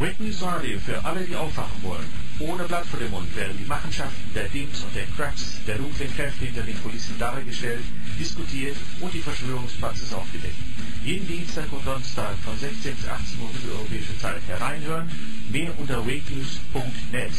Wake News Radio für alle, die aufwachen wollen. Ohne Blatt vor dem Mund werden die Machenschaften der Dims und der Cracks, der dunklen Kräfte hinter den Kulissen dargestellt, diskutiert und die Verschwörungspraxis aufgedeckt. Jeden Dienstag und Donnerstag von 16 bis 18 Uhr mitteleuropäische Zeit hereinhören. Mehr unter wakenews.net.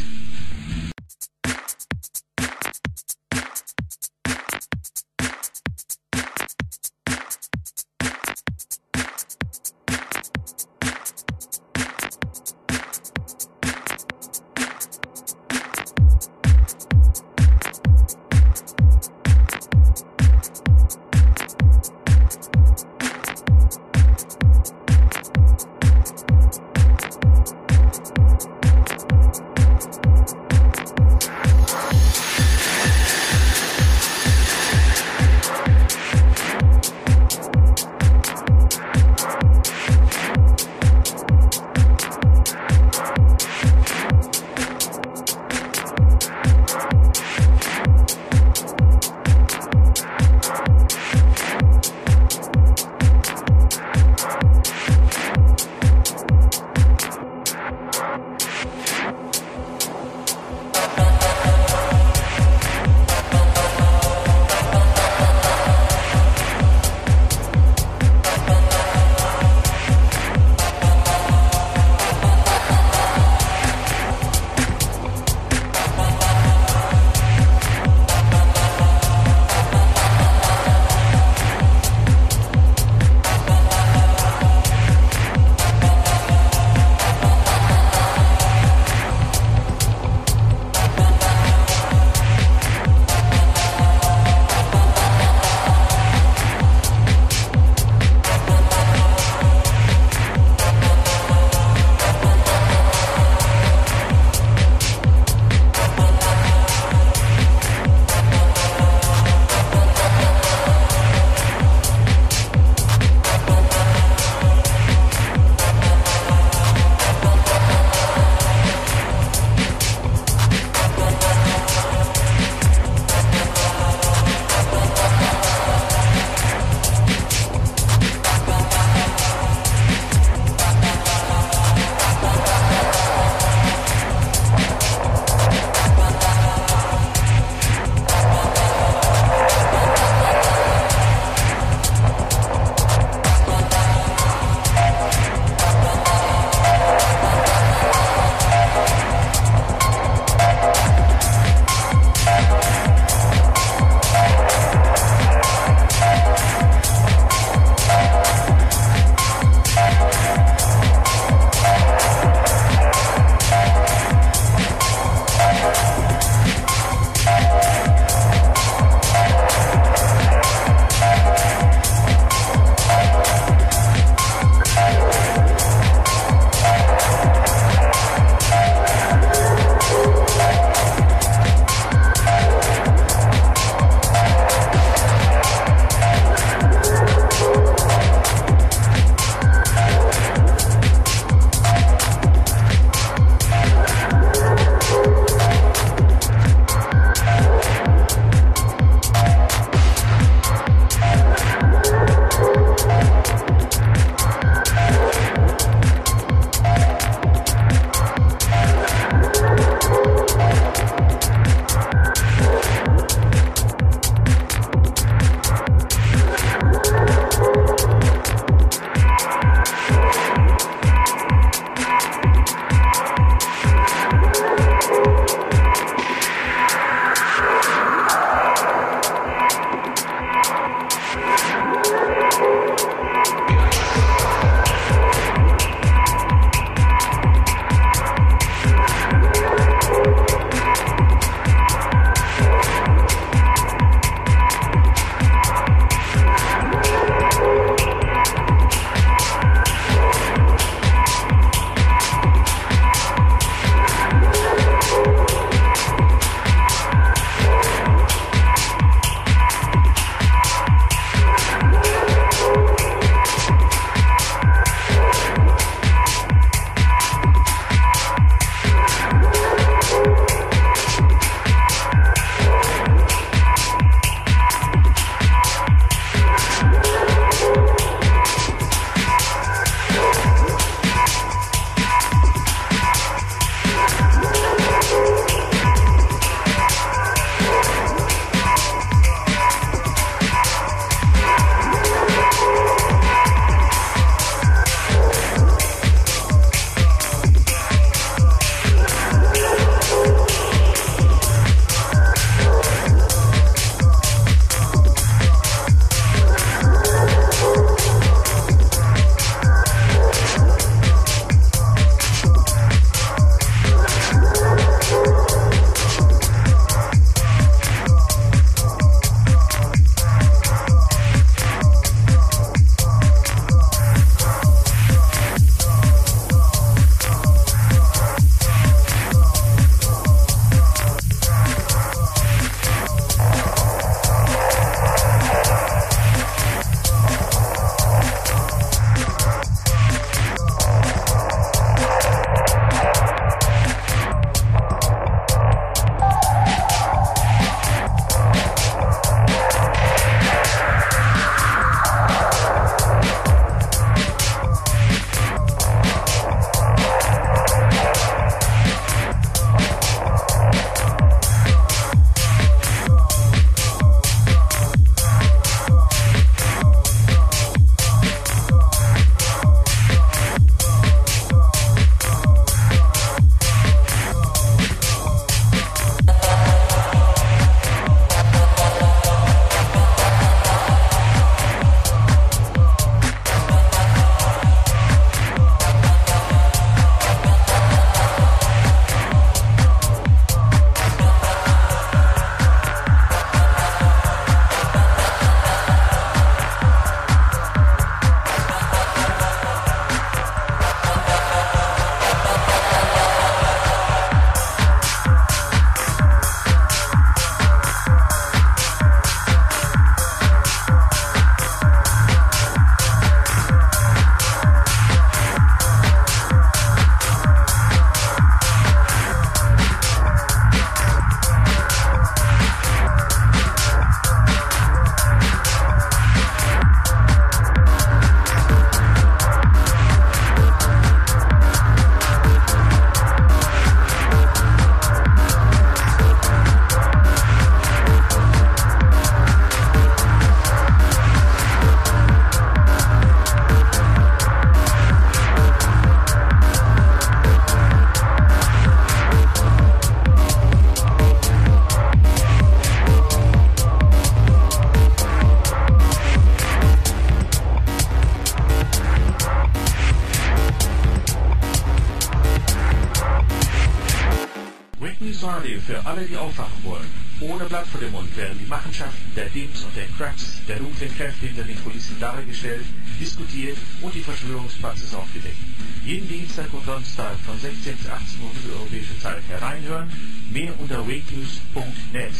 Wake News Radio für alle, die aufwachen wollen. Ohne Blatt vor dem Mund werden die Machenschaften der Dims und der Cracks, der dunklen Kräfte hinter den Kulissen dargestellt, diskutiert und die Verschwörungspraxis aufgedeckt. Jeden Dienstag und Donnerstag von 16 bis 18 Uhr mitteleuropäische Zeit hereinhören. Mehr unter wakenews.net.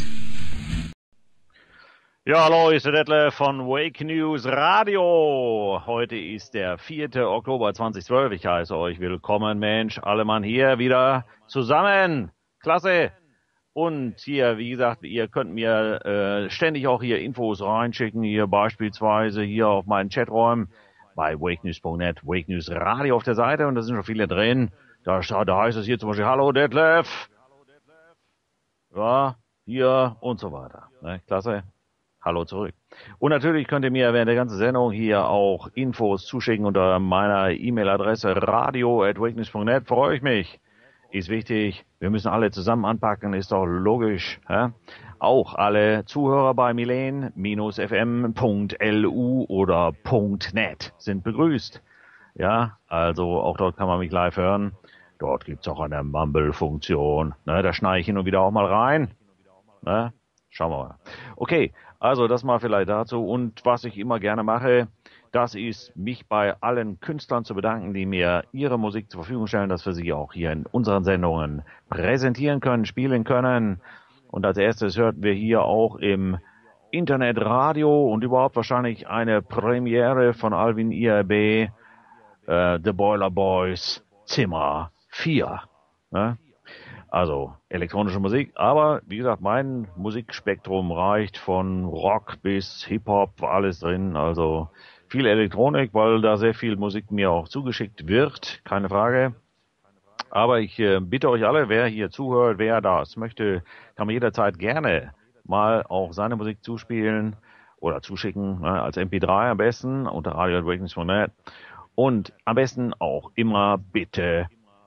Ja, hallo, ich bin Detlef von Wake News Radio. Heute ist der 4. Oktober 2012. Ich heiße euch willkommen, Mensch, alle Mann hier wieder zusammen. Klasse. Und hier, wie gesagt, ihr könnt mir ständig auch hier Infos reinschicken, hier beispielsweise hier auf meinen Chaträumen bei wakenews.net, Wake News Radio auf der Seite, und da sind schon viele drin. Da heißt es hier zum Beispiel, hallo Detlef. Ja, hier und so weiter. Ne, klasse. Hallo zurück. Und natürlich könnt ihr mir während der ganzen Sendung hier auch Infos zuschicken unter meiner E-Mail-Adresse radio@wakenews.net. Freue ich mich. Ist wichtig. Wir müssen alle zusammen anpacken, ist doch logisch. Hä? Auch alle Zuhörer bei milen-fm.lu oder .net sind begrüßt. Ja, also auch dort kann man mich live hören. Dort gibt's auch eine Mumble-Funktion. Ne, da schneide ich hin und wieder auch mal rein. Ne? Schauen wir mal. Okay, also das mal vielleicht dazu. Und was ich immer gerne mache, das ist, mich bei allen Künstlern zu bedanken, die mir ihre Musik zur Verfügung stellen, dass wir sie auch hier in unseren Sendungen präsentieren können, spielen können. Und als erstes hörten wir hier auch im Internetradio und überhaupt wahrscheinlich eine Premiere von Alvin IRB, The Boiler Boys, Zimmer 4. Ne? Also elektronische Musik, aber wie gesagt, mein Musikspektrum reicht von Rock bis Hip-Hop, alles drin, also viel Elektronik, weil da sehr viel Musik mir auch zugeschickt wird, keine Frage. Aber ich bitte euch alle, wer hier zuhört, wer das möchte, kann mir jederzeit gerne mal auch seine Musik zuspielen oder zuschicken, ne, als MP3 am besten unter radio@wakenews.net, und am besten auch immer bitte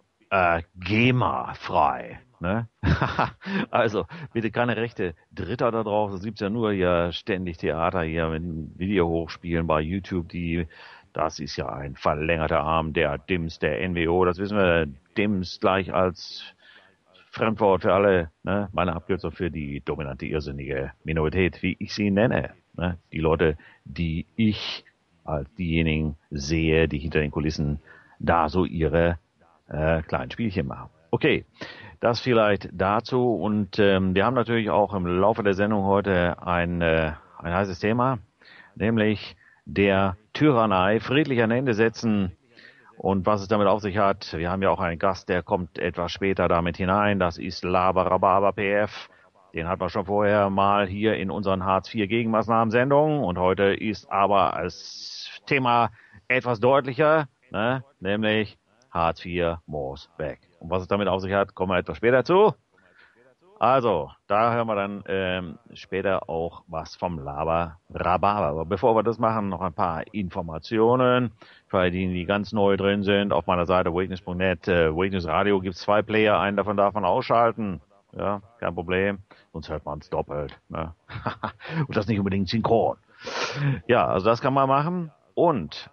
GEMA-frei. Ne? Also bitte keine Rechte Dritter da drauf. Es gibt ja nur hier ständig Theater hier mit Video hochspielen bei YouTube. Das ist ja ein verlängerter Arm der DIMS, der NWO. Das wissen wir. DIMS gleich als Fremdwort für alle. Ne? Meine Abkürzung für die dominante irrsinnige Minorität, wie ich sie nenne. Ne? Die Leute, die ich als diejenigen sehe, die hinter den Kulissen da so ihre kleinen Spielchen machen. Okay, das vielleicht dazu. Und wir haben natürlich auch im Laufe der Sendung heute ein heißes Thema, nämlich der Tyrannei friedlich ein Ende setzen und was es damit auf sich hat. Wir haben ja auch einen Gast, der kommt etwas später damit hinein. Das ist Laber PF. Den hat man schon vorher mal hier in unseren Hartz-IV-Gegenmaßnahmen-Sendungen. Und heute ist aber als Thema etwas deutlicher, ne? Nämlich Hartz IV muss weg. Und was es damit auf sich hat, kommen wir etwas später zu. Also, da hören wir dann später auch was vom Laber-Rhabarber. Aber bevor wir das machen, noch ein paar Informationen für die, die ganz neu drin sind. Auf meiner Seite wakenews.net, Wakenews Radio gibt es 2 Player, einen davon darf man ausschalten. Ja, kein Problem. Sonst hört man es doppelt. Ne? Und das nicht unbedingt synchron. Ja, also das kann man machen. Und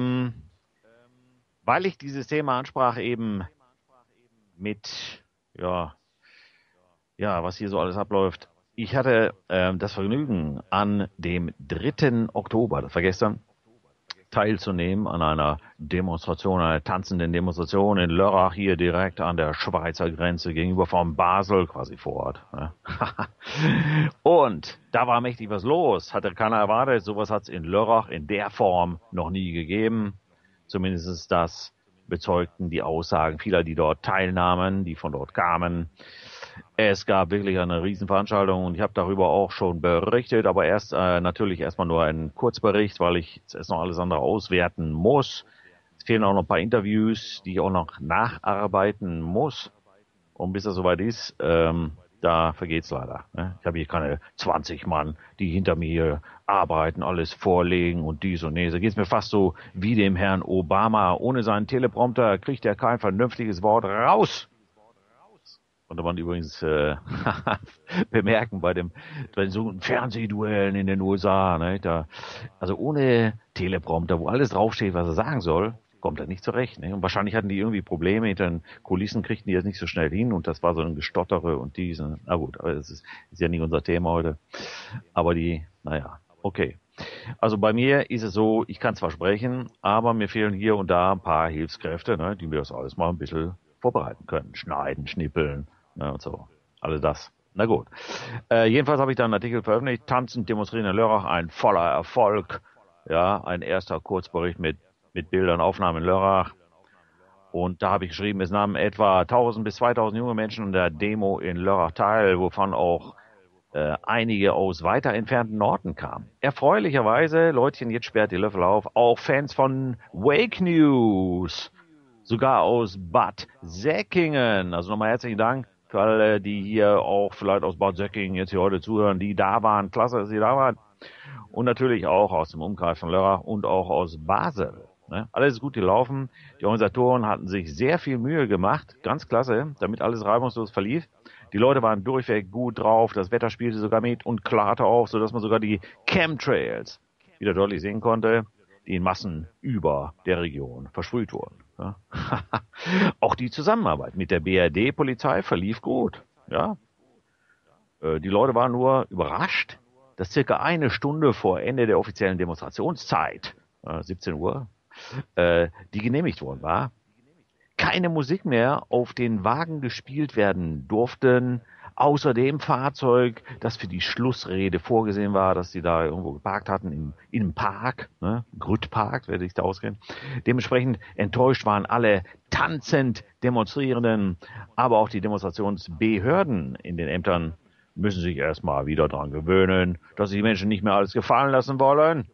weil ich dieses Thema ansprach eben mit, was hier so alles abläuft. Ich hatte das Vergnügen, an dem 3. Oktober, das war gestern, teilzunehmen an einer Demonstration, einer tanzenden Demonstration in Lörrach, hier direkt an der Schweizer Grenze gegenüber von Basel, quasi vor Ort. Ne? Und da war mächtig was los, hatte keiner erwartet. Sowas hat es in Lörrach in der Form noch nie gegeben. Zumindest das bezeugten die Aussagen vieler, die dort teilnahmen, die von dort kamen. Es gab wirklich eine Riesenveranstaltung und ich habe darüber auch schon berichtet, aber natürlich erstmal nur einen Kurzbericht, weil ich jetzt erst noch alles andere auswerten muss. Es fehlen auch noch ein paar Interviews, die ich auch noch nacharbeiten muss. Und bis das soweit ist, da vergeht's leider. Ne? Ich habe hier keine 20 Mann, die hinter mir arbeiten, alles vorlegen und dies und jenes. Da geht's mir fast so wie dem Herrn Obama. Ohne seinen Teleprompter kriegt er kein vernünftiges Wort raus. Konnte man übrigens bemerken bei den so Fernsehduellen in den USA. Ne? Also ohne Teleprompter, wo alles draufsteht, was er sagen soll, kommt er nicht zurecht. Ne? Und wahrscheinlich hatten die irgendwie Probleme, hinter den Kulissen kriegten die das nicht so schnell hin und das war so ein Gestottere und diese. Na gut, aber das ist ja nicht unser Thema heute. Aber okay. Also bei mir ist es so, ich kann zwar sprechen, aber mir fehlen hier und da ein paar Hilfskräfte, ne, die mir das alles mal ein bisschen vorbereiten können. Schneiden, schnippeln, ne, und so. Alles das. Na gut. Jedenfalls habe ich da einen Artikel veröffentlicht. Tanzend demonstrieren in Lörrach, ein voller Erfolg. Ja, ein erster Kurzbericht mit Bildern, Aufnahmen in Lörrach. Und da habe ich geschrieben, es nahmen etwa 1000 bis 2000 junge Menschen an der Demo in Lörrach teil, wovon auch einige aus weiter entfernten Orten kamen. Erfreulicherweise, Leutchen, jetzt sperrt die Löffel auf, auch Fans von Wake News, sogar aus Bad Säckingen. Also nochmal herzlichen Dank für alle, die hier auch vielleicht aus Bad Säckingen jetzt hier heute zuhören, die da waren. Klasse, dass Sie da waren. Und natürlich auch aus dem Umkreis von Lörrach und auch aus Basel. Ne? Alles ist gut gelaufen. Die Organisatoren hatten sich sehr viel Mühe gemacht, ganz klasse, damit alles reibungslos verlief. Die Leute waren durchweg gut drauf, das Wetter spielte sogar mit und klarte auf, sodass man sogar die Chemtrails wieder deutlich sehen konnte, die in Massen über der Region versprüht wurden. Ja. Auch die Zusammenarbeit mit der BRD-Polizei verlief gut. Ja. Die Leute waren nur überrascht, dass circa eine Stunde vor Ende der offiziellen Demonstrationszeit, 17 Uhr, die genehmigt worden war, keine Musik mehr auf den Wagen gespielt werden durften, außer dem Fahrzeug, das für die Schlussrede vorgesehen war, dass sie da irgendwo geparkt hatten, in einem Park, ne? Grüttpark, wer sich da auskennt. Dementsprechend enttäuscht waren alle tanzend Demonstrierenden, aber auch die Demonstrationsbehörden in den Ämtern müssen sich erstmal wieder dran gewöhnen, dass sich die Menschen nicht mehr alles gefallen lassen wollen.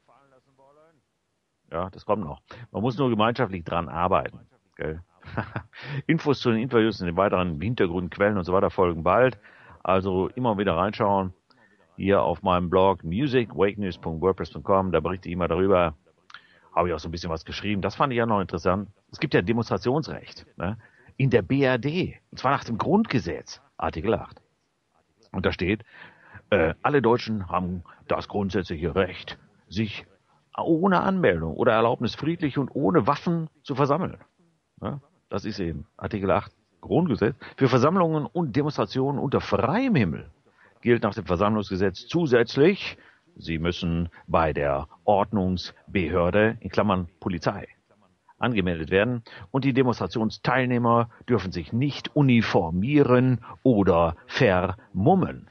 Ja, das kommt noch. Man muss nur gemeinschaftlich dran arbeiten, gell? Infos zu den Interviews und den weiteren Hintergründen, Quellen und so weiter folgen bald. Also immer wieder reinschauen. Hier auf meinem Blog musicwakenews.wordpress.com, da berichte ich immer darüber. Habe ich auch so ein bisschen was geschrieben. Das fand ich ja noch interessant. Es gibt ja Demonstrationsrecht, ne? In der BRD. Und zwar nach dem Grundgesetz, Artikel 8. Und da steht, alle Deutschen haben das grundsätzliche Recht, sich ohne Anmeldung oder Erlaubnis friedlich und ohne Waffen zu versammeln. Ja? Das ist eben Artikel 8 Grundgesetz. Für Versammlungen und Demonstrationen unter freiem Himmel gilt nach dem Versammlungsgesetz zusätzlich, sie müssen bei der Ordnungsbehörde, in Klammern Polizei, angemeldet werden und die Demonstrationsteilnehmer dürfen sich nicht uniformieren oder vermummen.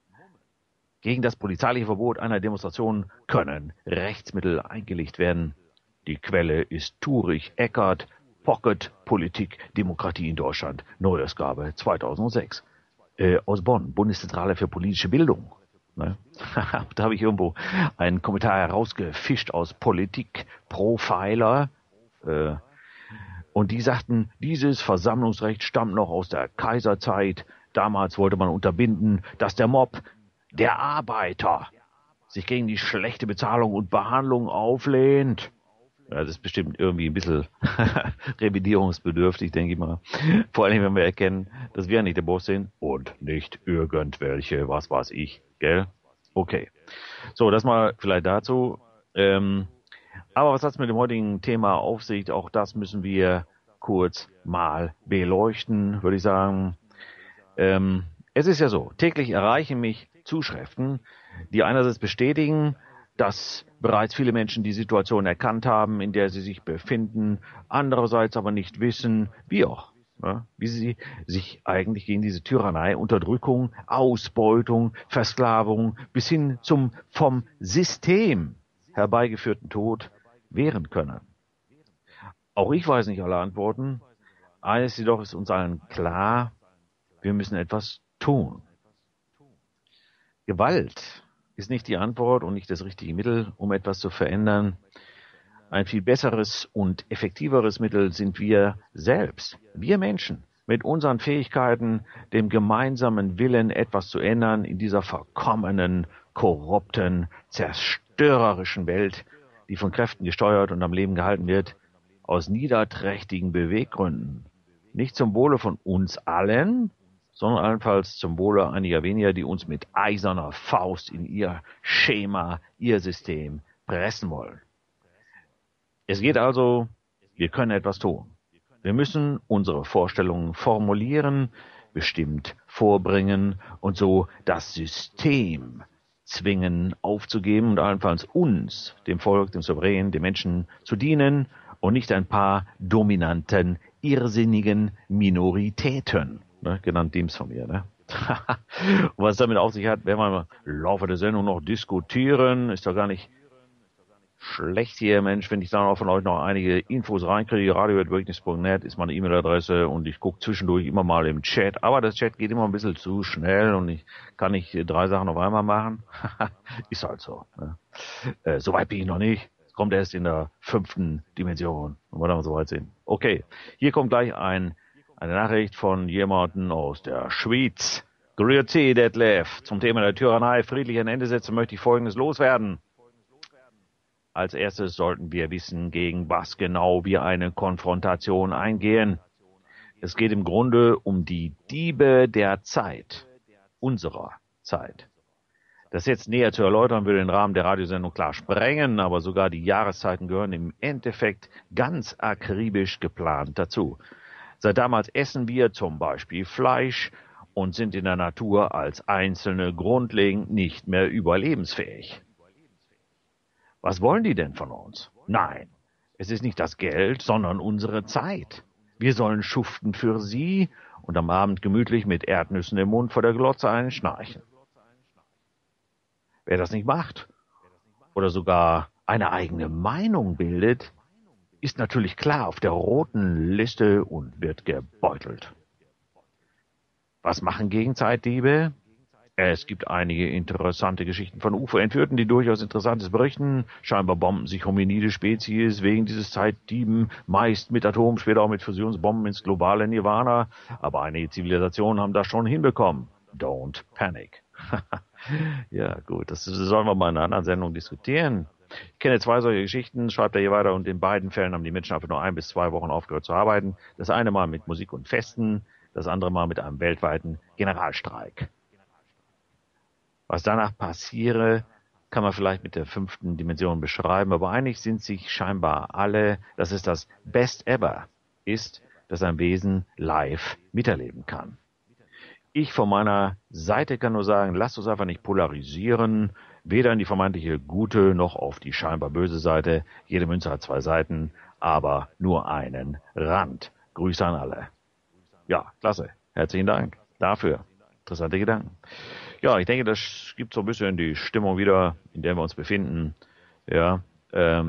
Gegen das polizeiliche Verbot einer Demonstration können Rechtsmittel eingelegt werden. Die Quelle ist Thurich-Eckert, Pocket, Politik, Demokratie in Deutschland, Neuausgabe 2006. Aus Bonn, Bundeszentrale für politische Bildung. Ne? Da habe ich irgendwo einen Kommentar herausgefischt aus Politik Profiler. Und die sagten, dieses Versammlungsrecht stammt noch aus der Kaiserzeit. Damals wollte man unterbinden, dass der Mob, der Arbeiter, sich gegen die schlechte Bezahlung und Behandlung auflehnt. Ja, das ist bestimmt irgendwie ein bisschen revidierungsbedürftig, denke ich mal. Vor allem, wenn wir erkennen, dass wir nicht der Boss sind und nicht irgendwelche, was weiß ich, gell? Okay. So, das mal vielleicht dazu. Aber was hat's mit dem heutigen Thema auf sich? Auch das müssen wir kurz mal beleuchten, würde ich sagen. Es ist ja so, täglich erreichen mich Zuschriften, die einerseits bestätigen, dass bereits viele Menschen die Situation erkannt haben, in der sie sich befinden, andererseits aber nicht wissen, wie sie sich eigentlich gegen diese Tyrannei, Unterdrückung, Ausbeutung, Versklavung bis hin zum vom System herbeigeführten Tod wehren können. Auch ich weiß nicht alle Antworten. Eines jedoch ist uns allen klar, wir müssen etwas tun. Gewalt ist nicht die Antwort und nicht das richtige Mittel, um etwas zu verändern. Ein viel besseres und effektiveres Mittel sind wir selbst, wir Menschen, mit unseren Fähigkeiten, dem gemeinsamen Willen, etwas zu ändern in dieser verkommenen, korrupten, zerstörerischen Welt, die von Kräften gesteuert und am Leben gehalten wird, aus niederträchtigen Beweggründen. Nicht zum Wohle von uns allen, sondern allenfalls zum Wohle einiger weniger, die uns mit eiserner Faust in ihr Schema, ihr System pressen wollen. Es geht also wir können etwas tun. Wir müssen unsere Vorstellungen formulieren, bestimmt vorbringen und so das System zwingen aufzugeben und allenfalls uns, dem Volk, dem Souverän, den Menschen zu dienen und nicht ein paar dominanten, irrsinnigen Minoritäten, ne, genannt Teams von mir. Ne? Und was damit auf sich hat, werden wir im Laufe der Sendung noch diskutieren. Ist doch gar nicht schlecht hier, Mensch, wenn ich dann auch von euch noch einige Infos reinkriege. radio@witness.net ist meine E-Mail-Adresse und ich gucke zwischendurch immer mal im Chat. Aber das Chat geht immer ein bisschen zu schnell und ich kann nicht 3 Sachen auf einmal machen. Ist halt so. Ne? Soweit bin ich noch nicht. Es kommt erst in der 5. Dimension. Und wir dann so weit sind. Okay, hier kommt gleich eine Nachricht von jemandem aus der Schweiz. Grüezi, Detlef. Zum Thema der Tyrannei friedlich ein Ende setzen möchte ich Folgendes loswerden. Als erstes sollten wir wissen, gegen was genau wir eine Konfrontation eingehen. Es geht im Grunde um die Diebe der Zeit, unserer Zeit. Das jetzt näher zu erläutern, würde den Rahmen der Radiosendung klar sprengen, aber sogar die Jahreszeiten gehören im Endeffekt ganz akribisch geplant dazu. Seit damals essen wir zum Beispiel Fleisch und sind in der Natur als Einzelne grundlegend nicht mehr überlebensfähig. Was wollen die denn von uns? Nein, es ist nicht das Geld, sondern unsere Zeit. Wir sollen schuften für sie und am Abend gemütlich mit Erdnüssen im Mund vor der Glotze einschnarchen. Wer das nicht macht oder sogar eine eigene Meinung bildet, ist natürlich klar auf der roten Liste und wird gebeutelt. Was machen Gegenzeitdiebe? Es gibt einige interessante Geschichten von UFO-Entführten, die durchaus Interessantes berichten. Scheinbar bomben sich hominide Spezies wegen dieses Zeitdieben, meist mit Atom, später auch mit Fusionsbomben ins globale Nirvana. Aber einige Zivilisationen haben das schon hinbekommen. Don't panic. Ja, gut, das sollen wir mal in einer anderen Sendung diskutieren. Ich kenne 2 solche Geschichten, schreibt er hier weiter, und in beiden Fällen haben die Menschen einfach nur 1 bis 2 Wochen aufgehört zu arbeiten. Das eine Mal mit Musik und Festen, das andere Mal mit einem weltweiten Generalstreik. Was danach passiere, kann man vielleicht mit der 5. Dimension beschreiben, aber einig sind sich scheinbar alle, dass es das Best Ever ist, das ein Wesen live miterleben kann. Ich von meiner Seite kann nur sagen, lasst uns einfach nicht polarisieren, weder in die vermeintliche gute noch auf die scheinbar böse Seite. Jede Münze hat 2 Seiten, aber nur einen Rand. Grüße an alle. Ja, klasse. Herzlichen Dank dafür. Interessante Gedanken. Ja, ich denke, das gibt so ein bisschen die Stimmung wieder, in der wir uns befinden. Ja, ja,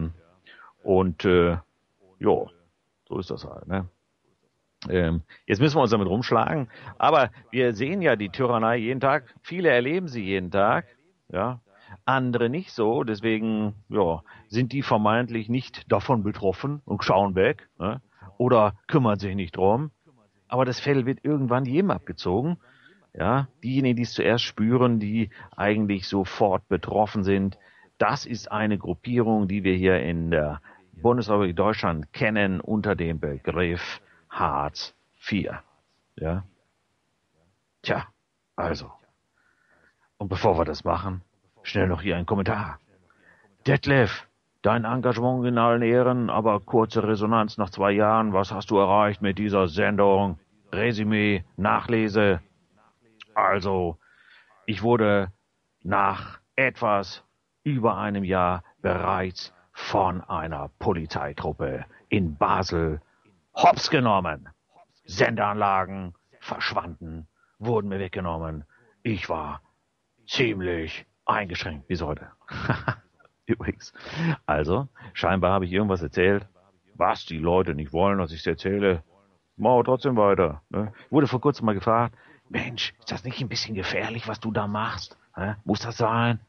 so ist das halt, ne? Jetzt müssen wir uns damit rumschlagen, aber wir sehen ja die Tyrannei jeden Tag. Viele erleben sie jeden Tag, ja, andere nicht so. Deswegen, ja, sind die vermeintlich nicht davon betroffen und schauen weg, ne? Oder kümmern sich nicht drum. Aber das Fell wird irgendwann jedem abgezogen. Ja, diejenigen, die es zuerst spüren, die eigentlich sofort betroffen sind, das ist eine Gruppierung, die wir hier in der Bundesrepublik Deutschland kennen unter dem Begriff Hartz IV. Ja. Tja, also. Und bevor wir das machen, schnell noch hier ein Kommentar. Detlef, dein Engagement in allen Ehren, aber kurze Resonanz nach 2 Jahren. Was hast du erreicht mit dieser Sendung? Resümee, Nachlese. Also, ich wurde nach etwas über einem Jahr bereits von einer Polizeitruppe in Basel hops genommen. Sendeanlagen verschwanden, wurden mir weggenommen. Ich war ziemlich eingeschränkt bis heute. Übrigens. Also, scheinbar habe ich irgendwas erzählt, was die Leute nicht wollen, dass ich es erzähle. Machen wir trotzdem weiter. Ne? Ich wurde vor kurzem mal gefragt, Mensch, ist das nicht ein bisschen gefährlich, was du da machst? Hä? Muss das sein?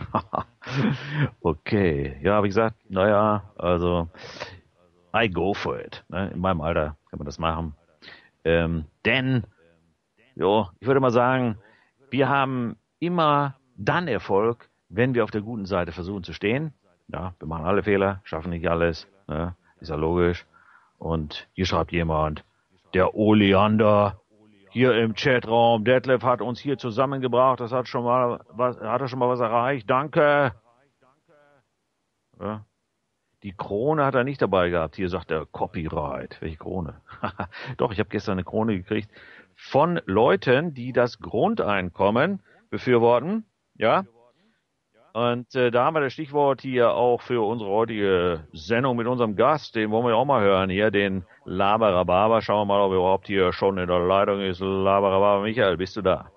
Okay, ja, habe ich gesagt, naja, also, I go for it. Ne? In meinem Alter kann man das machen. Denn, jo, ich würde mal sagen, wir haben immer dann Erfolg, wenn wir auf der guten Seite versuchen zu stehen. Ja, wir machen alle Fehler, schaffen nicht alles, ne? Ist ja logisch. Und hier schreibt jemand, der Oleander, hier im Chatraum, Detlef hat uns hier zusammengebracht, das hat er schon mal was erreicht, danke. Ja. Die Krone hat er nicht dabei gehabt. Hier sagt er Copyright. Welche Krone? Doch, ich habe gestern eine Krone gekriegt von Leuten, die das Grundeinkommen befürworten. Ja. Und da haben wir das Stichwort hier auch für unsere heutige Sendung mit unserem Gast. Den wollen wir auch mal hören hier, den Laberababa. Schauen wir mal, ob er überhaupt hier schon in der Leitung ist. Laberababa, Michael, bist du da?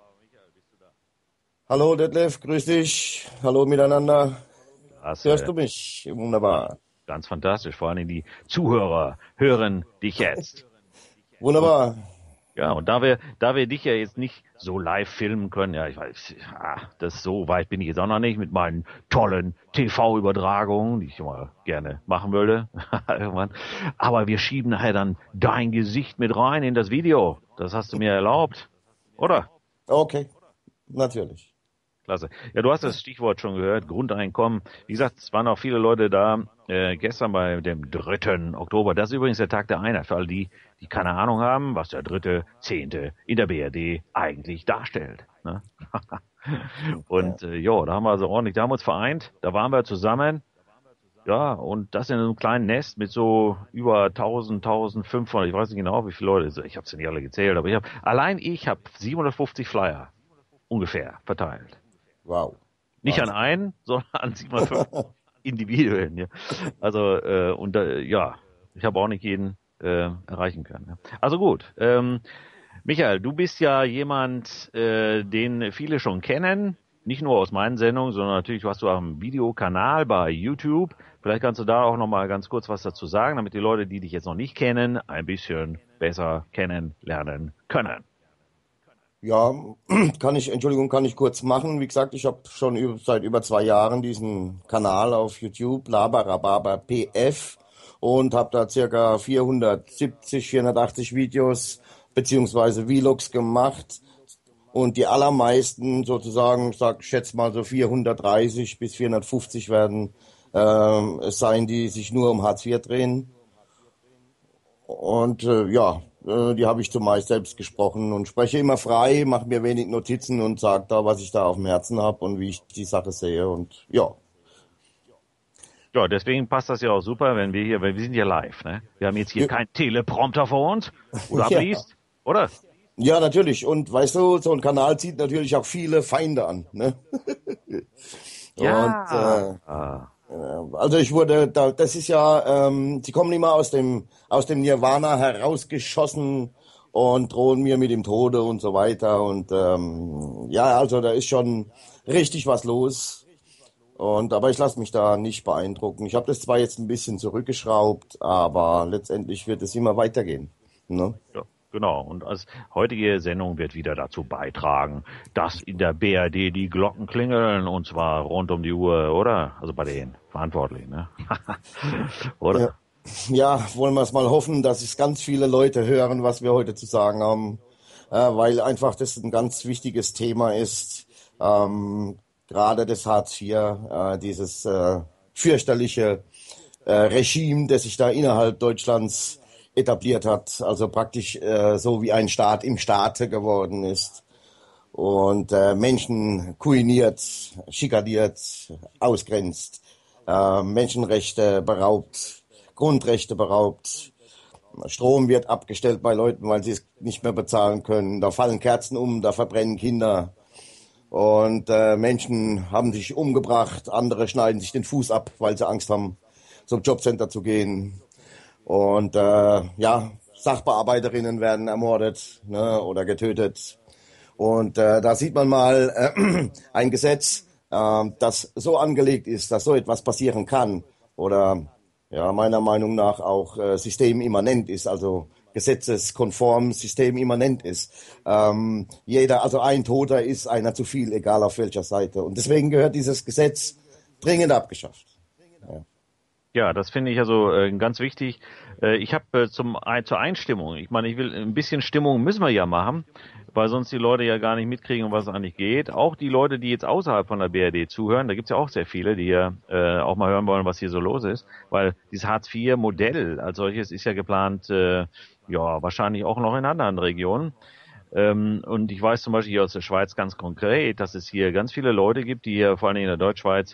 Hallo Detlef, grüß dich. Hallo miteinander. Das, Hörst du mich? Wunderbar. Ganz fantastisch. Vor allem die Zuhörer hören dich jetzt. Wunderbar. Ja, und da wir dich ja jetzt nicht so live filmen können, ja, ich weiß, das so weit bin ich jetzt auch noch nicht mit meinen tollen TV-Übertragungen, die ich immer gerne machen würde, irgendwann. Aber wir schieben nachher dann dein Gesicht mit rein in das Video. Das hast du mir erlaubt, oder? Okay, natürlich. Klasse. Ja, du hast das Stichwort schon gehört, Grundeinkommen. Wie gesagt, es waren auch viele Leute da, gestern bei dem 3. Oktober. Das ist übrigens der Tag der Einheit, für alle die keine Ahnung haben, was der 3.10. in der BRD eigentlich darstellt. Ne? Und da haben wir also ordentlich, da haben wir uns vereint, da waren wir zusammen. Ja, und das in einem kleinen Nest mit so über 1500, ich weiß nicht genau, wie viele Leute, ich habe sie nicht alle gezählt, aber ich habe 750 Flyer ungefähr verteilt. Wow. Nicht an einen, sondern an 750 Individuen. Ja. Also, ich habe auch nicht jeden erreichen können. Ja. Also gut. Michael, du bist ja jemand, den viele schon kennen. Nicht nur aus meinen Sendungen, sondern natürlich hast du auch einen Videokanal bei YouTube. Vielleicht kannst du da auch noch mal ganz kurz was dazu sagen, damit die Leute, die dich jetzt noch nicht kennen, ein bisschen besser kennenlernen können. Ja, kann ich kurz machen. Wie gesagt, ich habe schon seit über 2 Jahren diesen Kanal auf YouTube, Laberababa PF, und habe da circa 480 Videos beziehungsweise Vlogs gemacht. Und die allermeisten sozusagen, ich schätze mal so 430 bis 450 werden es sein, die sich nur um Hartz IV drehen. Und die habe ich zumeist selbst gesprochen und spreche immer frei, mache mir wenig Notizen und sage da, was ich da auf dem Herzen habe und wie ich die Sache sehe. Und ja. Ja, deswegen passt das ja auch super, weil wir sind ja live, ne? Wir haben jetzt hier keinen Teleprompter vor uns, wo du abliest, oder? Ja, natürlich. Und weißt du, so ein Kanal zieht natürlich auch viele Feinde an, ne? Ja. Also das ist ja, sie kommen immer aus dem Nirvana herausgeschossen und drohen mir mit dem Tode und so weiter. Und also da ist schon richtig was los. Aber ich lasse mich da nicht beeindrucken. Ich habe das zwar jetzt ein bisschen zurückgeschraubt, aber letztendlich wird es immer weitergehen. Ne? Ja. Genau, und als heutige Sendung wird wieder dazu beitragen, dass in der BRD die Glocken klingeln, und zwar rund um die Uhr, oder? Also bei den Verantwortlichen, ne? Oder? Ja, wollen wir es mal hoffen, dass es ganz viele Leute hören, was wir heute zu sagen haben, weil einfach das ein ganz wichtiges Thema ist, gerade das Hartz IV, dieses fürchterliche Regime, das sich da innerhalb Deutschlands etabliert hat, also praktisch so wie ein Staat im Staate geworden ist und Menschen ruiniert, schikaniert, ausgrenzt, Menschenrechte beraubt, Grundrechte beraubt, Strom wird abgestellt bei Leuten, weil sie es nicht mehr bezahlen können, da fallen Kerzen um, da verbrennen Kinder und Menschen haben sich umgebracht, andere schneiden sich den Fuß ab, weil sie Angst haben, zum Jobcenter zu gehen. Und Sachbearbeiterinnen werden ermordet, ne, oder getötet. Und da sieht man mal ein Gesetz, das so angelegt ist, dass so etwas passieren kann oder meiner Meinung nach auch systemimmanent ist, also gesetzeskonform systemimmanent ist. Also ein Toter ist einer zu viel, egal auf welcher Seite. Und deswegen gehört dieses Gesetz dringend abgeschafft. Ja. Ja, das finde ich also ganz wichtig. Ich habe zur Einstimmung, ich meine, ein bisschen Stimmung müssen wir ja machen, weil sonst die Leute ja gar nicht mitkriegen, um was es eigentlich geht. Auch die Leute, die jetzt außerhalb von der BRD zuhören, da gibt's ja auch sehr viele, die ja auch mal hören wollen, was hier so los ist, weil dieses Hartz-IV-Modell als solches ist ja geplant, wahrscheinlich auch noch in anderen Regionen. Und ich weiß zum Beispiel hier aus der Schweiz ganz konkret, dass es hier ganz viele Leute gibt, die hier vor allem in der Deutschschweiz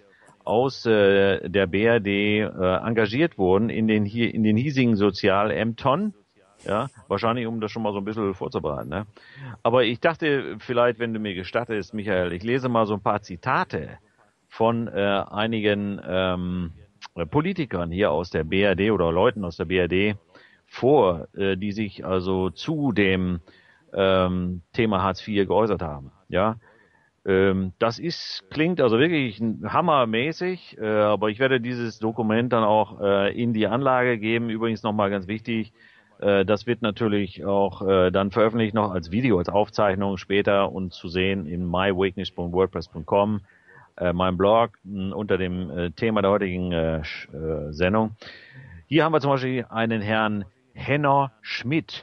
aus der BRD engagiert wurden in den hiesigen Sozialämtern. Ja, wahrscheinlich, um das schon mal so ein bisschen vorzubereiten. Ne? Aber ich dachte, vielleicht, wenn du mir gestattest, Michael, ich lese mal so ein paar Zitate von einigen Politikern hier aus der BRD oder Leuten aus der BRD vor, die sich also zu dem Thema Hartz IV geäußert haben. Ja, das klingt also wirklich hammermäßig, aber ich werde dieses Dokument dann auch in die Anlage geben. Übrigens nochmal ganz wichtig, das wird natürlich auch dann veröffentlicht noch als Video, als Aufzeichnung später und zu sehen in mywakeness.wordpress.com, meinem Blog, unter dem Thema der heutigen Sendung. Hier haben wir zum Beispiel einen Herrn Henner Schmidt,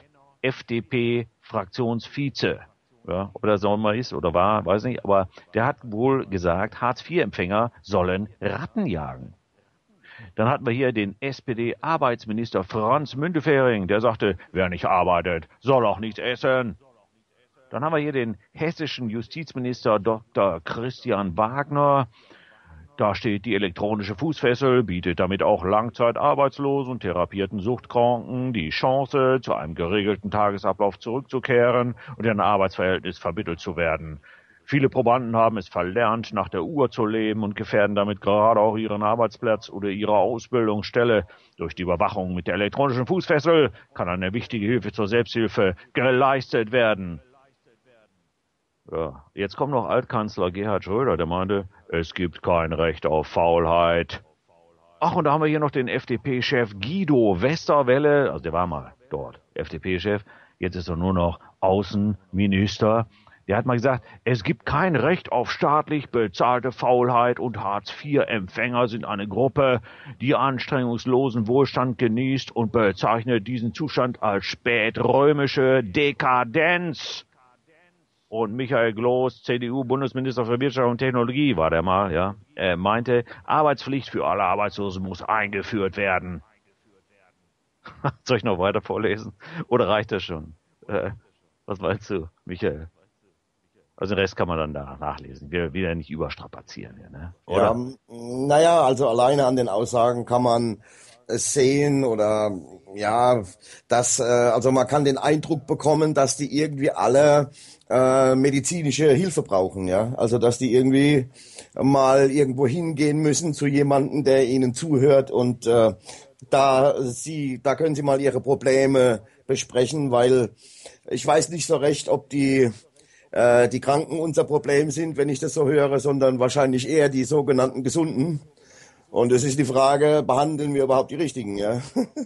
FDP-Fraktionsvize. Ja, ob das auch mal ist oder war, weiß nicht, aber der hat wohl gesagt, Hartz-IV-Empfänger sollen Ratten jagen. Dann hatten wir hier den SPD-Arbeitsminister Franz Müntefering, der sagte, wer nicht arbeitet, soll auch nichts essen. Dann haben wir hier den hessischen Justizminister Dr. Christian Wagner. Da steht, die elektronische Fußfessel bietet damit auch Langzeitarbeitslosen und therapierten Suchtkranken die Chance, zu einem geregelten Tagesablauf zurückzukehren und in ein Arbeitsverhältnis vermittelt zu werden. Viele Probanden haben es verlernt, nach der Uhr zu leben und gefährden damit gerade auch ihren Arbeitsplatz oder ihre Ausbildungsstelle. Durch die Überwachung mit der elektronischen Fußfessel kann eine wichtige Hilfe zur Selbsthilfe geleistet werden. Ja, jetzt kommt noch Altkanzler Gerhard Schröder, der meinte, es gibt kein Recht auf Faulheit. Ach, und da haben wir hier noch den FDP-Chef Guido Westerwelle, also der war mal dort FDP-Chef, jetzt ist er nur noch Außenminister. Der hat mal gesagt, es gibt kein Recht auf staatlich bezahlte Faulheit und Hartz-IV-Empfänger sind eine Gruppe, die anstrengungslosen Wohlstand genießt und bezeichnet diesen Zustand als spätrömische Dekadenz. Und Michael Gloß, CDU-Bundesminister für Wirtschaft und Technologie, war der mal, ja. Er meinte, Arbeitspflicht für alle Arbeitslosen muss eingeführt werden. Soll ich noch weiter vorlesen? Oder reicht das schon? Was meinst du, Michael? Also den Rest kann man dann da nachlesen. Wir wieder nicht überstrapazieren, ja, ne? Oder? Ja, naja, also alleine an den Aussagen kann man sehen oder ja, dass also man kann den Eindruck bekommen, dass die irgendwie alle medizinische Hilfe brauchen, ja. Also dass die irgendwie mal irgendwo hingehen müssen zu jemandem, der ihnen zuhört und da können sie mal ihre Probleme besprechen, weil ich weiß nicht so recht, ob die Kranken unser Problem sind, wenn ich das so höre, sondern wahrscheinlich eher die sogenannten Gesunden. Und es ist die Frage, behandeln wir überhaupt die Richtigen, ja?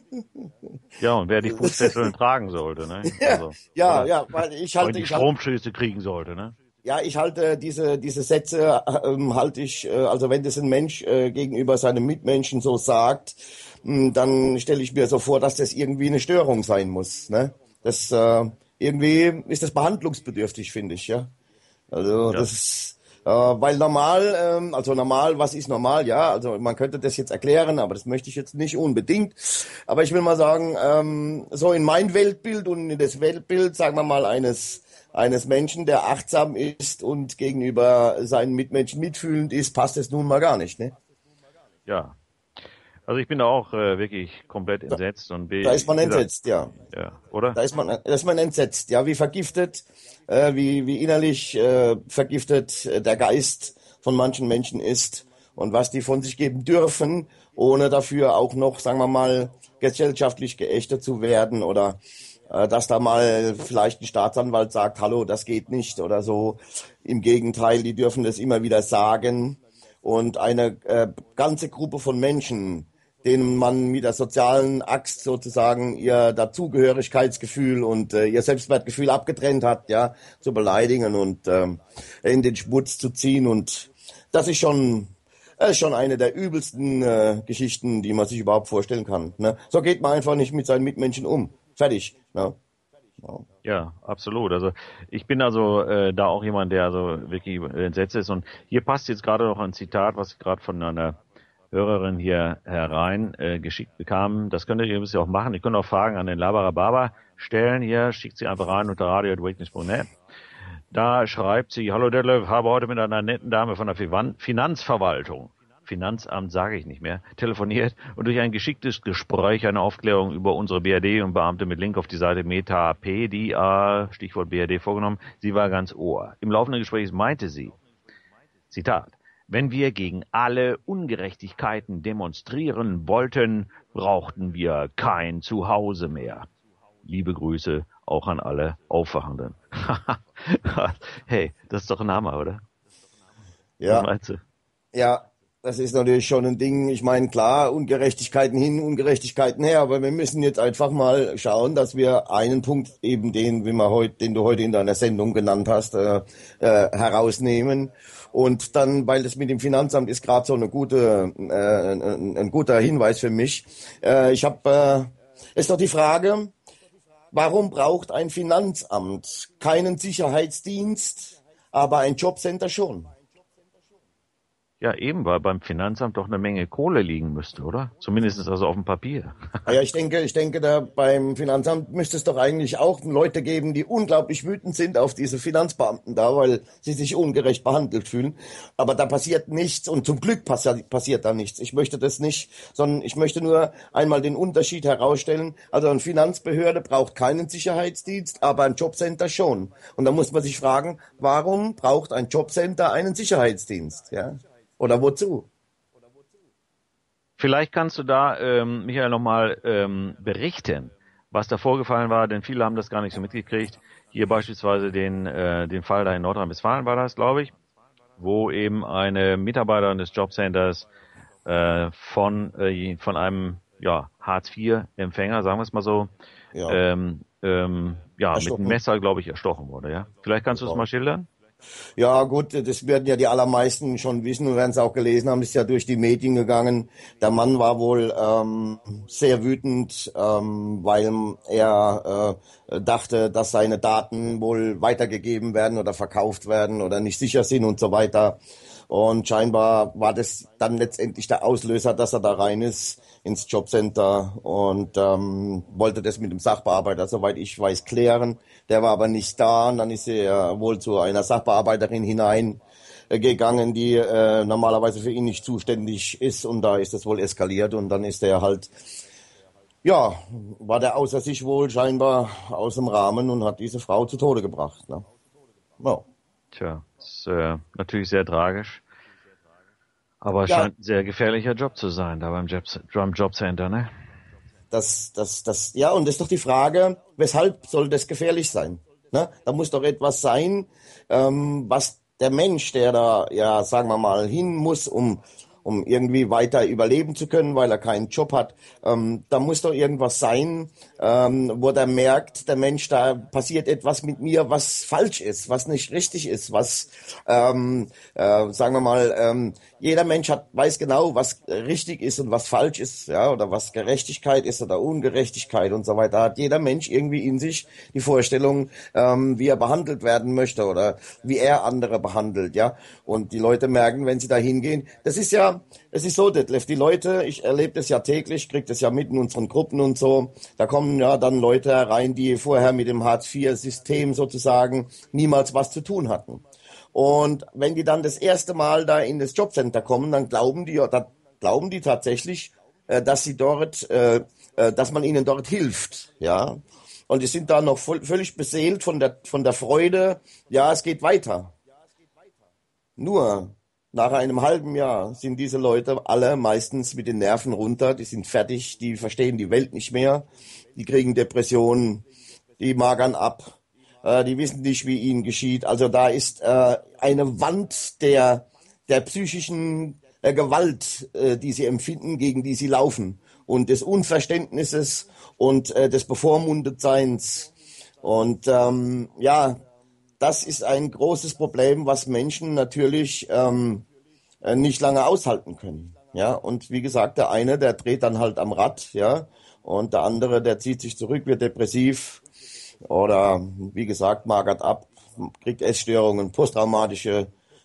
Ja, und wer die Fußfesseln tragen sollte, ne? Also, ja, weil die Stromschüsse kriegen sollte, ne? Ja, ich halte diese Sätze, also wenn das ein Mensch gegenüber seinem Mitmenschen so sagt, dann stelle ich mir so vor, dass das irgendwie eine Störung sein muss, ne? Das, irgendwie ist das behandlungsbedürftig, finde ich, ja. Also, ja. Das ist, weil normal, was ist normal? Ja, also man könnte das jetzt erklären, aber das möchte ich jetzt nicht unbedingt. Aber ich will mal sagen, so in mein Weltbild und in das Weltbild, sagen wir mal, eines Menschen, der achtsam ist und gegenüber seinen Mitmenschen mitfühlend ist, passt es nun mal gar nicht, ne? Ja. Also ich bin da auch wirklich komplett entsetzt und da ist man entsetzt, ja. Ja, oder? Da ist man entsetzt, ja, wie vergiftet, wie innerlich vergiftet der Geist von manchen Menschen ist und was die von sich geben dürfen, ohne dafür auch noch, sagen wir mal, gesellschaftlich geächtet zu werden oder dass da mal vielleicht ein Staatsanwalt sagt, hallo, das geht nicht oder so. Im Gegenteil, die dürfen das immer wieder sagen und eine ganze Gruppe von Menschen, denen man mit der sozialen Axt sozusagen ihr Dazugehörigkeitsgefühl und ihr Selbstwertgefühl abgetrennt hat, ja, zu beleidigen und in den Schmutz zu ziehen. Und das ist schon eine der übelsten Geschichten, die man sich überhaupt vorstellen kann. Ne? So geht man einfach nicht mit seinen Mitmenschen um. Fertig. Ne? Ja, absolut. Also ich bin also da auch jemand, der also wirklich entsetzt ist. Und hier passt jetzt gerade noch ein Zitat, was ich gerade von einer Hörerin hier herein geschickt bekam. Das könnt ihr übrigens auch machen. Ihr könnt auch Fragen an den Labarababa stellen. Hier schickt sie einfach rein unter radio@wakeness.net. Da schreibt sie, hallo Detlef, habe heute mit einer netten Dame von der Finanzverwaltung Finanzamt sage ich nicht mehr, telefoniert und durch ein geschicktes Gespräch eine Aufklärung über unsere BRD und Beamte mit Link auf die Seite Metapedia, Stichwort BRD, vorgenommen. Sie war ganz Ohr. Im laufenden Gespräch meinte sie, Zitat, wenn wir gegen alle Ungerechtigkeiten demonstrieren wollten, brauchten wir kein Zuhause mehr. Liebe Grüße auch an alle Aufwachenden. Hey, das ist doch ein Hammer, oder? Ja. Was meinst du? Ja, das ist natürlich schon ein Ding. Ich meine, klar, Ungerechtigkeiten hin, Ungerechtigkeiten her, aber wir müssen jetzt einfach mal schauen, dass wir einen Punkt, eben den du heute in deiner Sendung genannt hast, herausnehmen. Und dann, weil das mit dem Finanzamt ist gerade so ein guter Hinweis für mich. Ist doch die Frage, warum braucht ein Finanzamt keinen Sicherheitsdienst, aber ein Jobcenter schon? Ja, eben, weil beim Finanzamt doch eine Menge Kohle liegen müsste, oder? Zumindest also auf dem Papier. Ja, ich denke, da beim Finanzamt müsste es doch eigentlich auch Leute geben, die unglaublich wütend sind auf diese Finanzbeamten da, weil sie sich ungerecht behandelt fühlen. Aber da passiert nichts und zum Glück passiert da nichts. Ich möchte das nicht, sondern ich möchte nur einmal den Unterschied herausstellen. Also eine Finanzbehörde braucht keinen Sicherheitsdienst, aber ein Jobcenter schon. Und da muss man sich fragen, warum braucht ein Jobcenter einen Sicherheitsdienst? Ja? Oder wozu? Vielleicht kannst du da, Michael, nochmal berichten, was da vorgefallen war, denn viele haben das gar nicht so mitgekriegt. Hier beispielsweise den Fall da in Nordrhein-Westfalen war das, glaube ich, wo eben eine Mitarbeiterin des Jobcenters von einem Hartz-IV-Empfänger, sagen wir es mal so, Ja. mit einem Messer, glaube ich, erstochen wurde. Ja, vielleicht kannst du es mal schildern? Ja, gut, das werden ja die allermeisten schon wissen und werden es auch gelesen haben, ist ja durch die Medien gegangen. Der Mann war wohl sehr wütend, weil er dachte, dass seine Daten wohl weitergegeben werden oder verkauft werden oder nicht sicher sind und so weiter. Und scheinbar war das dann letztendlich der Auslöser, dass er da rein ist ins Jobcenter und wollte das mit dem Sachbearbeiter, soweit ich weiß, klären. Der war aber nicht da und dann ist er wohl zu einer Sachbearbeiterin hineingegangen, die normalerweise für ihn nicht zuständig ist und da ist es wohl eskaliert und dann ist er halt, ja, war der außer sich wohl scheinbar aus dem Rahmen und hat diese Frau zu Tode gebracht. Ne? Ja. Tja, ist natürlich sehr tragisch. Aber es scheint ein sehr gefährlicher Job zu sein, da beim Jobcenter, ne? Ja, und das ist doch die Frage, weshalb soll das gefährlich sein? Ne? Da muss doch etwas sein, was der Mensch, der da, ja, sagen wir mal, hin muss, um irgendwie weiter überleben zu können, weil er keinen Job hat. Da muss doch irgendwas sein, wo der merkt, der Mensch, da passiert etwas mit mir, was falsch ist, was nicht richtig ist, was, sagen wir mal, jeder Mensch weiß genau, was richtig ist und was falsch ist, ja, oder was Gerechtigkeit ist oder Ungerechtigkeit und so weiter. Da hat jeder Mensch irgendwie in sich die Vorstellung, wie er behandelt werden möchte oder wie er andere behandelt, ja. Und die Leute merken, wenn sie da hingehen, es ist so, Detlef, die Leute, ich erlebe das ja täglich, kriege das ja mit in unseren Gruppen und so, da kommen ja dann Leute herein, die vorher mit dem Hartz-IV-System sozusagen niemals was zu tun hatten. Und wenn die dann das erste Mal da in das Jobcenter kommen, dann glauben die tatsächlich, dass sie dort, dass man ihnen dort hilft, ja. Und die sind da noch völlig beseelt von der Freude, ja, es geht weiter. Nur nach einem halben Jahr sind diese Leute alle meistens mit den Nerven runter, die sind fertig, die verstehen die Welt nicht mehr, die kriegen Depressionen, die magern ab, die wissen nicht, wie ihnen geschieht. Also da ist eine Wand der psychischen Gewalt, die sie empfinden, gegen die sie laufen und des Unverständnisses und des Bevormundetseins. Und das ist ein großes Problem, was Menschen natürlich nicht lange aushalten können. Ja, und wie gesagt, der eine, der dreht dann halt am Rad, ja, und der andere, der zieht sich zurück, wird depressiv oder wie gesagt, magert ab, kriegt Essstörungen, posttraumatische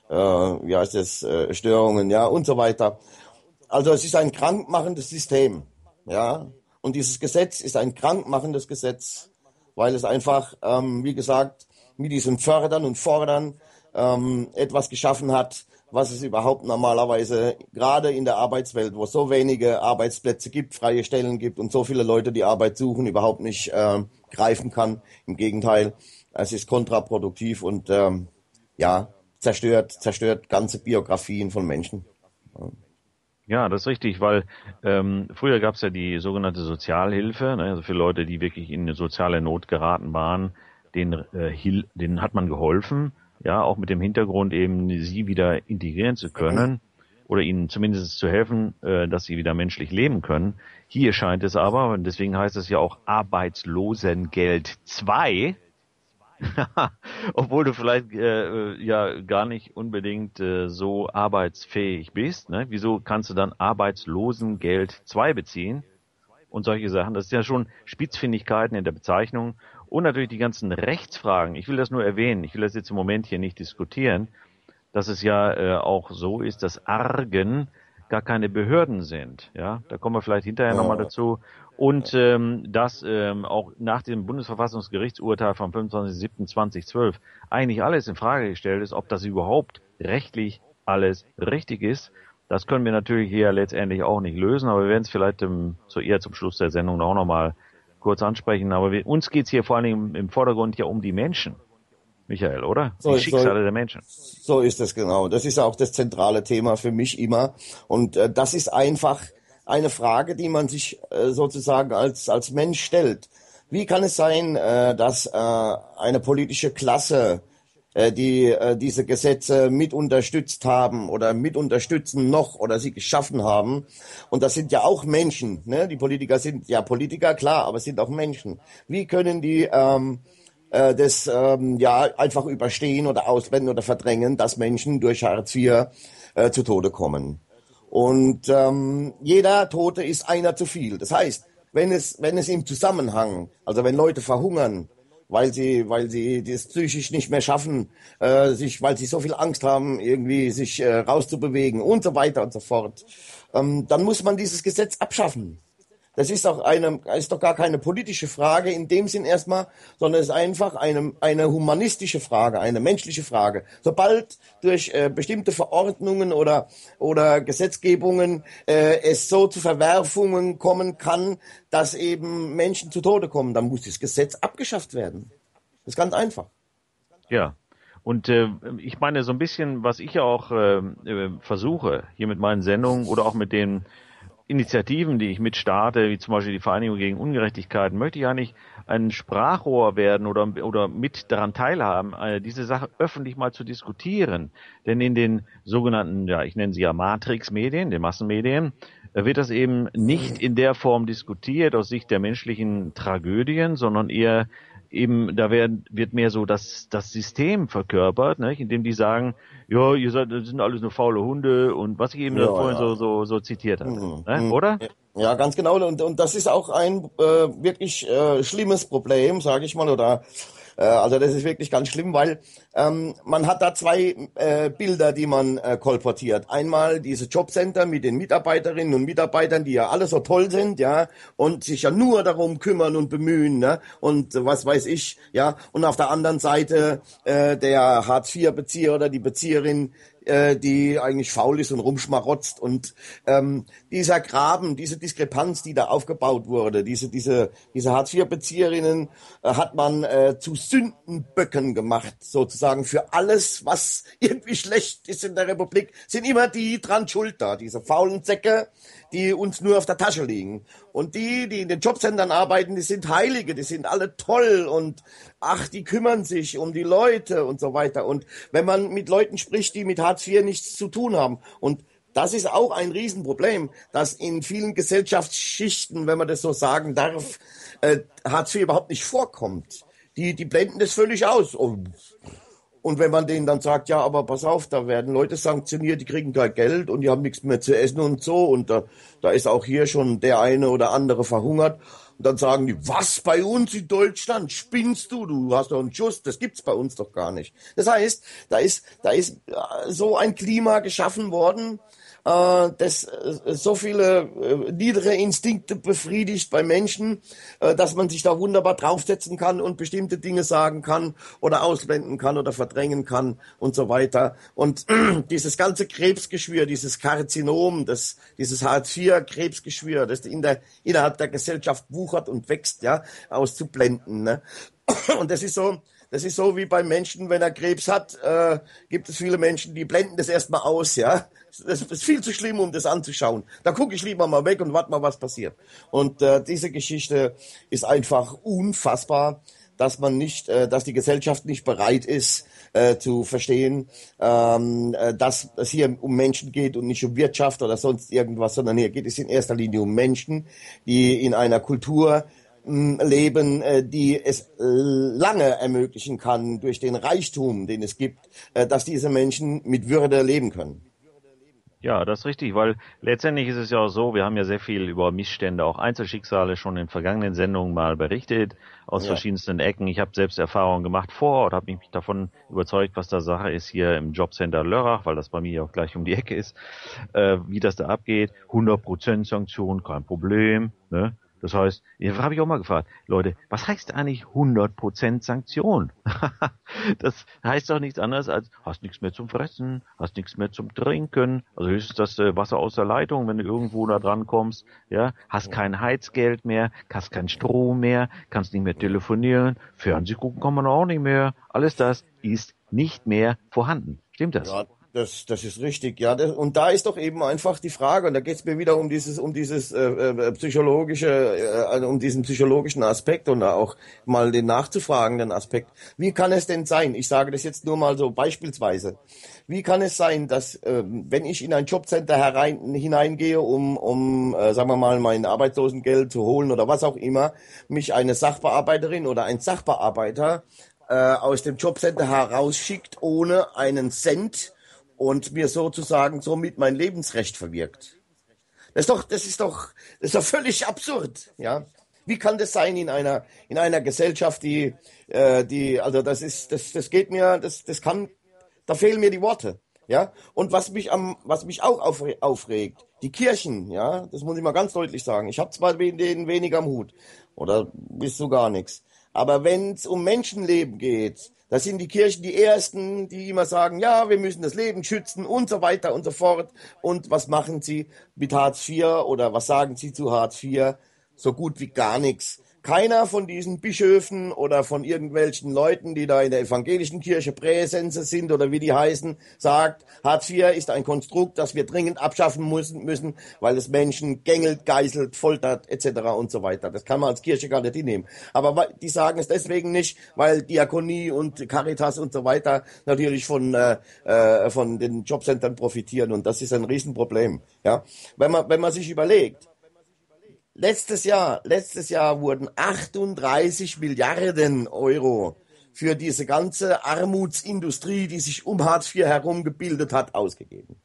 Störungen, ja, und so weiter. Also es ist ein krankmachendes System, ja, und dieses Gesetz ist ein krankmachendes Gesetz, weil es einfach, wie gesagt, mit diesem Fördern und Fordern etwas geschaffen hat, was es überhaupt normalerweise, gerade in der Arbeitswelt, wo es so wenige Arbeitsplätze gibt, freie Stellen gibt und so viele Leute, die Arbeit suchen, überhaupt nicht greifen kann. Im Gegenteil, es ist kontraproduktiv und ja, zerstört ganze Biografien von Menschen. Ja, das ist richtig, weil früher gab es ja die sogenannte Sozialhilfe, ne, also für Leute, die wirklich in eine soziale Not geraten waren, denen hat man geholfen, ja, auch mit dem Hintergrund eben, sie wieder integrieren zu können oder ihnen zumindest zu helfen, dass sie wieder menschlich leben können. Hier scheint es aber, und deswegen heißt es ja auch Arbeitslosengeld 2, obwohl du vielleicht ja gar nicht unbedingt so arbeitsfähig bist, ne? Wieso kannst du dann Arbeitslosengeld 2 beziehen und solche Sachen? Das sind ja schon Spitzfindigkeiten in der Bezeichnung und natürlich die ganzen Rechtsfragen. Ich will das nur erwähnen, ich will das jetzt im Moment hier nicht diskutieren, dass es ja auch so ist, dass Argen gar keine Behörden sind. Ja, da kommen wir vielleicht hinterher nochmal dazu. Und dass auch nach dem Bundesverfassungsgerichtsurteil vom 25.07.2012 eigentlich alles in Frage gestellt ist, ob das überhaupt rechtlich alles richtig ist. Das können wir natürlich hier letztendlich auch nicht lösen, aber wir werden es vielleicht eher zum Schluss der Sendung auch nochmal kurz ansprechen. Aber uns geht's hier vor allen Dingen im Vordergrund ja um die Menschen, Michael, oder? Die Schicksale der Menschen. So ist es genau. Das ist auch das zentrale Thema für mich immer. Und das ist einfach eine Frage, die man sich sozusagen als Mensch stellt. Wie kann es sein, dass eine politische Klasse, die diese Gesetze mit unterstützt haben oder mit unterstützen noch oder sie geschaffen haben, und das sind ja auch Menschen, ne? Die Politiker sind ja Politiker, klar, aber es sind auch Menschen. Wie können die das ja einfach überstehen oder ausblenden oder verdrängen, dass Menschen durch Hartz IV zu Tode kommen? Und jeder Tote ist einer zu viel. Das heißt, wenn es im Zusammenhang, also wenn Leute verhungern, weil sie das psychisch nicht mehr schaffen, weil sie so viel Angst haben, irgendwie sich rauszubewegen und so weiter und so fort, dann muss man dieses Gesetz abschaffen. Das ist doch gar keine politische Frage in dem Sinn erstmal, sondern es ist einfach eine humanistische Frage, eine menschliche Frage. Sobald durch bestimmte Verordnungen oder Gesetzgebungen es so zu Verwerfungen kommen kann, dass eben Menschen zu Tode kommen, dann muss das Gesetz abgeschafft werden. Das ist ganz einfach. Ja. Und ich meine, so ein bisschen, was ich ja auch versuche, hier mit meinen Sendungen oder auch mit den Initiativen, die ich mitstarte, wie zum Beispiel die Vereinigung gegen Ungerechtigkeiten, möchte ich eigentlich ein Sprachrohr werden oder mit daran teilhaben, diese Sache öffentlich mal zu diskutieren. Denn in den sogenannten, ja, ich nenne sie ja Matrix-Medien, den Massenmedien, wird das eben nicht in der Form diskutiert aus Sicht der menschlichen Tragödien, sondern eher eben, da wird mehr so das System verkörpert, ne, indem die sagen, ja, das sind alles nur faule Hunde und was ich eben vorhin so zitiert habe, ne, oder? Ja, ganz genau. Und das ist auch ein wirklich schlimmes Problem, sage ich mal, oder also das ist wirklich ganz schlimm, weil man hat da zwei Bilder, die man kolportiert. Einmal diese Jobcenter mit den Mitarbeiterinnen und Mitarbeitern, die ja alle so toll sind, ja, und sich ja nur darum kümmern und bemühen, ne, und was weiß ich, ja. Und auf der anderen Seite der Hartz-IV-Bezieher oder die Bezieherin, die eigentlich faul ist und rumschmarotzt, und dieser Graben, diese Diskrepanz, die da aufgebaut wurde, diese Hartz-IV-Bezieherinnen hat man zu Sündenböcken gemacht, sozusagen für alles, was irgendwie schlecht ist in der Republik, sind immer die dran schuld da, diese faulen Säcke, die uns nur auf der Tasche liegen. Und die in den Jobcentern arbeiten, die sind Heilige, die sind alle toll und ach, die kümmern sich um die Leute und so weiter. Und wenn man mit Leuten spricht, die mit Hartz IV nichts zu tun haben, und das ist auch ein Riesenproblem, dass in vielen Gesellschaftsschichten, wenn man das so sagen darf, Hartz IV überhaupt nicht vorkommt. Die blenden das völlig aus. Und wenn man denen dann sagt, ja, aber pass auf, da werden Leute sanktioniert, die kriegen kein Geld und die haben nichts mehr zu essen und so, und da ist auch hier schon der eine oder andere verhungert. Und dann sagen die, was, bei uns in Deutschland? Spinnst du? Du hast doch einen Schuss, das gibt's bei uns doch gar nicht. Das heißt, da ist so ein Klima geschaffen worden, das so viele niedere Instinkte befriedigt bei Menschen, dass man sich da wunderbar draufsetzen kann und bestimmte Dinge sagen kann oder ausblenden kann oder verdrängen kann und so weiter. Und dieses ganze Krebsgeschwür, dieses Karzinom, dieses Hartz-IV-Krebsgeschwür, das innerhalb der Gesellschaft wuchert und wächst, ja, auszublenden. Ne? Und das ist so wie beim Menschen, wenn er Krebs hat, gibt es viele Menschen, die blenden das erstmal aus, ja. Das ist viel zu schlimm, um das anzuschauen. Da gucke ich lieber mal weg und warte mal, was passiert. Und diese Geschichte ist einfach unfassbar, dass die Gesellschaft nicht bereit ist, zu verstehen, dass es hier um Menschen geht und nicht um Wirtschaft oder sonst irgendwas, sondern hier geht es in erster Linie um Menschen, die in einer Kultur leben, die es lange ermöglichen kann, durch den Reichtum, den es gibt, dass diese Menschen mit Würde leben können. Ja, das ist richtig, weil letztendlich ist es ja auch so, wir haben ja sehr viel über Missstände, auch Einzelschicksale schon in vergangenen Sendungen mal berichtet, aus verschiedensten Ecken. Ich habe selbst Erfahrungen gemacht vor Ort, habe mich davon überzeugt, was da Sache ist hier im Jobcenter Lörrach, weil das bei mir auch gleich um die Ecke ist, wie das da abgeht. 100% Sanktion, kein Problem, ne? Das heißt, hier habe ich auch mal gefragt, Leute, was heißt eigentlich 100% Sanktion? Das heißt doch nichts anderes als, hast nichts mehr zum Fressen, hast nichts mehr zum Trinken, also höchstens das Wasser aus der Leitung, wenn du irgendwo da dran kommst, ja, hast kein Heizgeld mehr, hast keinen Strom mehr, kannst nicht mehr telefonieren, Fernsehen gucken kann man auch nicht mehr, alles das ist nicht mehr vorhanden. Stimmt das? Ja. Das ist richtig, ja. Und da ist doch eben einfach die Frage, und da geht es mir wieder um diesen psychologischen Aspekt und auch mal den nachzufragenden Aspekt. Wie kann es denn sein? Ich sage das jetzt nur mal so beispielsweise. Wie kann es sein, dass wenn ich in ein Jobcenter hineingehe, um sagen wir mal mein Arbeitslosengeld zu holen oder was auch immer, mich eine Sachbearbeiterin oder ein Sachbearbeiter aus dem Jobcenter herausschickt ohne einen Cent und mir sozusagen somit mein Lebensrecht verwirkt. Das ist doch völlig absurd, ja. Wie kann das sein in einer Gesellschaft, also da fehlen mir die Worte, ja. Und was mich auch aufregt, die Kirchen, ja, das muss ich mal ganz deutlich sagen. Ich habe zwar mit denen wenig am Hut oder bis zu gar nichts, aber wenn es um Menschenleben geht, das sind die Kirchen die Ersten, die immer sagen, ja, wir müssen das Leben schützen und so weiter und so fort. Und was machen sie mit Hartz IV oder was sagen sie zu Hartz IV? So gut wie gar nichts. Keiner von diesen Bischöfen oder von irgendwelchen Leuten, die da in der evangelischen Kirche Präsense sind oder wie die heißen, sagt, Hartz IV ist ein Konstrukt, das wir dringend abschaffen müssen, weil es Menschen gängelt, geißelt, foltert etc. und so weiter. Das kann man als Kirche gar nicht hinnehmen. Aber die sagen es deswegen nicht, weil Diakonie und Caritas und so weiter natürlich von den Jobcentern profitieren und das ist ein Riesenproblem. Ja, wenn man sich überlegt, Letztes Jahr wurden 38 Milliarden Euro für diese ganze Armutsindustrie, die sich um Hartz IV herum gebildet hat, ausgegeben.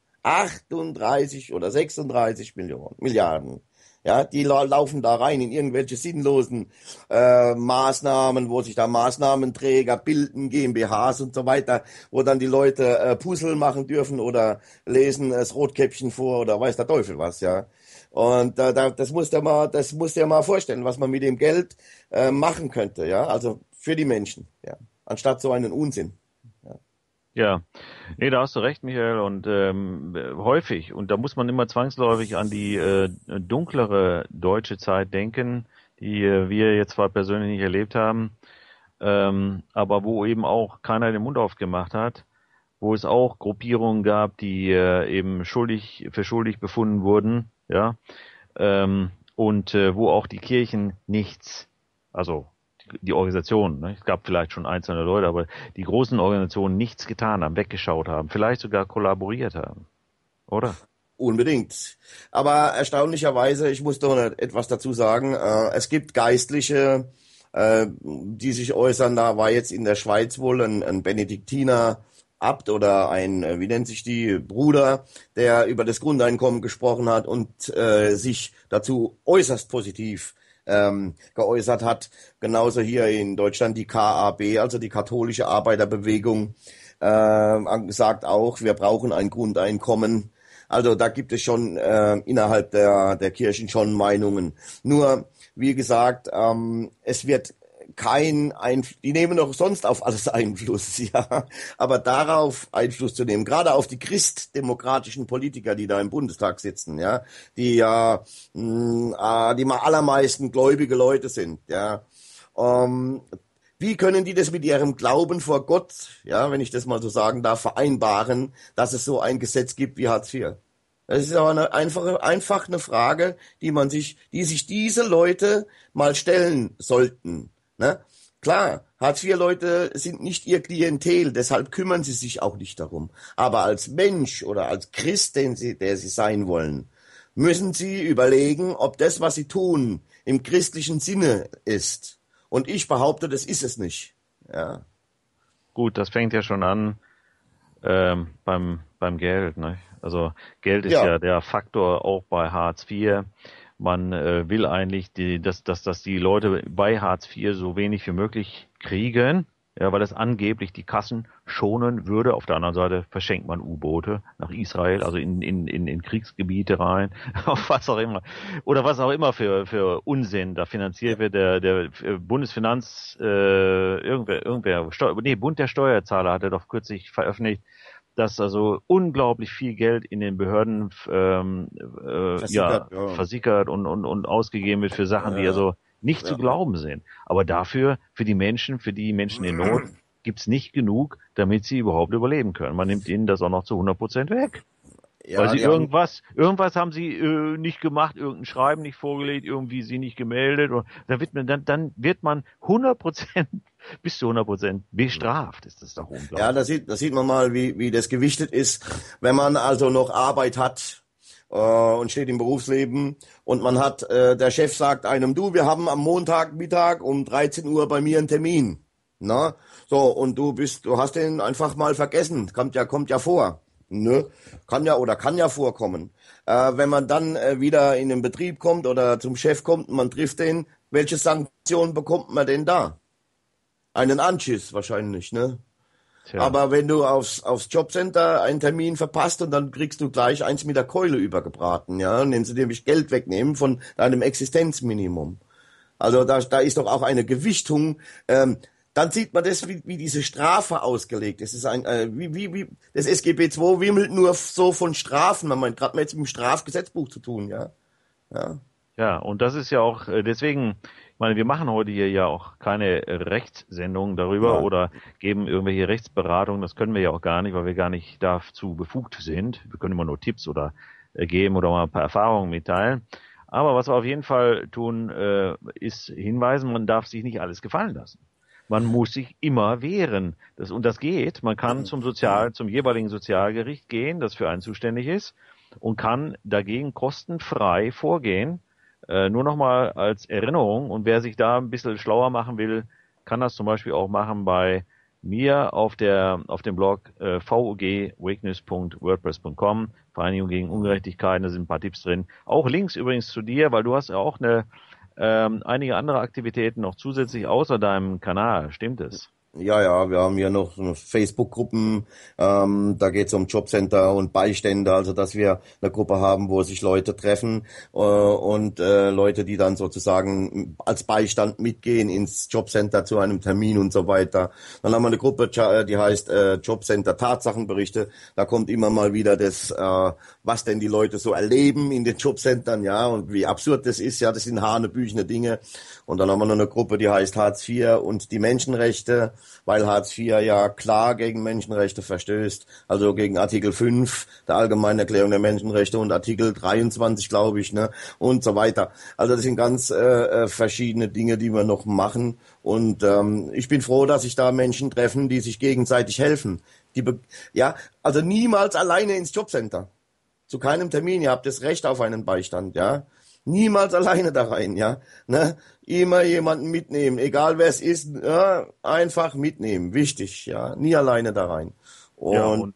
38 oder 36 Milliarden. Ja, die laufen da rein in irgendwelche sinnlosen Maßnahmen, wo sich da Maßnahmenträger bilden, GmbHs und so weiter, wo dann die Leute Puzzle machen dürfen oder lesen das Rotkäppchen vor oder weiß der Teufel was, ja. Und das musst du dir mal vorstellen, was man mit dem Geld machen könnte, ja, also für die Menschen, ja, anstatt so einen Unsinn. Ja, nee, da hast du recht, Michael, und häufig, und da muss man immer zwangsläufig an die dunklere deutsche Zeit denken, die wir jetzt zwar persönlich nicht erlebt haben, aber wo eben auch keiner den Mund aufgemacht hat, wo es auch Gruppierungen gab, die eben für schuldig befunden wurden, ja, und wo auch die Kirchen nichts, also die Organisationen, ne? Es gab vielleicht schon einzelne Leute, aber die großen Organisationen nichts getan haben, weggeschaut haben, vielleicht sogar kollaboriert haben, oder? Unbedingt. Aber erstaunlicherweise, ich muss doch etwas dazu sagen, es gibt Geistliche, die sich äußern, da war jetzt in der Schweiz wohl ein Benediktiner Abt oder wie nennt sich die, Bruder, der über das Grundeinkommen gesprochen hat und sich dazu äußerst positiv geäußert hat. Genauso hier in Deutschland die KAB, also die katholische Arbeiterbewegung, sagt auch, wir brauchen ein Grundeinkommen. Also da gibt es schon innerhalb der Kirchen schon Meinungen. Nur, wie gesagt, es wird kein Einfluss, die nehmen doch sonst auf alles Einfluss, ja. Aber darauf Einfluss zu nehmen, gerade auf die christdemokratischen Politiker, die da im Bundestag sitzen, ja, die ja die mal allermeisten gläubige Leute sind, ja. Wie können die das mit ihrem Glauben vor Gott, ja, wenn ich das mal so sagen darf, vereinbaren, dass es so ein Gesetz gibt wie Hartz IV? Das ist aber einfach eine Frage, die sich diese Leute mal stellen sollten. Ne? Klar, Hartz-IV-Leute sind nicht ihr Klientel, deshalb kümmern sie sich auch nicht darum. Aber als Mensch oder als Christ, der sie sein wollen, müssen sie überlegen, ob das, was sie tun, im christlichen Sinne ist. Und ich behaupte, das ist es nicht. Ja. Gut, das fängt ja schon an beim Geld. Ne? Also Geld ist ja der Faktor auch bei Hartz IV. Man will eigentlich, dass die Leute bei Hartz IV so wenig wie möglich kriegen, ja, weil es angeblich die Kassen schonen würde. Auf der anderen Seite verschenkt man U-Boote nach Israel, also in Kriegsgebiete rein, auf was auch immer. Oder was auch immer für Unsinn da finanziert wird. Der Bundesfinanz, Bund der Steuerzahler hat er doch kürzlich veröffentlicht, dass also unglaublich viel Geld in den Behörden versickert und ausgegeben wird für Sachen, die also nicht zu glauben sind. Aber dafür, für die Menschen in Not, gibt's nicht genug, damit sie überhaupt überleben können. Man nimmt ihnen das auch noch zu 100% weg. Ja, weil sie irgendwas haben sie nicht gemacht, irgendein Schreiben nicht vorgelegt, irgendwie sie nicht gemeldet. Und dann wird man 100%, bis zu 100% bestraft. Ist das doch unglaublich. Ja, da sieht man mal, wie das gewichtet ist, wenn man also noch Arbeit hat und steht im Berufsleben und man hat, der Chef sagt einem, du, wir haben am Montagmittag um 13 Uhr bei mir einen Termin. Na? So, und du hast den einfach mal vergessen. Kommt ja vor. Ne? Kann ja vorkommen. Wenn man dann wieder in den Betrieb kommt oder zum Chef kommt und man trifft den, welche Sanktionen bekommt man denn da? Einen Anschiss wahrscheinlich, ne? Tja. Aber wenn du aufs Jobcenter einen Termin verpasst und dann kriegst du gleich eins mit der Keule übergebraten, ja, und dann sie nämlich Geld wegnehmen von deinem Existenzminimum. Also da ist doch auch eine Gewichtung. Dann sieht man das, wie diese Strafe ausgelegt ist. Es ist wie das SGB II wimmelt nur so von Strafen. Man meint gerade mal jetzt mit dem Strafgesetzbuch zu tun, ja. Ja, und das ist ja auch deswegen. Ich meine, wir machen heute hier ja auch keine Rechtssendung darüber oder geben irgendwelche Rechtsberatungen. Das können wir ja auch gar nicht, weil wir gar nicht dazu befugt sind. Wir können immer nur Tipps oder geben oder mal ein paar Erfahrungen mitteilen. Aber was wir auf jeden Fall tun, ist hinweisen, man darf sich nicht alles gefallen lassen. Man muss sich immer wehren. Das geht. Man kann zum jeweiligen Sozialgericht gehen, das für einen zuständig ist, und kann dagegen kostenfrei vorgehen. Nur nochmal als Erinnerung, und wer sich da ein bisschen schlauer machen will, kann das zum Beispiel auch machen bei mir auf dem Blog vogwitness.wordpress.com, Vereinigung gegen Ungerechtigkeiten, da sind ein paar Tipps drin. Auch Links übrigens zu dir, weil du hast ja auch einige andere Aktivitäten noch zusätzlich außer deinem Kanal, stimmt es? Ja, wir haben ja noch Facebook-Gruppen, da geht es um Jobcenter und Beistände, also dass wir eine Gruppe haben, wo sich Leute treffen und Leute, die dann sozusagen als Beistand mitgehen ins Jobcenter zu einem Termin und so weiter. Dann haben wir eine Gruppe, die heißt Jobcenter Tatsachenberichte, da kommt immer mal wieder das, was denn die Leute so erleben in den Jobcentern, ja, und wie absurd das ist, ja, das sind hanebüchene Dinge. Und dann haben wir noch eine Gruppe, die heißt Hartz IV und die Menschenrechte, weil Hartz IV ja klar gegen Menschenrechte verstößt, also gegen Artikel 5 der Allgemeinen Erklärung der Menschenrechte und Artikel 23, glaube ich, ne, und so weiter. Also das sind ganz verschiedene Dinge, die wir noch machen. Und ich bin froh, dass sich da Menschen treffen, die sich gegenseitig helfen. Also niemals alleine ins Jobcenter. Zu keinem Termin. Ihr habt das Recht auf einen Beistand, ja. Niemals alleine da rein, ja. Ne? Immer jemanden mitnehmen, egal wer es ist, ja, einfach mitnehmen. Wichtig, ja. Nie alleine da rein. Und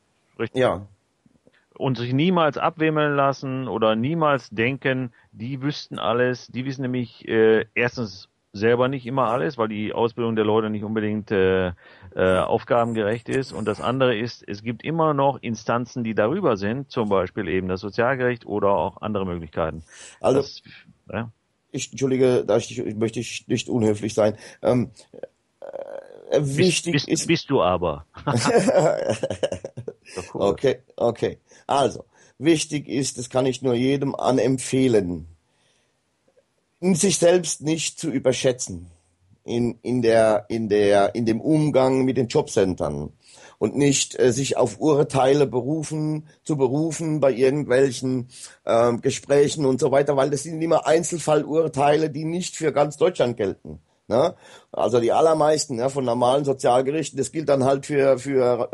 sich niemals abwimmeln lassen oder niemals denken, die wüssten alles. Die wissen nämlich erstens selber nicht immer alles, weil die Ausbildung der Leute nicht unbedingt aufgabengerecht ist. Und das andere ist, es gibt immer noch Instanzen, die darüber sind, zum Beispiel eben das Sozialgericht oder auch andere Möglichkeiten. Also, ja. Entschuldige, ich möchte nicht unhöflich sein. Wichtig ist. Bist du aber. Cool. Okay. Also, wichtig ist, das kann ich nur jedem anempfehlen, sich selbst nicht zu überschätzen in dem Umgang mit den Jobcentern und nicht sich auf Urteile zu berufen bei irgendwelchen Gesprächen und so weiter, weil das sind immer Einzelfallurteile, die nicht für ganz Deutschland gelten. Ne? Also die allermeisten von normalen Sozialgerichten, das gilt dann halt für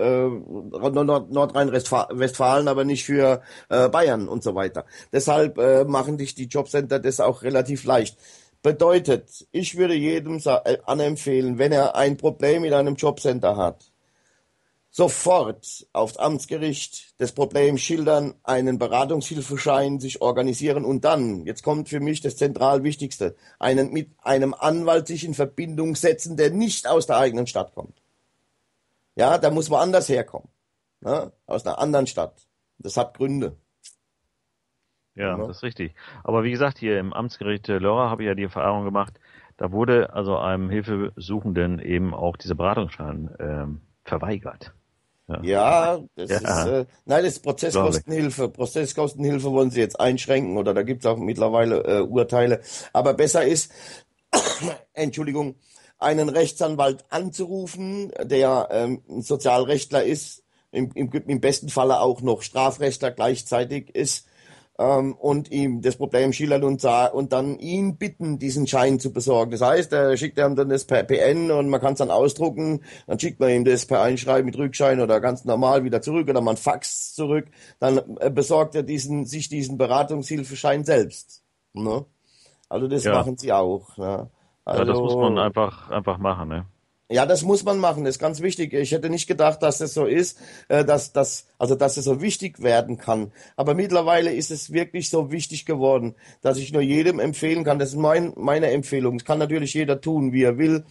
Nordrhein-Westfalen, aber nicht für Bayern und so weiter. Deshalb machen dich die Jobcenter das auch relativ leicht. Bedeutet, ich würde jedem anempfehlen, wenn er ein Problem mit einem Jobcenter hat, sofort aufs Amtsgericht das Problem schildern, einen Beratungshilfeschein sich organisieren und dann, jetzt kommt für mich das zentral Wichtigste, mit einem Anwalt sich in Verbindung setzen, der nicht aus der eigenen Stadt kommt. Ja, der muss woanders herkommen. Ne? Aus einer anderen Stadt. Das hat Gründe. Ja, das ist richtig. Aber wie gesagt, hier im Amtsgericht Lörrach habe ich ja die Erfahrung gemacht, da wurde also einem Hilfesuchenden eben auch dieser Beratungsschein verweigert. Ja, das ist, nein, das ist Prozesskostenhilfe. Prozesskostenhilfe wollen sie jetzt einschränken oder da gibt es auch mittlerweile Urteile. Aber besser ist, Entschuldigung, einen Rechtsanwalt anzurufen, der ein Sozialrechtler ist, im besten Falle auch noch Strafrechtler gleichzeitig ist, und ihm das Problem schildern und dann ihn bitten, diesen Schein zu besorgen. Das heißt, er schickt ihm dann das per PN und man kann es dann ausdrucken, dann schickt man ihm das per Einschreiben mit Rückschein oder ganz normal wieder zurück oder man faxt zurück, dann besorgt er sich diesen Beratungshilfeschein selbst. Ne? Also das machen sie auch. Ne? Also, das muss man einfach machen, ne? Ja, das muss man machen, das ist ganz wichtig. Ich hätte nicht gedacht, dass das so ist, dass es so wichtig werden kann. Aber mittlerweile ist es wirklich so wichtig geworden, dass ich nur jedem empfehlen kann. Das ist meine Empfehlung. Das kann natürlich jeder tun, wie er will.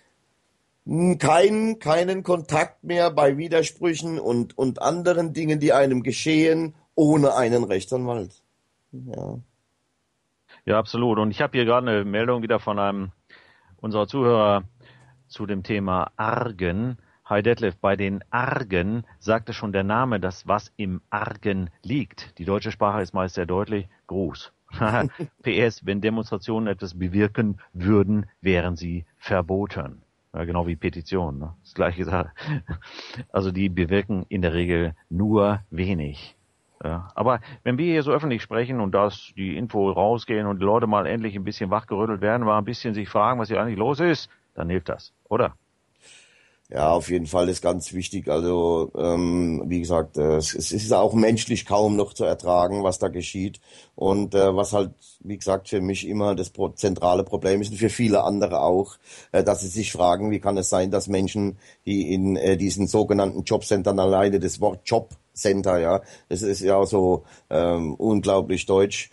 Keinen Kontakt mehr bei Widersprüchen und anderen Dingen, die einem geschehen, ohne einen Rechtsanwalt. Ja. Ja, absolut. Und ich habe hier gerade eine Meldung wieder von einem unserer Zuhörer zu dem Thema Argen. Hi Detlef, bei den Argen sagte schon der Name, dass was im Argen liegt. Die deutsche Sprache ist meist sehr deutlich. Gruß. PS, wenn Demonstrationen etwas bewirken würden, wären sie verboten. Ja, genau wie Petitionen. Ne? Das gleiche Sache. Also die bewirken in der Regel nur wenig. Ja, aber wenn wir hier so öffentlich sprechen und dass die Info rausgehen und die Leute mal endlich ein bisschen wachgerüttelt werden, mal ein bisschen sich fragen, was hier eigentlich los ist, dann hilft das, oder? Ja, auf jeden Fall ist ganz wichtig. Also wie gesagt, es ist auch menschlich kaum noch zu ertragen, was da geschieht. Und was halt, wie gesagt, für mich immer das zentrale Problem ist und für viele andere auch, dass sie sich fragen, wie kann es sein, dass Menschen, die in diesen sogenannten Jobcentern alleine das Wort Jobcenter, ja, das ist ja so unglaublich deutsch,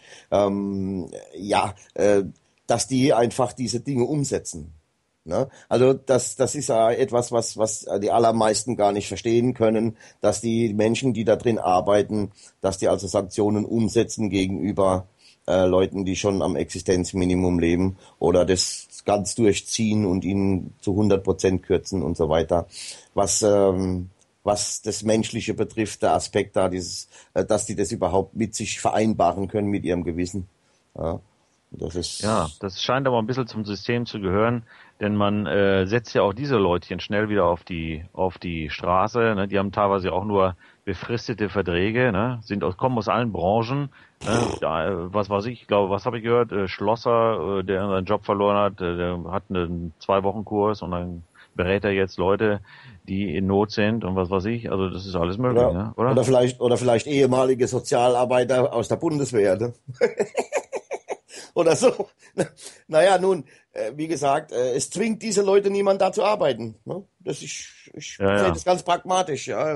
dass die einfach diese Dinge umsetzen. Ne? Also das ist ja etwas, was die allermeisten gar nicht verstehen können, dass die Menschen, die da drin arbeiten, dass die also Sanktionen umsetzen gegenüber Leuten, die schon am Existenzminimum leben oder das ganz durchziehen und ihnen zu 100% kürzen und so weiter. Was das Menschliche betrifft, der Aspekt da, dass die das überhaupt mit sich vereinbaren können mit ihrem Gewissen. Ja. Das scheint aber ein bisschen zum System zu gehören, denn man setzt ja auch diese Leutchen schnell wieder auf die Straße. Ne? Die haben teilweise auch nur befristete Verträge, ne? Kommen aus allen Branchen. Ne? Was weiß ich glaube, was habe ich gehört? Schlosser, der seinen Job verloren hat, der hat einen 2-Wochen-Kurs und dann berät er jetzt Leute, die in Not sind und was weiß ich. Also das ist alles möglich, ne? Oder? Oder vielleicht ehemalige Sozialarbeiter aus der Bundeswehr, ne? Oder so. Naja, nun, wie gesagt, es zwingt diese Leute niemand da zu arbeiten. Ne? Ich sehe das ganz pragmatisch. Ja.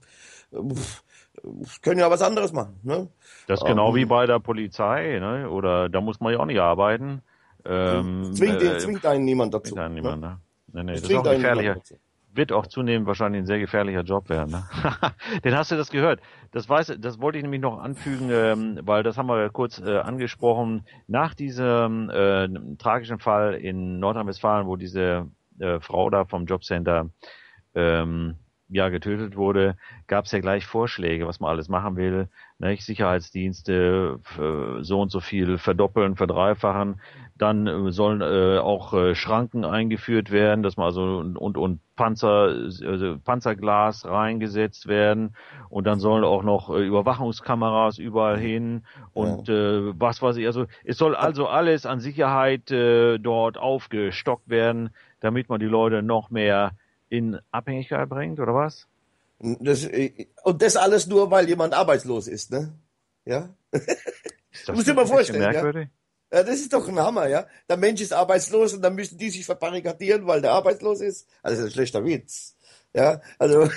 Können ja was anderes machen. Ne? Das ist genau wie bei der Polizei, ne? Oder da muss man ja auch nicht arbeiten. Zwingt einen niemand dazu. Zwingt einen niemand, ne? Nee, das ist Zwingt auch einen gefährlicher. niemand dazu. Wird auch zunehmend wahrscheinlich ein sehr gefährlicher Job werden. Ne? Den hast du das gehört. Das wollte ich nämlich noch anfügen, weil das haben wir ja kurz angesprochen. Nach diesem tragischen Fall in Nordrhein-Westfalen, wo diese Frau da vom Jobcenter getötet wurde, gab es ja gleich Vorschläge, was man alles machen will. Nicht? Sicherheitsdienste so und so viel verdoppeln, verdreifachen. Dann sollen auch Schranken eingeführt werden, dass man also und Panzerglas reingesetzt werden. Und dann sollen auch noch Überwachungskameras überall hin und was weiß ich. Also es soll also alles an Sicherheit dort aufgestockt werden, damit man die Leute noch mehr in Abhängigkeit bringt, oder was? Und das alles nur, weil jemand arbeitslos ist, ne? Ja? Du musst dir mal vorstellen, merkwürdig? Ja, das ist doch ein Hammer, ja? Der Mensch ist arbeitslos und dann müssen die sich verbarrikadieren, weil der arbeitslos ist. Also das ist ein schlechter Witz. Ja, also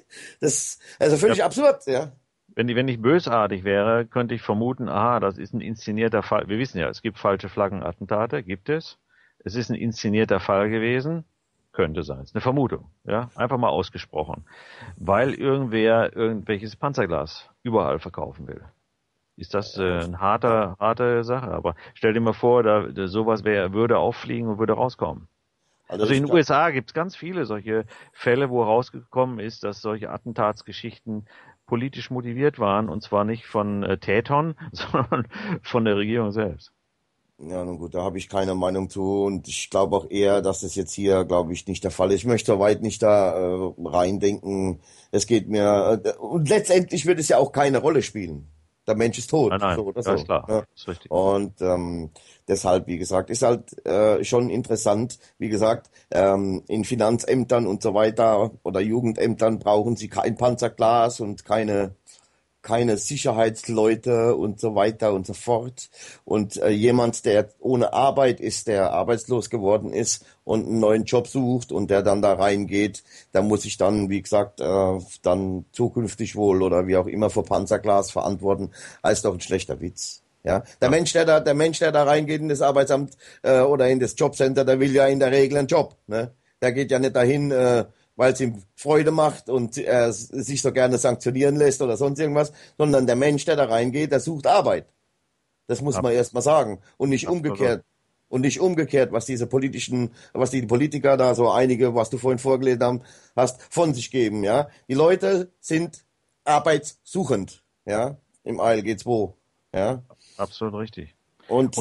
völlig absurd, ja. Wenn ich bösartig wäre, könnte ich vermuten, das ist ein inszenierter Fall. Wir wissen ja, es gibt falsche Flaggenattentate, gibt es. Es ist ein inszenierter Fall gewesen. Könnte sein. Das ist eine Vermutung, ja, einfach mal ausgesprochen. Weil irgendwer irgendwelches Panzerglas überall verkaufen will. Ist das eine harte Sache, aber stell dir mal vor, sowas würde auffliegen und würde rauskommen. Also in den USA gibt es ganz viele solche Fälle, wo rausgekommen ist, dass solche Attentatsgeschichten politisch motiviert waren, und zwar nicht von Tätern, sondern von der Regierung selbst. Ja, nun gut, da habe ich keine Meinung zu und ich glaube auch eher, dass das jetzt hier, glaube ich, nicht der Fall ist. Ich möchte soweit nicht da reindenken. Es geht mir und letztendlich wird es ja auch keine Rolle spielen. Der Mensch ist tot. Nein, so oder so. So. Ist klar. Ja. Das ist richtig. Und deshalb, wie gesagt, ist halt schon interessant. Wie gesagt, in Finanzämtern und so weiter oder Jugendämtern brauchen sie kein Panzerglas und keine Sicherheitsleute und so weiter und so fort. Und jemand, der ohne Arbeit ist, der arbeitslos geworden ist und einen neuen Job sucht und der dann da reingeht, der muss sich dann, wie gesagt, dann zukünftig wohl oder wie auch immer vor Panzerglas verantworten. Das ist doch ein schlechter Witz. Ja, der Mensch, der da reingeht in das Arbeitsamt oder in das Jobcenter, der will ja in der Regel einen Job. Ne? Der geht ja nicht dahin, weil es ihm Freude macht und er sich so gerne sanktionieren lässt oder sonst irgendwas, sondern der Mensch, der da reingeht, der sucht Arbeit. Das muss man erst mal sagen. Und nicht umgekehrt. Und nicht umgekehrt, was die Politiker da so einige, was du vorhin vorgelesen hast, von sich geben, ja. Die Leute sind arbeitssuchend, ja, im ALG 2, ja. Absolut richtig. Und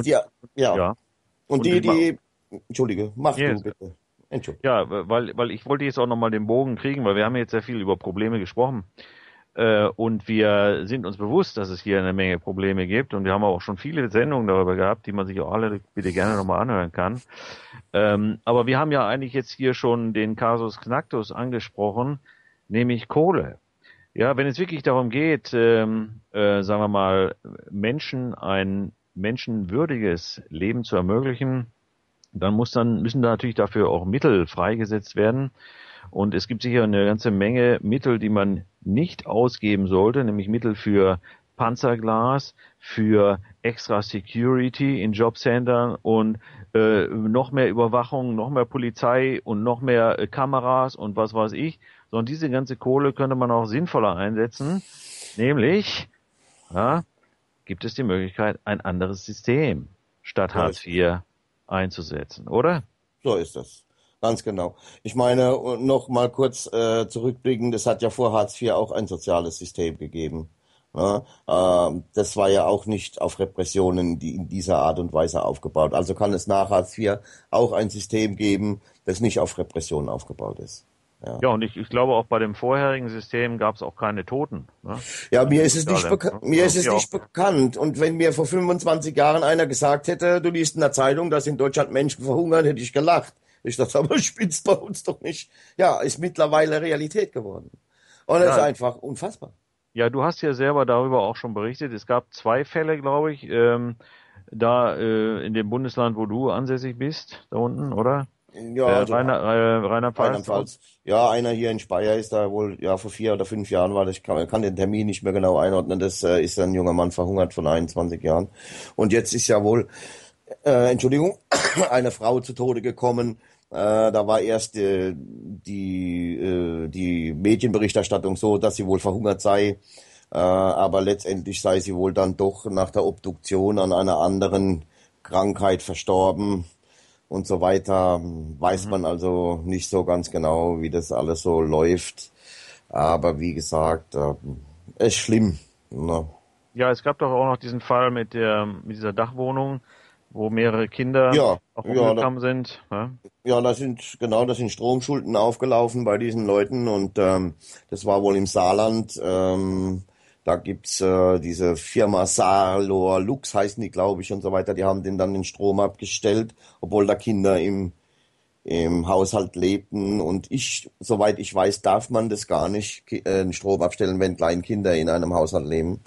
Entschuldige, mach du bitte. Ja, weil ich wollte jetzt auch nochmal den Bogen kriegen, weil wir haben jetzt sehr viel über Probleme gesprochen. Und wir sind uns bewusst, dass es hier eine Menge Probleme gibt. Und wir haben auch schon viele Sendungen darüber gehabt, die man sich auch alle bitte gerne nochmal anhören kann. Aber wir haben ja eigentlich jetzt hier schon den Casus Knacktus angesprochen, nämlich Kohle. Ja, wenn es wirklich darum geht, sagen wir mal, Menschen ein menschenwürdiges Leben zu ermöglichen, dann müssen da natürlich dafür auch Mittel freigesetzt werden. Und es gibt sicher eine ganze Menge Mittel, die man nicht ausgeben sollte, nämlich Mittel für Panzerglas, für extra Security in Jobcentern und noch mehr Überwachung, noch mehr Polizei und noch mehr Kameras und was weiß ich. Sondern diese ganze Kohle könnte man auch sinnvoller einsetzen, nämlich gibt es die Möglichkeit, ein anderes System statt Hartz IV einzusetzen, oder? So ist das. Ganz genau. Ich meine, noch mal kurz zurückblicken, es hat ja vor Hartz IV auch ein soziales System gegeben. Ja, das war ja auch nicht auf Repressionen in dieser Art und Weise aufgebaut. Also kann es nach Hartz IV auch ein System geben, das nicht auf Repressionen aufgebaut ist. Ja, und ich glaube auch bei dem vorherigen System gab es auch keine Toten. Ne? Ja, mir ist es nicht bekannt. Und wenn mir vor 25 Jahren einer gesagt hätte, du liest in der Zeitung, dass in Deutschland Menschen verhungern, hätte ich gelacht. Ich dachte, aber spinnst bei uns doch nicht. Ja, ist mittlerweile Realität geworden. Und das ist einfach unfassbar. Ja, du hast ja selber darüber auch schon berichtet. Es gab 2 Fälle, glaube ich, in dem Bundesland, wo du ansässig bist, da unten, oder? Ja, also Rheinland-Pfalz. Ja, einer hier in Speyer ist da wohl, vor 4 oder 5 Jahren war das, ich kann den Termin nicht mehr genau einordnen, das ist ein junger Mann verhungert von 21 Jahren. Und jetzt ist ja wohl Entschuldigung, eine Frau zu Tode gekommen. Da war erst die Medienberichterstattung so, dass sie wohl verhungert sei. Aber letztendlich sei sie wohl dann doch nach der Obduktion an einer anderen Krankheit verstorben und so weiter. Weiß man also nicht so ganz genau, wie das alles so läuft. Aber wie gesagt, ist schlimm. Ne? Ja, es gab doch auch noch diesen Fall mit dieser Dachwohnung, wo mehrere Kinder auch umgekommen sind. Ja, ja, das sind Stromschulden aufgelaufen bei diesen Leuten und das war wohl im Saarland. Da gibt's diese Firma Salor Lux, heißen die, glaube ich, und so weiter. Die haben denen dann den Strom abgestellt, obwohl da Kinder im Haushalt lebten. Und soweit ich weiß, darf man das gar nicht, den Strom abstellen, wenn Kleinkinder in einem Haushalt leben.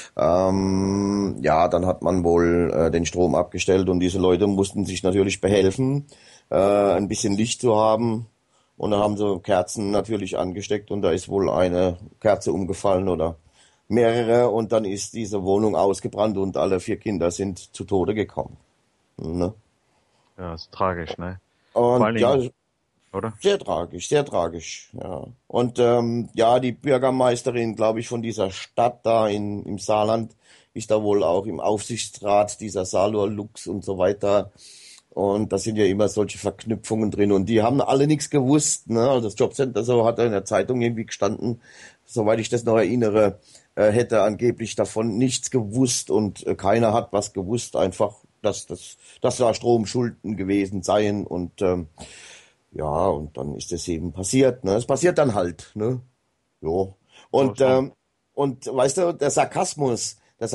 Ja, dann hat man wohl den Strom abgestellt und diese Leute mussten sich natürlich behelfen, ein bisschen Licht zu haben. Und dann haben sie Kerzen natürlich angesteckt und da ist wohl eine Kerze umgefallen oder mehrere und dann ist diese Wohnung ausgebrannt und alle 4 Kinder sind zu Tode gekommen. Ne? Ja, ist tragisch, ne? Und ja, oder? Sehr tragisch, ja. Und ja, die Bürgermeisterin, glaube ich, von dieser Stadt da im Saarland ist da wohl auch im Aufsichtsrat dieser Salor Lux und so weiter. Und da sind ja immer solche Verknüpfungen drin und die haben alle nichts gewusst, ne? Also das Jobcenter, so hat er in der Zeitung irgendwie gestanden, soweit ich das noch erinnere, hätte angeblich davon nichts gewusst und keiner hat was gewusst, einfach, dass da Stromschulden gewesen seien und ja, und dann ist es eben passiert, ne? Es passiert dann halt, ne? Jo. Und weißt du, der Sarkasmus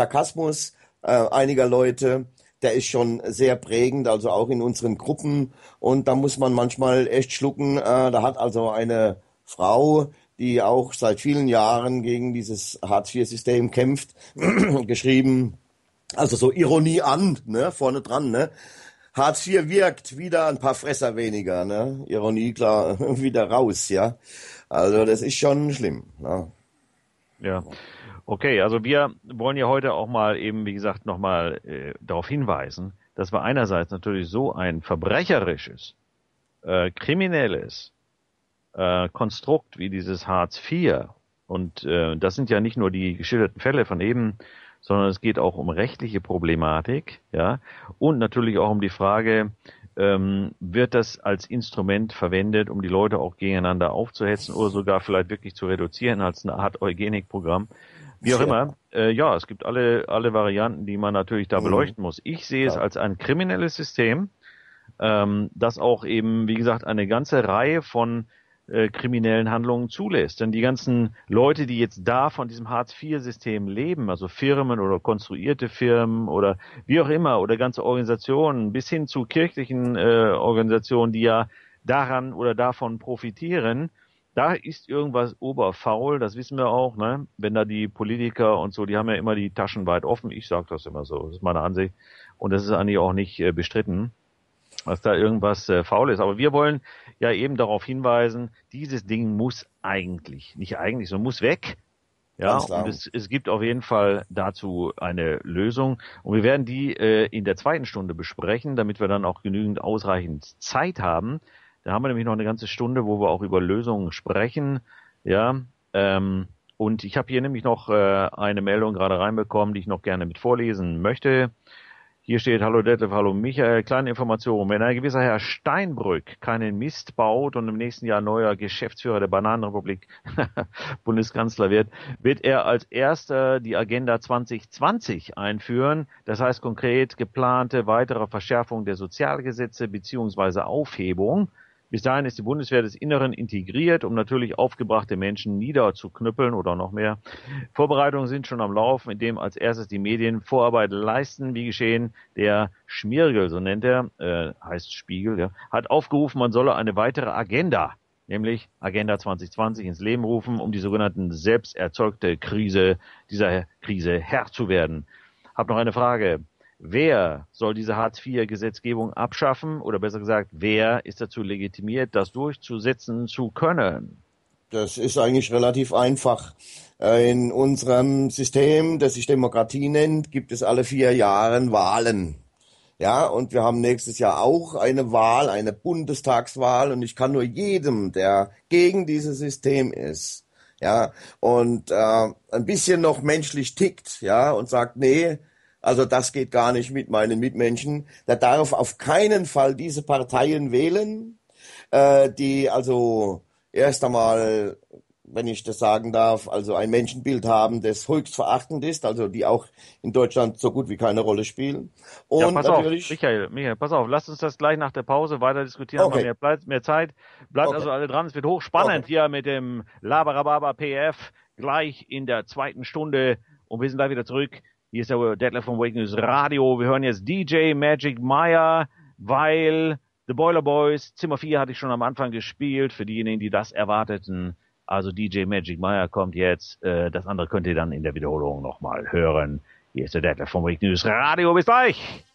einiger Leute, der ist schon sehr prägend, also auch in unseren Gruppen. Und da muss man manchmal echt schlucken. Da hat also eine Frau, die auch seit vielen Jahren gegen dieses Hartz-IV-System kämpft, geschrieben, also so Ironie an, ne, vorne dran, ne? Hartz IV wirkt, wieder ein paar Fresser weniger, ne? Ironie klar, wieder raus, ja. Also das ist schon schlimm, ne? Ja. Okay, also wir wollen ja heute auch mal eben, wie gesagt, nochmal darauf hinweisen, dass wir einerseits natürlich so ein verbrecherisches, kriminelles Konstrukt wie dieses Hartz IV und das sind ja nicht nur die geschilderten Fälle von eben, sondern es geht auch um rechtliche Problematik, ja, und natürlich auch um die Frage, wird das als Instrument verwendet, um die Leute auch gegeneinander aufzuhetzen oder sogar vielleicht wirklich zu reduzieren als eine Art Eugenikprogramm. Wie auch immer, ja, es gibt alle Varianten, die man natürlich da beleuchten muss. Ich sehe es als ein kriminelles System, das auch eben, wie gesagt, eine ganze Reihe von kriminellen Handlungen zulässt. Denn die ganzen Leute, die jetzt da von diesem Hartz-IV-System leben, also Firmen oder konstruierte Firmen oder wie auch immer oder ganze Organisationen bis hin zu kirchlichen Organisationen, die ja daran oder davon profitieren, da ist irgendwas oberfaul, das wissen wir auch, ne? Wenn da die Politiker und so, die haben ja immer die Taschen weit offen, ich sage das immer so, das ist meine Ansicht und das ist eigentlich auch nicht bestritten, dass da irgendwas faul ist. Aber wir wollen ja eben darauf hinweisen, dieses Ding muss sondern muss weg. Ja, und es gibt auf jeden Fall dazu eine Lösung. Und wir werden die in der zweiten Stunde besprechen, damit wir dann auch ausreichend Zeit haben. Da haben wir nämlich noch eine ganze Stunde, wo wir auch über Lösungen sprechen. Ja, und ich habe hier nämlich noch eine Meldung gerade reinbekommen, die ich noch gerne mit vorlesen möchte. Hier steht, hallo Detlef, hallo Michael, kleine Information. Wenn ein gewisser Herr Steinbrück keinen Mist baut und im nächsten Jahr neuer Geschäftsführer der Bananenrepublik Bundeskanzler wird er als erster die Agenda 2020 einführen. Das heißt konkret geplante weitere Verschärfung der Sozialgesetze bzw. Aufhebung. Bis dahin ist die Bundeswehr des Inneren integriert, um natürlich aufgebrachte Menschen niederzuknüppeln oder noch mehr. Vorbereitungen sind schon am Laufen, indem als erstes die Medien Vorarbeit leisten, wie geschehen. Der Schmiergel, so nennt er, heißt Spiegel, ja, hat aufgerufen, man solle eine weitere Agenda, nämlich Agenda 2020 ins Leben rufen, um die sogenannten selbst erzeugte dieser Krise Herr zu werden. Hab noch eine Frage. Wer soll diese Hartz-IV-Gesetzgebung abschaffen? Oder besser gesagt, wer ist dazu legitimiert, das durchzusetzen zu können? Das ist eigentlich relativ einfach. In unserem System, das sich Demokratie nennt, gibt es alle 4 Jahre Wahlen. Ja, und wir haben nächstes Jahr auch eine Wahl, eine Bundestagswahl, und ich kann nur jedem, der gegen dieses System ist, ja, und ein bisschen noch menschlich tickt, ja, und sagt, nee, also das geht gar nicht mit meinen Mitmenschen, der darf auf keinen Fall diese Parteien wählen, die also erst einmal, wenn ich das sagen darf, also ein Menschenbild haben, das höchst verachtend ist, also die auch in Deutschland so gut wie keine Rolle spielen. Ja, Und pass auf, natürlich, Michael, pass auf, lasst uns das gleich nach der Pause weiter diskutieren, haben wir okay, mehr Zeit. Bleibt okay, also alle dran, es wird okay. hochspannend hier mit dem Labarababa PF gleich in der zweiten Stunde und wir sind gleich wieder zurück. Hier ist der Detlef vom Wake News Radio. Wir hören jetzt DJ Magic Meyer, weil The Boiler Boys, Zimmer 4 hatte ich schon am Anfang gespielt, für diejenigen, die das erwarteten. Also DJ Magic Meyer kommt jetzt, das andere könnt ihr dann in der Wiederholung nochmal hören. Hier ist der Detlef vom Wake News Radio, bis gleich!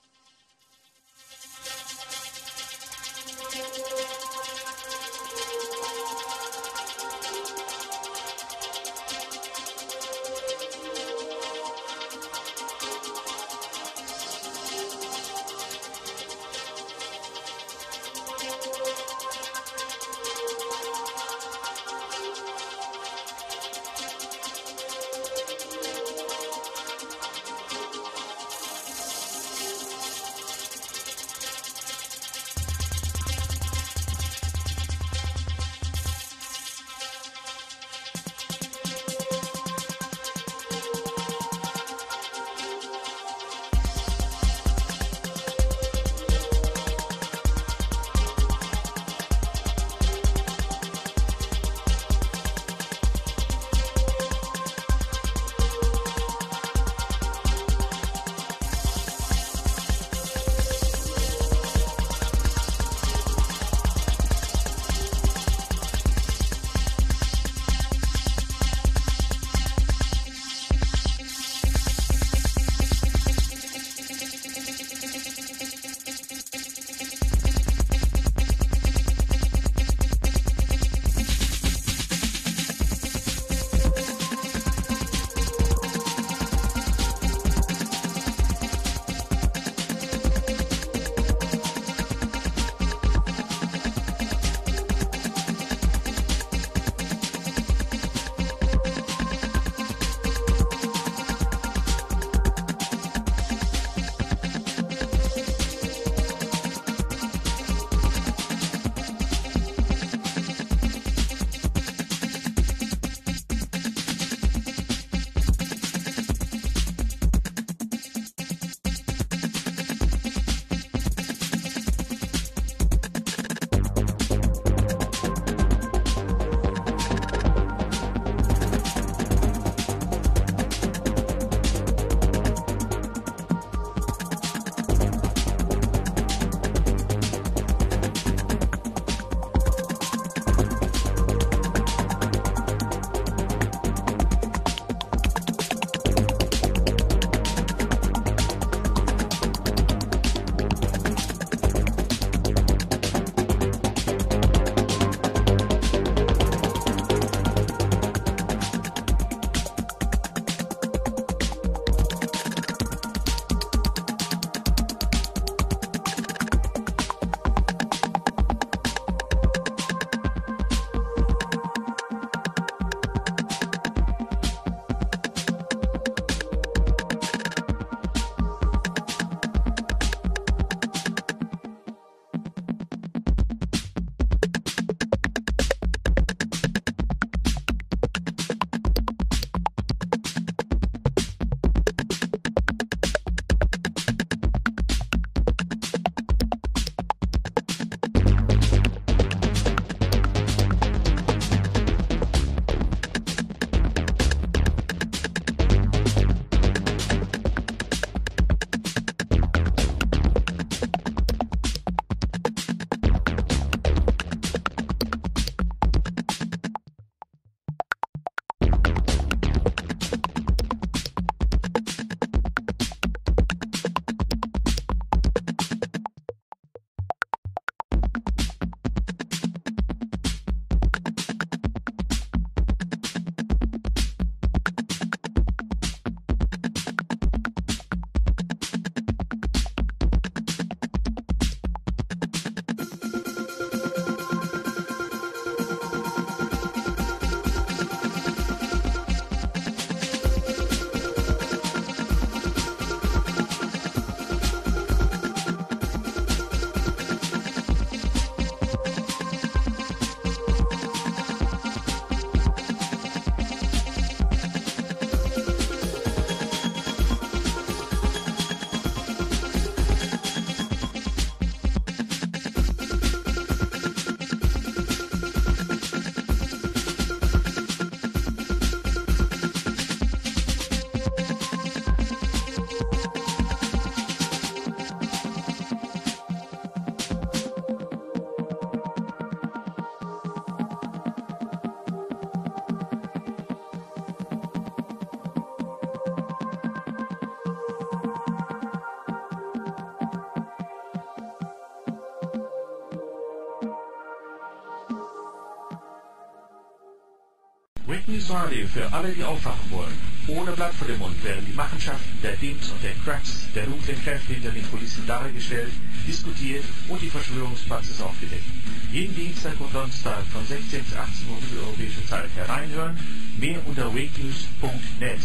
Wake News Radio für alle, die aufwachen wollen. Ohne Blatt vor dem Mund werden die Machenschaften der Dimps und der Cracks, der dunklen Kräfte hinter den Kulissen dargestellt, diskutiert und die Verschwörungspraxis aufgedeckt. Jeden Dienstag und Donnerstag von 16 bis 18 Uhr mitteleuropäische Zeit hereinhören. Mehr unter wakenews.net.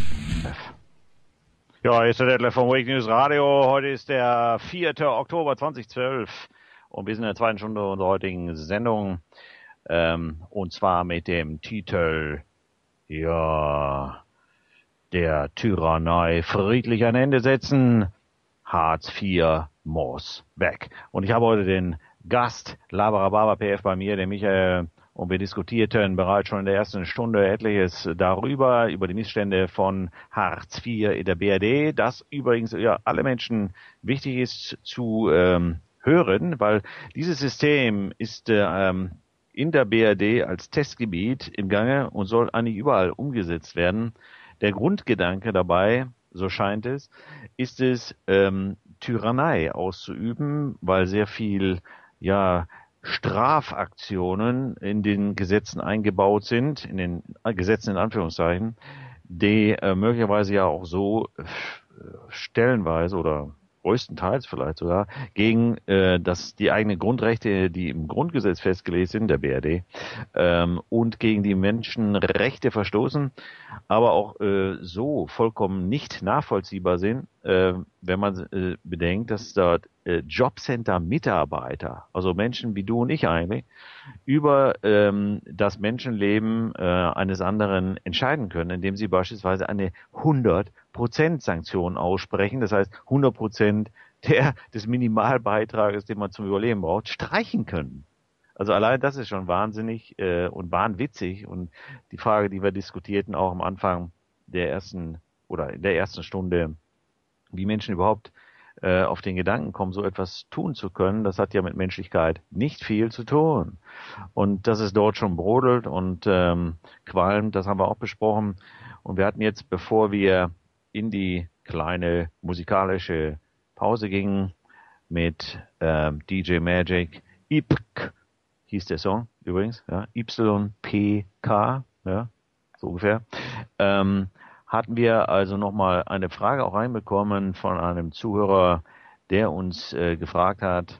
Ja, hier ist der Detlef von Wake News Radio. Heute ist der 4. Oktober 2012 und wir sind in der zweiten Stunde unserer heutigen Sendung. Und zwar mit dem Titel, ja, der Tyrannei friedlich ein Ende setzen. Hartz IV muss weg. Und ich habe heute den Gast, Labarababa PF bei mir, den Michael, und wir diskutierten bereits schon in der ersten Stunde etliches darüber, über die Missstände von Hartz IV in der BRD, das übrigens ja alle Menschen wichtig ist zu hören, weil dieses System ist in der BRD als Testgebiet im Gange und soll eigentlich überall umgesetzt werden. Der Grundgedanke dabei, so scheint es, ist es, Tyrannei auszuüben, weil sehr viel, ja, Strafaktionen in den Gesetzen eingebaut sind, in den Gesetzen in Anführungszeichen, die möglicherweise ja auch so stellenweise oder größtenteils vielleicht sogar gegen die eigenen Grundrechte, die im Grundgesetz festgelegt sind, der BRD, und gegen die Menschenrechte verstoßen, aber auch so vollkommen nicht nachvollziehbar sind, wenn man bedenkt, dass dort Jobcenter-Mitarbeiter, also Menschen wie du und ich eigentlich, über das Menschenleben eines anderen entscheiden können, indem sie beispielsweise eine 100% Sanktion aussprechen, das heißt 100% des Minimalbeitrages, den man zum Überleben braucht, streichen können. Also allein das ist schon wahnsinnig und wahnwitzig, und die Frage, die wir diskutierten auch am Anfang der ersten oder in der ersten Stunde, wie Menschen überhaupt auf den Gedanken kommen, so etwas tun zu können, das hat ja mit Menschlichkeit nicht viel zu tun. Und dass es dort schon brodelt und qualmt, das haben wir auch besprochen. Und wir hatten jetzt, bevor wir in die kleine musikalische Pause gingen, mit DJ Magic, YPK hieß der Song übrigens, ja, YPK, ja, so ungefähr, hatten wir also nochmal eine Frage auch reinbekommen von einem Zuhörer, der uns gefragt hat,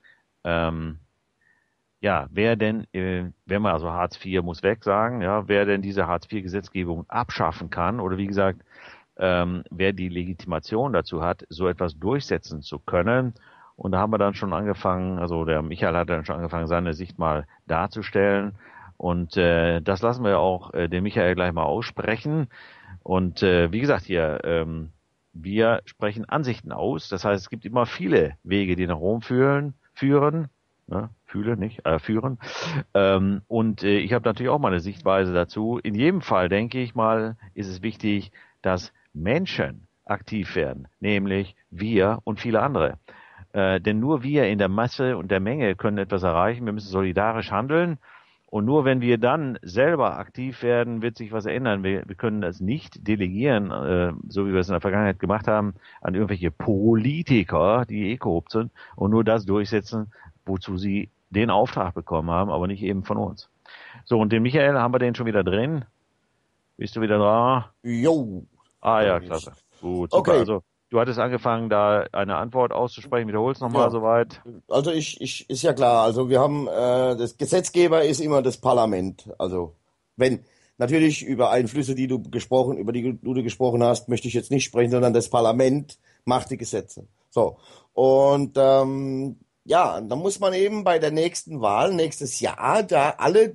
ja, wer denn, wenn wir also Hartz IV muss weg sagen, ja, wer denn diese Hartz IV-Gesetzgebung abschaffen kann, oder wie gesagt, wer die Legitimation dazu hat, so etwas durchsetzen zu können. Und da haben wir dann schon angefangen, also der Michael hat dann schon angefangen, seine Sicht mal darzustellen. Und das lassen wir auch den Michael gleich mal aussprechen. Und wie gesagt hier, wir sprechen Ansichten aus. Das heißt, es gibt immer viele Wege, die nach Rom führen. Ne? Führen. Und ich habe natürlich auch meine Sichtweise dazu. In jedem Fall, denke ich mal, ist es wichtig, dass Menschen aktiv werden. Nämlich wir und viele andere. Denn nur wir in der Masse und der Menge können etwas erreichen. Wir müssen solidarisch handeln. Und nur wenn wir dann selber aktiv werden, wird sich was ändern. Wir können das nicht delegieren, so wie wir es in der Vergangenheit gemacht haben, an irgendwelche Politiker, die korrupt sind, und nur das durchsetzen, wozu sie den Auftrag bekommen haben, aber nicht eben von uns. So, und den Michael, haben wir den schon wieder drin? Bist du wieder da? Jo. Ah ja, klasse. Gut, super. Okay. Also du hattest angefangen, da eine Antwort auszusprechen. Wiederhol's nochmal soweit. Also ist ja klar. Also wir haben, das Gesetzgeber ist immer das Parlament. Also wenn natürlich über Einflüsse, über die du gesprochen hast, möchte ich jetzt nicht sprechen, sondern das Parlament macht die Gesetze. So. Und ja, da muss man eben bei der nächsten Wahl, nächstes Jahr, da alle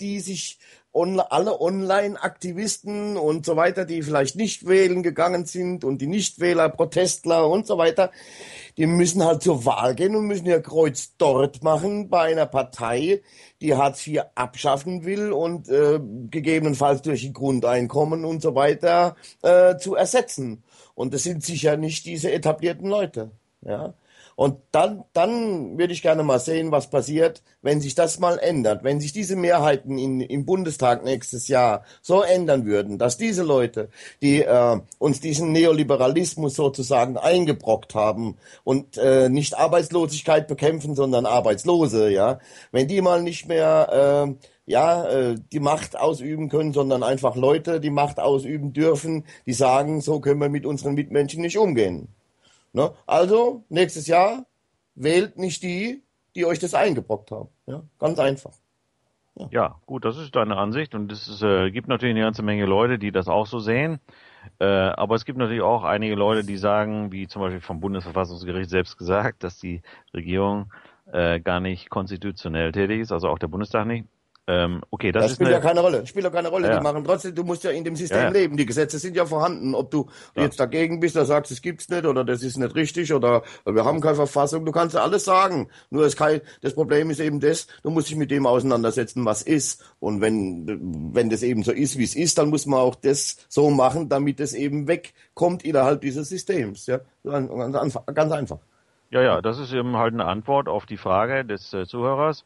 Online-Aktivisten und so weiter, die vielleicht nicht wählen gegangen sind, und die Nichtwähler, Protestler und so weiter, die müssen halt zur Wahl gehen und müssen ihr Kreuz dort machen bei einer Partei, die Hartz IV abschaffen will und gegebenenfalls durch ein Grundeinkommen und so weiter zu ersetzen. Und das sind sicher nicht diese etablierten Leute, ja. Und dann würde ich gerne mal sehen, was passiert, wenn sich das mal ändert, wenn sich diese Mehrheiten im Bundestag nächstes Jahr so ändern würden, dass diese Leute, die uns diesen Neoliberalismus sozusagen eingebrockt haben und nicht Arbeitslosigkeit bekämpfen, sondern Arbeitslose, ja, wenn die mal nicht mehr die Macht ausüben können, sondern einfach Leute, die Macht ausüben dürfen, die sagen, so können wir mit unseren Mitmenschen nicht umgehen. Ne? Also, nächstes Jahr wählt nicht die euch das eingebrockt haben. Ja? Ganz einfach. Ja, gut, das ist deine Ansicht und es gibt natürlich eine ganze Menge Leute, die das auch so sehen. Aber es gibt natürlich auch einige Leute, die sagen, wie zum Beispiel vom Bundesverfassungsgericht selbst gesagt, dass die Regierung gar nicht konstitutionell tätig ist, also auch der Bundestag nicht. Okay, das spielt ja keine Rolle. Spielt ja keine Rolle. Ja. Die machen trotzdem, du musst ja in dem System leben. Die Gesetze sind ja vorhanden. Ob du jetzt dagegen bist, oder sagst, es gibt's nicht, oder das ist nicht richtig, oder wir haben keine Verfassung. Du kannst ja alles sagen. Nur das Problem ist eben du musst dich mit dem auseinandersetzen, was ist. Und wenn das eben so ist, wie es ist, dann muss man auch das so machen, damit es eben wegkommt innerhalb dieses Systems. Ja, ganz einfach. Ja, das ist eben halt eine Antwort auf die Frage des Zuhörers.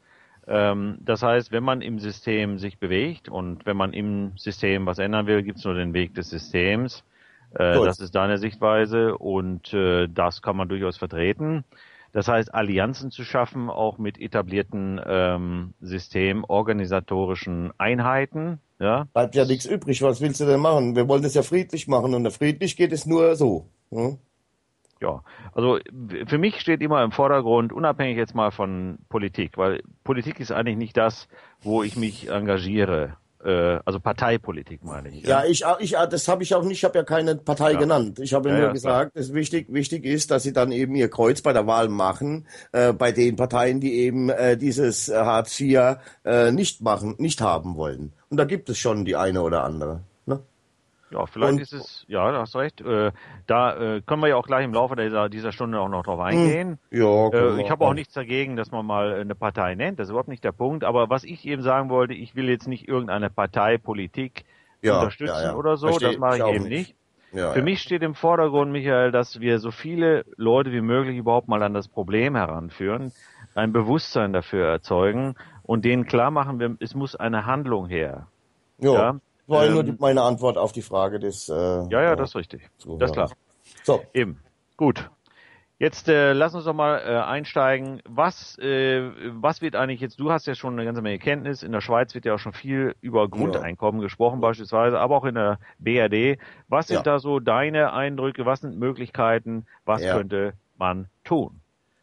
Das heißt, wenn man im System sich bewegt und wenn man im System was ändern will, gibt es nur den Weg des Systems. Das ist deine Sichtweise und das kann man durchaus vertreten. Das heißt, Allianzen zu schaffen, auch mit etablierten systemorganisatorischen Einheiten. Ja? Bleibt ja nichts übrig. Was willst du denn machen? Wir wollen das ja friedlich machen und friedlich geht es nur so. Hm? Ja, also für mich steht immer im Vordergrund, unabhängig jetzt mal von Politik, weil Politik ist eigentlich nicht das, wo ich mich engagiere. Also Parteipolitik meine ich. Ja, das habe ich auch nicht. Ich habe ja keine Partei genannt. Ich habe nur gesagt, dass wichtig ist, dass sie dann eben ihr Kreuz bei der Wahl machen, bei den Parteien, die eben dieses Hartz IV nicht haben wollen. Und da gibt es schon die eine oder andere. Ne? Ja, vielleicht ist es, ja, du hast recht. Können wir ja auch gleich im Laufe dieser Stunde auch noch drauf eingehen. Ja, ich habe auch nichts dagegen, dass man mal eine Partei nennt. Das ist überhaupt nicht der Punkt. Aber was ich eben sagen wollte, ich will jetzt nicht irgendeine Parteipolitik unterstützen oder so. Das mache ich eben nicht. Für mich steht im Vordergrund, Michael, dass wir so viele Leute wie möglich überhaupt mal an das Problem heranführen, ein Bewusstsein dafür erzeugen und denen klar machen, es muss eine Handlung her. Ja. Das war nur meine Antwort auf die Frage des... das ist richtig. Das ist klar. So. Eben. Gut. Jetzt lass uns doch mal einsteigen. Was wird eigentlich jetzt, du hast ja schon eine ganze Menge Kenntnis, in der Schweiz wird ja auch schon viel über Grundeinkommen gesprochen beispielsweise, aber auch in der BRD. Was sind da so deine Eindrücke, was sind Möglichkeiten, was könnte man tun?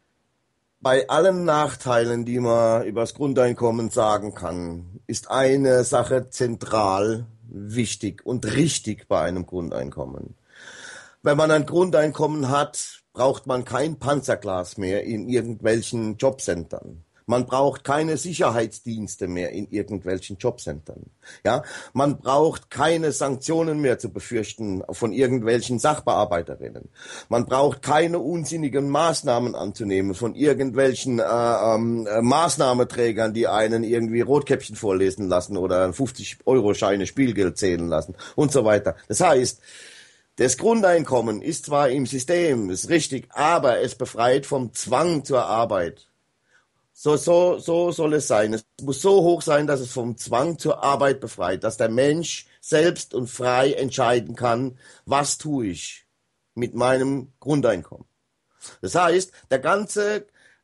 Bei allen Nachteilen, die man über das Grundeinkommen sagen kann, ist eine Sache zentral wichtig und richtig bei einem Grundeinkommen. Wenn man ein Grundeinkommen hat, braucht man kein Panzerglas mehr in irgendwelchen Jobcentern. Man braucht keine Sicherheitsdienste mehr in irgendwelchen Jobcentern. Ja, man braucht keine Sanktionen mehr zu befürchten von irgendwelchen Sachbearbeiterinnen. Man braucht keine unsinnigen Maßnahmen anzunehmen von irgendwelchen Maßnahmeträgern, die einen irgendwie Rotkäppchen vorlesen lassen oder 50-Euro-Scheine Spielgeld zählen lassen und so weiter. Das heißt, das Grundeinkommen ist zwar im System, ist richtig, aber es befreit vom Zwang zur Arbeit. So soll es sein. Es muss so hoch sein, dass es vom Zwang zur Arbeit befreit, dass der Mensch selbst und frei entscheiden kann, was tue ich mit meinem Grundeinkommen. Das heißt, der ganze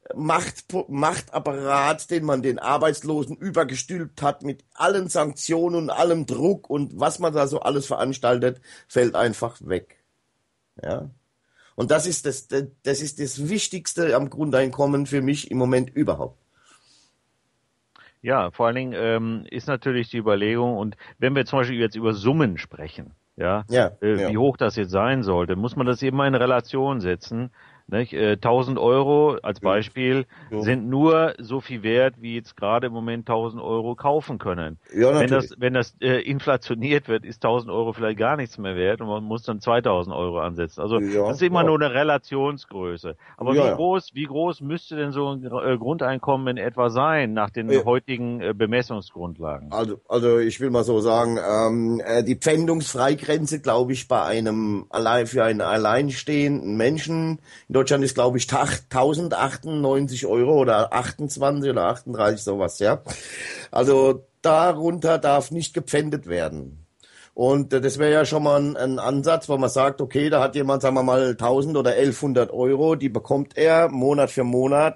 Machtapparat, den man den Arbeitslosen übergestülpt hat, mit allen Sanktionen und allem Druck und was man da so alles veranstaltet, fällt einfach weg. Ja. Und das ist das Wichtigste am Grundeinkommen für mich im Moment überhaupt. Ja, vor allen Dingen ist natürlich die Überlegung, und wenn wir zum Beispiel jetzt über Summen sprechen, wie hoch das jetzt sein sollte, muss man das eben mal in Relation setzen. Nicht? 1.000 Euro als Beispiel sind nur so viel wert, wie jetzt gerade im Moment 1.000 Euro kaufen können. Ja, wenn das inflationiert wird, ist 1.000 Euro vielleicht gar nichts mehr wert und man muss dann 2.000 Euro ansetzen. Also das ist immer nur eine Relationsgröße. Aber wie groß müsste denn so ein Grundeinkommen in etwa sein nach den heutigen Bemessungsgrundlagen? Also ich will mal so sagen, die Pfändungsfreigrenze, glaube ich, für einen alleinstehenden Menschen in Deutschland ist, glaube ich, 1.098 Euro oder 28 oder 38, sowas, ja. Also darunter darf nicht gepfändet werden. Und das wäre ja schon mal ein Ansatz, wo man sagt, okay, da hat jemand, sagen wir mal, 1.000 oder 1.100 Euro, die bekommt er Monat für Monat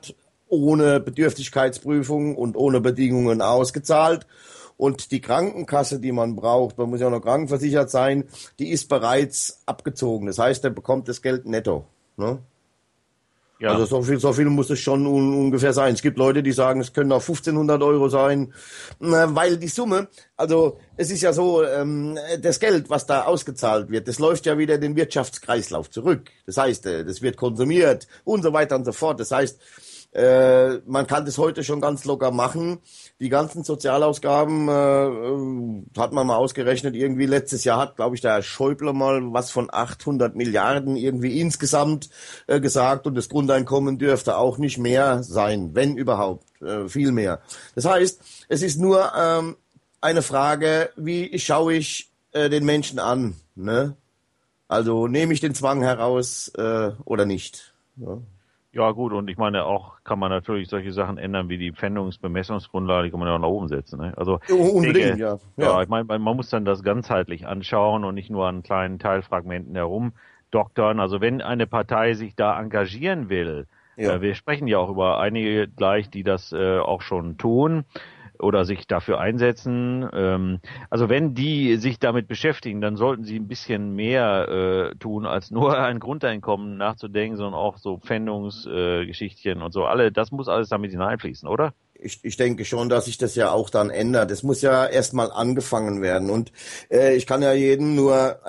ohne Bedürftigkeitsprüfung und ohne Bedingungen ausgezahlt. Und die Krankenkasse, die man braucht, man muss ja noch krankenversichert sein, die ist bereits abgezogen. Das heißt, er bekommt das Geld netto. Ne? Ja. Also so viel muss es schon ungefähr sein. Es gibt Leute, die sagen, es können auch 1.500 Euro sein, weil die Summe, also es ist ja so, das Geld, was da ausgezahlt wird, das läuft ja wieder den Wirtschaftskreislauf zurück. Das heißt, das wird konsumiert und so weiter und so fort. Das heißt, man kann das heute schon ganz locker machen. Die ganzen Sozialausgaben hat man mal ausgerechnet. Irgendwie letztes Jahr hat, glaube ich, der Herr Schäuble mal was von 800 Milliarden irgendwie insgesamt gesagt. Und das Grundeinkommen dürfte auch nicht mehr sein, wenn überhaupt, viel mehr. Das heißt, es ist nur eine Frage, wie schaue ich den Menschen an? Ne? Also nehme ich den Zwang heraus oder nicht? Ja. Ja gut, und ich meine, auch kann man natürlich solche Sachen ändern wie die Pfändungsbemessungsgrundlage, die kann man ja auch nach oben setzen. Ne? Also unbedingt, ja. Ja, ich meine, man muss dann das ganzheitlich anschauen und nicht nur an kleinen Teilfragmenten herumdoktern. Also wenn eine Partei sich da engagieren will, wir sprechen ja auch über einige gleich, die das auch schon tun oder sich dafür einsetzen. Also wenn die sich damit beschäftigen, dann sollten sie ein bisschen mehr tun, als nur ein Grundeinkommen nachzudenken, sondern auch so Pfändungsgeschichtchen und so. Das muss alles damit hineinfließen, oder? Ich denke schon, dass sich das ja auch dann ändert. Es muss ja erstmal angefangen werden. Und ich kann ja jedem nur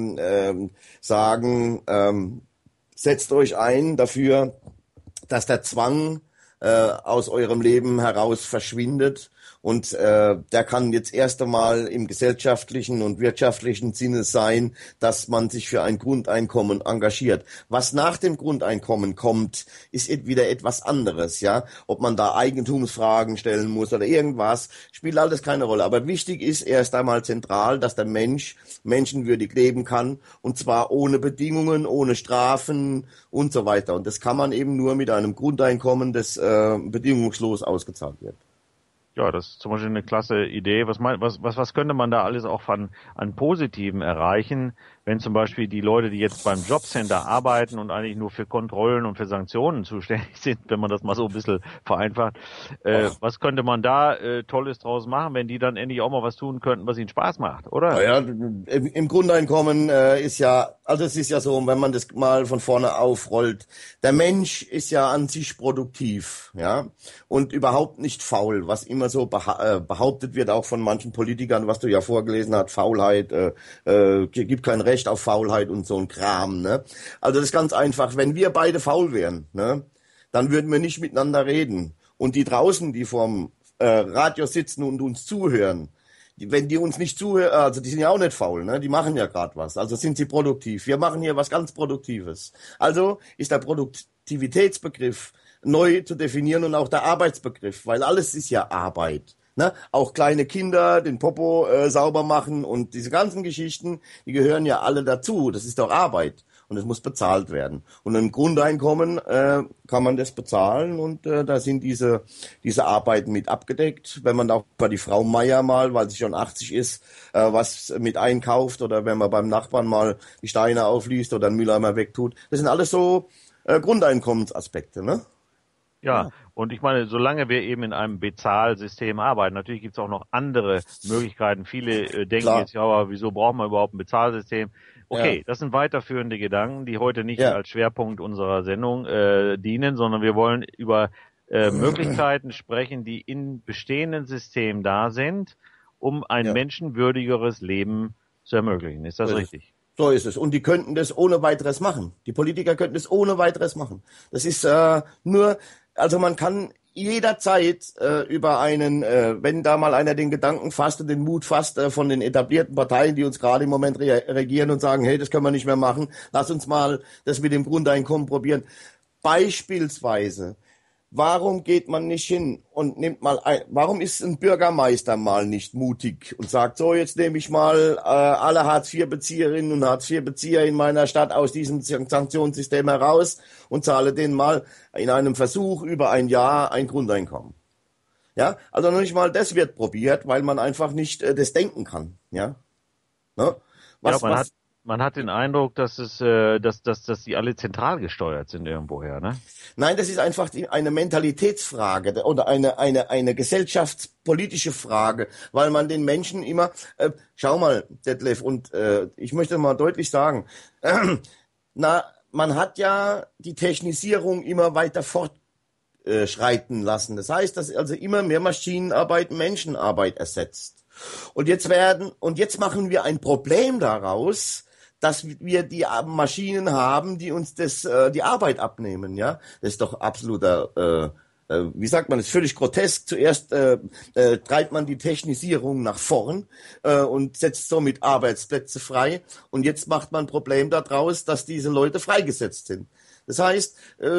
sagen, setzt euch ein dafür, dass der Zwang aus eurem Leben heraus verschwindet. Und der kann jetzt erst einmal im gesellschaftlichen und wirtschaftlichen Sinne sein, dass man sich für ein Grundeinkommen engagiert. Was nach dem Grundeinkommen kommt, ist wieder etwas anderes, ja. Ob man da Eigentumsfragen stellen muss oder irgendwas, spielt alles keine Rolle. Aber wichtig ist erst einmal zentral, dass der Mensch menschenwürdig leben kann, und zwar ohne Bedingungen, ohne Strafen und so weiter. Und das kann man eben nur mit einem Grundeinkommen, das bedingungslos ausgezahlt wird. Ja, das ist zum Beispiel eine klasse Idee. Was könnte man da alles auch an Positiven erreichen, wenn zum Beispiel die Leute, die jetzt beim Jobcenter arbeiten und eigentlich nur für Kontrollen und für Sanktionen zuständig sind, wenn man das mal so ein bisschen vereinfacht, was könnte man da Tolles draus machen, wenn die dann endlich auch mal was tun könnten, was ihnen Spaß macht, oder? Naja, im Grundeinkommen es ist ja so, wenn man das mal von vorne aufrollt, der Mensch ist ja an sich produktiv, ja, und überhaupt nicht faul, was immer so behauptet wird, auch von manchen Politikern, was du ja vorgelesen hast, Faulheit, gibt kein Recht auf Faulheit und so ein Kram, ne? Also das ist ganz einfach, wenn wir beide faul wären, ne, dann würden wir nicht miteinander reden. Und die draußen, die vorm Radio sitzen und uns zuhören, wenn die uns nicht zuhören, also die sind ja auch nicht faul, ne? Die machen ja gerade was, also sind sie produktiv. Wir machen hier was ganz Produktives. Also ist der Produktivitätsbegriff neu zu definieren und auch der Arbeitsbegriff, weil alles ist ja Arbeit. Ne? Auch kleine Kinder den Popo sauber machen und diese ganzen Geschichten, die gehören ja alle dazu. Das ist doch Arbeit und es muss bezahlt werden. Und im Grundeinkommen kann man das bezahlen und da sind diese Arbeiten mit abgedeckt. Wenn man auch bei die Frau Meier mal, weil sie schon 80 ist, was mit einkauft oder wenn man beim Nachbarn mal die Steine aufliest oder einen Mülleimer wegtut. Das sind alles so Grundeinkommensaspekte, ne? Ja, und ich meine, solange wir eben in einem Bezahlsystem arbeiten, natürlich gibt es auch noch andere Möglichkeiten. Viele denken jetzt, ja, aber wieso brauchen wir überhaupt ein Bezahlsystem? Okay, das sind weiterführende Gedanken, die heute nicht als Schwerpunkt unserer Sendung dienen, sondern wir wollen über Möglichkeiten sprechen, die in bestehenden Systemen da sind, um ein menschenwürdigeres Leben zu ermöglichen. Ist das richtig? So ist es. Und die könnten das ohne weiteres machen. Die Politiker könnten das ohne weiteres machen. Das ist also man kann jederzeit über wenn da mal einer den Gedanken fasst und den Mut fasst von den etablierten Parteien, die uns gerade im Moment regieren und sagen, hey, das können wir nicht mehr machen, lass uns mal das mit dem Grundeinkommen probieren. Beispielsweise, warum geht man nicht hin und warum ist ein Bürgermeister mal nicht mutig und sagt, so, jetzt nehme ich mal alle Hartz-IV-Bezieherinnen und Hartz-IV-Bezieher in meiner Stadt aus diesem Sanktionssystem heraus und zahle denen mal in einem Versuch über ein Jahr ein Grundeinkommen. Ja, also noch nicht mal das wird probiert, weil man einfach nicht das denken kann, ja. Ne? Man hat den Eindruck, dass die alle zentral gesteuert sind irgendwoher, ne? Nein, das ist einfach eine Mentalitätsfrage oder eine gesellschaftspolitische Frage, weil man den Menschen immer, schau mal, Detlef, und ich möchte mal deutlich sagen, man hat ja die Technisierung immer weiter fortschreiten lassen. Das heißt, dass also immer mehr Maschinenarbeit Menschenarbeit ersetzt. Und jetzt machen wir ein Problem daraus, dass wir die Maschinen haben, die uns die Arbeit abnehmen, ja. Das ist doch absoluter, wie sagt man, das ist völlig grotesk. Zuerst treibt man die Technisierung nach vorn und setzt somit Arbeitsplätze frei. Und jetzt macht man ein Problem daraus, dass diese Leute freigesetzt sind. Das heißt,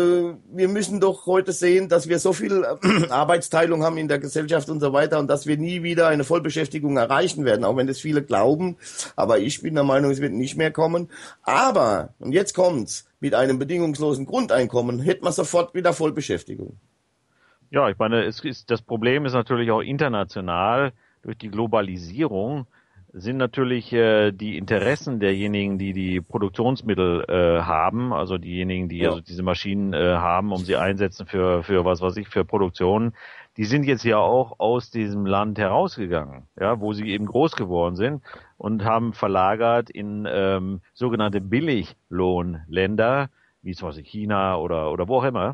wir müssen doch heute sehen, dass wir so viel Arbeitsteilung haben in der Gesellschaft und so weiter und dass wir nie wieder eine Vollbeschäftigung erreichen werden, auch wenn das viele glauben. Aber ich bin der Meinung, es wird nicht mehr kommen. Aber, und jetzt kommt's, mit einem bedingungslosen Grundeinkommen hätte man sofort wieder Vollbeschäftigung. Ja, ich meine, das Problem ist natürlich auch international durch die Globalisierung sind natürlich die Interessen derjenigen, die die Produktionsmittel haben, also diejenigen, die also diese Maschinen haben, um sie einsetzen für was weiß ich, für Produktion, die sind jetzt ja auch aus diesem Land herausgegangen, ja, wo sie eben groß geworden sind und haben verlagert in sogenannte Billiglohnländer, wie zum Beispiel China oder wo auch immer,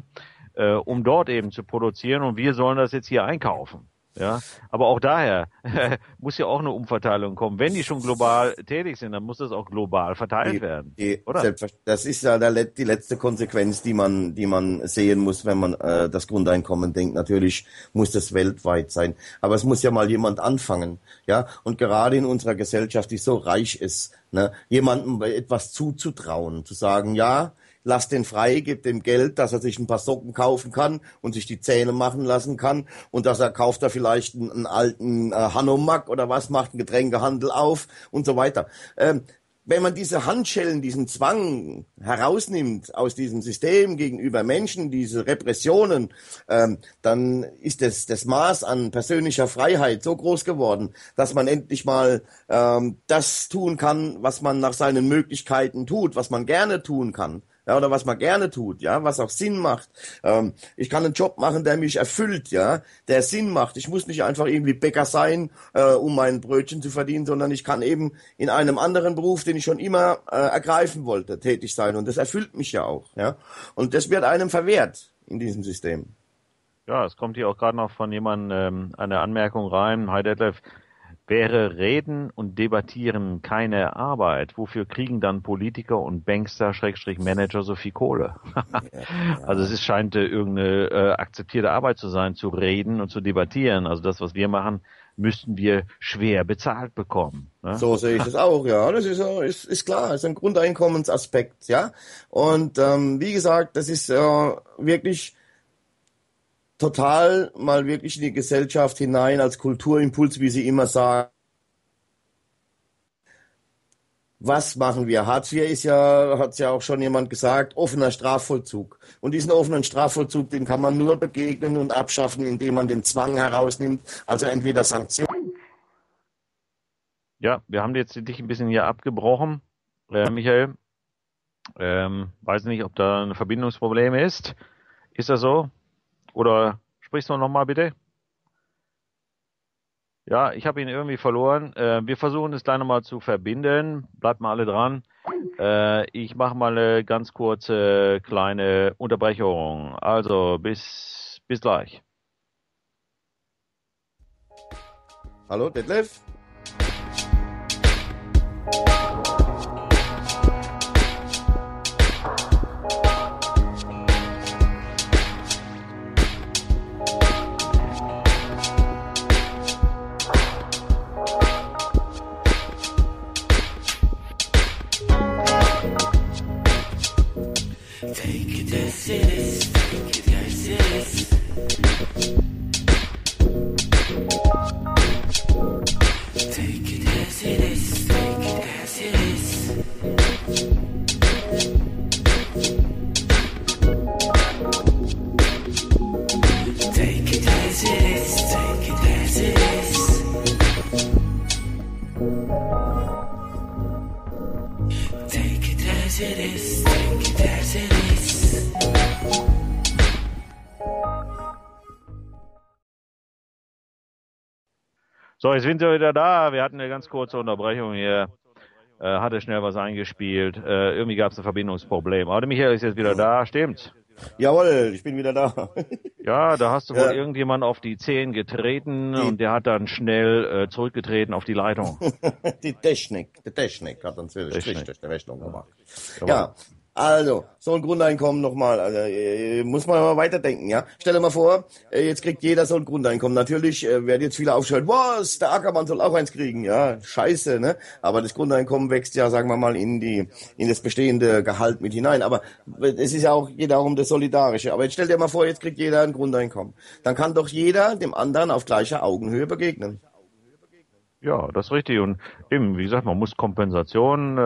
um dort eben zu produzieren und wir sollen das jetzt hier einkaufen. Ja, aber auch daher muss ja auch eine Umverteilung kommen. Wenn die schon global tätig sind, dann muss das auch global verteilt werden, oder? Das ist ja die letzte Konsequenz, die man sehen muss, wenn man das Grundeinkommen denkt. Natürlich muss das weltweit sein, aber es muss ja mal jemand anfangen, ja. Und gerade in unserer Gesellschaft, die so reich ist, ne, jemandem etwas zuzutrauen, zu sagen, ja, lass den frei, gib dem Geld, dass er sich ein paar Socken kaufen kann und sich die Zähne machen lassen kann und dass er kauft da vielleicht einen alten Hanomag oder was, macht einen Getränkehandel auf und so weiter. Wenn man diese Handschellen, diesen Zwang herausnimmt aus diesem System gegenüber Menschen, diese Repressionen, dann ist das Maß an persönlicher Freiheit so groß geworden, dass man endlich mal das tun kann, was man nach seinen Möglichkeiten tut, was man gerne tun kann. Ja, oder was man gerne tut, ja, was auch Sinn macht. Ich kann einen Job machen, der mich erfüllt, ja, der Sinn macht. Ich muss nicht einfach irgendwie Bäcker sein, um mein Brötchen zu verdienen, sondern ich kann eben in einem anderen Beruf, den ich schon immer ergreifen wollte, tätig sein. Und das erfüllt mich ja auch, ja. Und das wird einem verwehrt in diesem System. Ja, es kommt hier auch gerade noch von jemandem eine Anmerkung rein. Hi Detlef. Wäre Reden und Debattieren keine Arbeit, wofür kriegen dann Politiker und Bankster, Manager so viel Kohle? Also es scheint irgendeine akzeptierte Arbeit zu sein, zu reden und zu debattieren. Also das, was wir machen, müssten wir schwer bezahlt bekommen. Ne? So sehe ich das auch, ja. Das ist klar, das ist ein Grundeinkommensaspekt, ja. Und wie gesagt, das ist wirklich total mal wirklich in die Gesellschaft hinein als Kulturimpuls, wie Sie immer sagen. Was machen wir? Hartz IV hat's ja auch schon jemand gesagt, offener Strafvollzug. Und diesen offenen Strafvollzug, den kann man nur begegnen und abschaffen, indem man den Zwang herausnimmt, also entweder Sanktionen. Ja, wir haben jetzt dich ein bisschen hier abgebrochen, Michael. Weiß nicht, ob da ein Verbindungsproblem ist. Ist das so? Oder sprichst du nochmal bitte? Ja, ich habe ihn irgendwie verloren. Wir versuchen es gleich nochmal zu verbinden. Bleibt mal alle dran. Ich mache mal eine ganz kurze kleine Unterbrechung. Also bis gleich. Hallo, Detlef? as it is, take it as it is. So, jetzt sind wir wieder da. Wir hatten eine ganz kurze Unterbrechung hier. Hatte schnell was eingespielt. Irgendwie gab es ein Verbindungsproblem. Aber der Michael ist jetzt wieder da, stimmt's? Jawohl, ich bin wieder da. Ja, da hast du wohl irgendjemand auf die Zehen getreten und der hat dann schnell zurückgetreten auf die Leitung. Die Technik hat uns wieder Strich durch die Rechnung gemacht. Ja. Also, so ein Grundeinkommen nochmal, also, muss man mal weiterdenken, ja. Stell dir mal vor, jetzt kriegt jeder so ein Grundeinkommen. Natürlich werden jetzt viele aufschreien, was, der Ackermann soll auch eins kriegen, ja, scheiße, ne. Aber das Grundeinkommen wächst ja, sagen wir mal, in das bestehende Gehalt mit hinein. Aber es ist ja auch, geht auch um das Solidarische. Aber jetzt stell dir mal vor, jetzt kriegt jeder ein Grundeinkommen. Dann kann doch jeder dem anderen auf gleicher Augenhöhe begegnen. Ja, das ist richtig. Und eben, wie gesagt, man muss Kompensation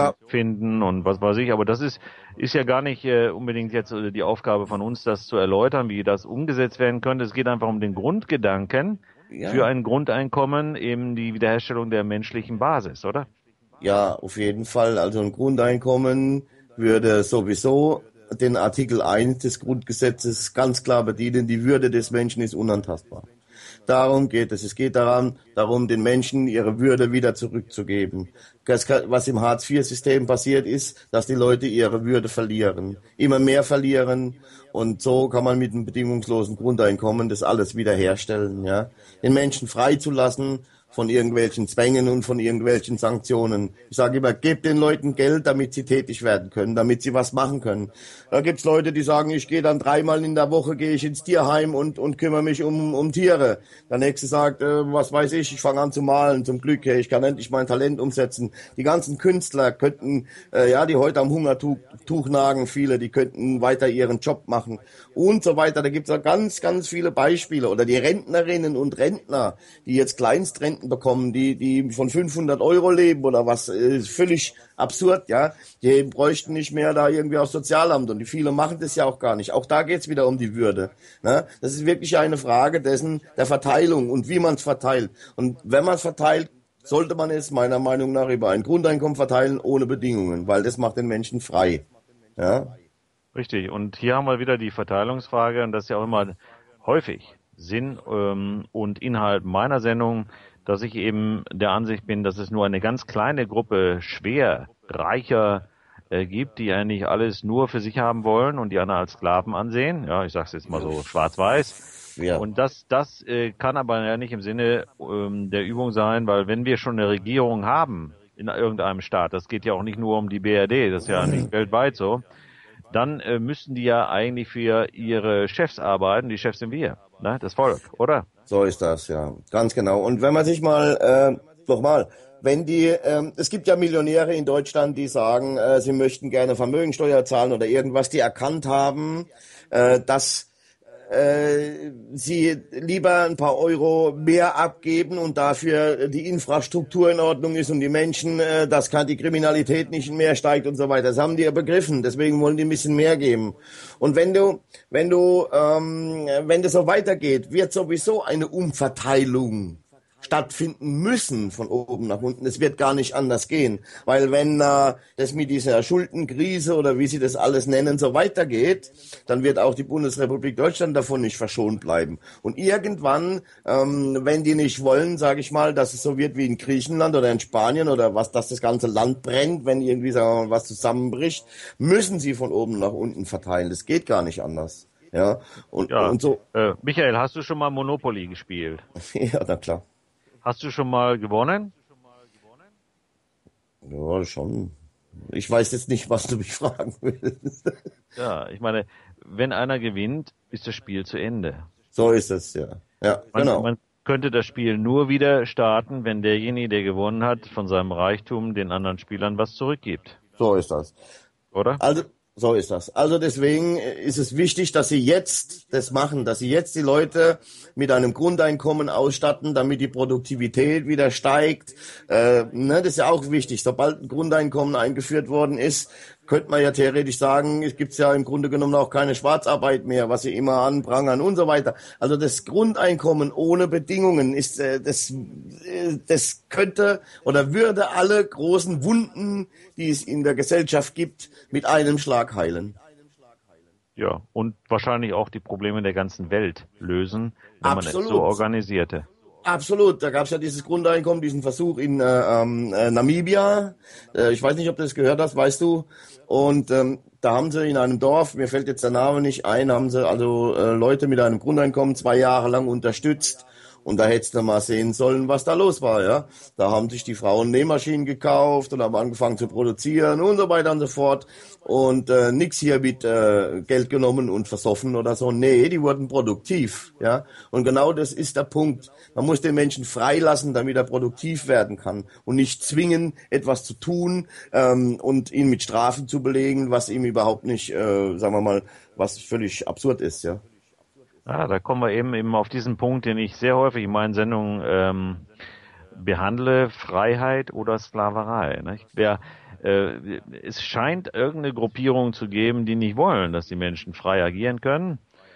finden und was weiß ich. Aber das ist ja gar nicht unbedingt jetzt die Aufgabe von uns, das zu erläutern, wie das umgesetzt werden könnte. Es geht einfach um den Grundgedanken für ein Grundeinkommen, eben die Wiederherstellung der menschlichen Basis, oder? Ja, auf jeden Fall. Also ein Grundeinkommen würde sowieso den Artikel 1 des Grundgesetzes ganz klar bedienen. Die Würde des Menschen ist unantastbar. Darum geht es. Es geht darum, den Menschen ihre Würde wieder zurückzugeben. Was im Hartz-IV-System passiert ist, dass die Leute ihre Würde verlieren. Immer mehr verlieren. Und so kann man mit einem bedingungslosen Grundeinkommen das alles wiederherstellen, ja. Den Menschen freizulassen von irgendwelchen Zwängen und von irgendwelchen Sanktionen. Ich sage immer, gebt den Leuten Geld, damit sie tätig werden können, damit sie was machen können. Da gibt's Leute, die sagen, ich gehe dann 3-mal in der Woche gehe ich ins Tierheim und kümmere mich um Tiere. Der nächste sagt, was weiß ich fange an zu malen, zum Glück, ich kann endlich mein Talent umsetzen. Die ganzen Künstler könnten, die heute am Hungertuch nagen, viele, die könnten weiter ihren Job machen und so weiter. Da gibt's auch ganz, ganz viele Beispiele. Oder die Rentnerinnen und Rentner, die jetzt Kleinstrenten bekommen, die von 500 € leben oder was, ist völlig absurd, ja. Die bräuchten nicht mehr da irgendwie aufs Sozialamt und die viele machen das ja auch gar nicht. Auch da geht's wieder um die Würde. Ne? Das ist wirklich eine Frage der Verteilung und wie man es verteilt. Und wenn man es verteilt, sollte man es meiner Meinung nach über ein Grundeinkommen verteilen ohne Bedingungen, weil das macht den Menschen frei. Ja? Richtig. Und hier haben wir wieder die Verteilungsfrage und das ist ja auch immer häufig Sinn und Inhalt meiner Sendung, dass ich eben der Ansicht bin, dass es nur eine ganz kleine Gruppe schwer Reicher gibt, die eigentlich alles nur für sich haben wollen und die anderen als Sklaven ansehen. Ja, ich sag's jetzt mal so schwarz-weiß. Ja. Und das kann aber ja nicht im Sinne der Übung sein, weil wenn wir schon eine Regierung haben in irgendeinem Staat, das geht ja auch nicht nur um die BRD, das ist ja nicht weltweit so, dann müssten die ja eigentlich für ihre Chefs arbeiten. Die Chefs sind wir, ne? Das Volk, oder? So ist das, ja. Ganz genau. Und wenn man sich mal, es gibt ja Millionäre in Deutschland, die sagen, sie möchten gerne Vermögensteuer zahlen oder irgendwas, die erkannt haben, dass sie lieber ein paar Euro mehr abgeben und dafür die Infrastruktur in Ordnung ist und die Menschen, dass die Kriminalität nicht mehr steigt und so weiter. Das haben die ja begriffen. Deswegen wollen die ein bisschen mehr geben. Und wenn das so weitergeht, wird sowieso eine Umverteilung stattfinden müssen von oben nach unten. Es wird gar nicht anders gehen, weil wenn das mit dieser Schuldenkrise oder wie sie das alles nennen so weitergeht, dann wird auch die Bundesrepublik Deutschland davon nicht verschont bleiben. Und irgendwann, wenn die nicht wollen, sage ich mal, dass es so wird wie in Griechenland oder in Spanien oder was, dass das ganze Land brennt, wenn irgendwie, sagen wir mal, was zusammenbricht, müssen sie von oben nach unten verteilen. Das geht gar nicht anders. Ja, und so. Michael, hast du schon mal Monopoly gespielt? Ja, na klar. Hast du schon mal gewonnen? Ja, schon. Ich weiß jetzt nicht, was du mich fragen willst. Ja, ich meine, wenn einer gewinnt, ist das Spiel zu Ende. So ist es, ja. Ja, genau. Man könnte das Spiel nur wieder starten, wenn derjenige, der gewonnen hat, von seinem Reichtum den anderen Spielern was zurückgibt. So ist das. Oder? So ist das. Also deswegen ist es wichtig, dass Sie jetzt das machen, dass Sie jetzt die Leute mit einem Grundeinkommen ausstatten, damit die Produktivität wieder steigt. Das ist ja auch wichtig. Sobald ein Grundeinkommen eingeführt worden ist, könnte man ja theoretisch sagen, es gibt ja im Grunde genommen auch keine Schwarzarbeit mehr, was Sie immer anprangern und so weiter. Also das Grundeinkommen ohne Bedingungen ist das könnte oder würde alle großen Wunden, die es in der Gesellschaft gibt, mit einem Schlag heilen. Ja, und wahrscheinlich auch die Probleme der ganzen Welt lösen, wenn man es so organisierte. Absolut, da gab es ja dieses Grundeinkommen, diesen Versuch in Namibia. Ich weiß nicht, ob du das gehört hast, weißt du? Und da haben sie in einem Dorf, mir fällt jetzt der Name nicht ein, haben sie also Leute mit einem Grundeinkommen 2 Jahre lang unterstützt. Und da hättest du mal sehen sollen, was da los war, ja. Da haben sich die Frauen Nähmaschinen gekauft und haben angefangen zu produzieren und so weiter und so fort. Und nix hier mit Geld genommen und versoffen oder so. Nee, die wurden produktiv, ja. Und genau das ist der Punkt. Man muss den Menschen freilassen, damit er produktiv werden kann. Und nicht zwingen, etwas zu tun und ihn mit Strafen zu belegen, was ihm überhaupt nicht, sagen wir mal, was völlig absurd ist, ja. Ja, da kommen wir eben auf diesen Punkt, den ich sehr häufig in meinen Sendungen behandle, Freiheit oder Sklaverei. Nicht? Es scheint irgendeine Gruppierung zu geben, die nicht wollen, dass die Menschen frei agieren können,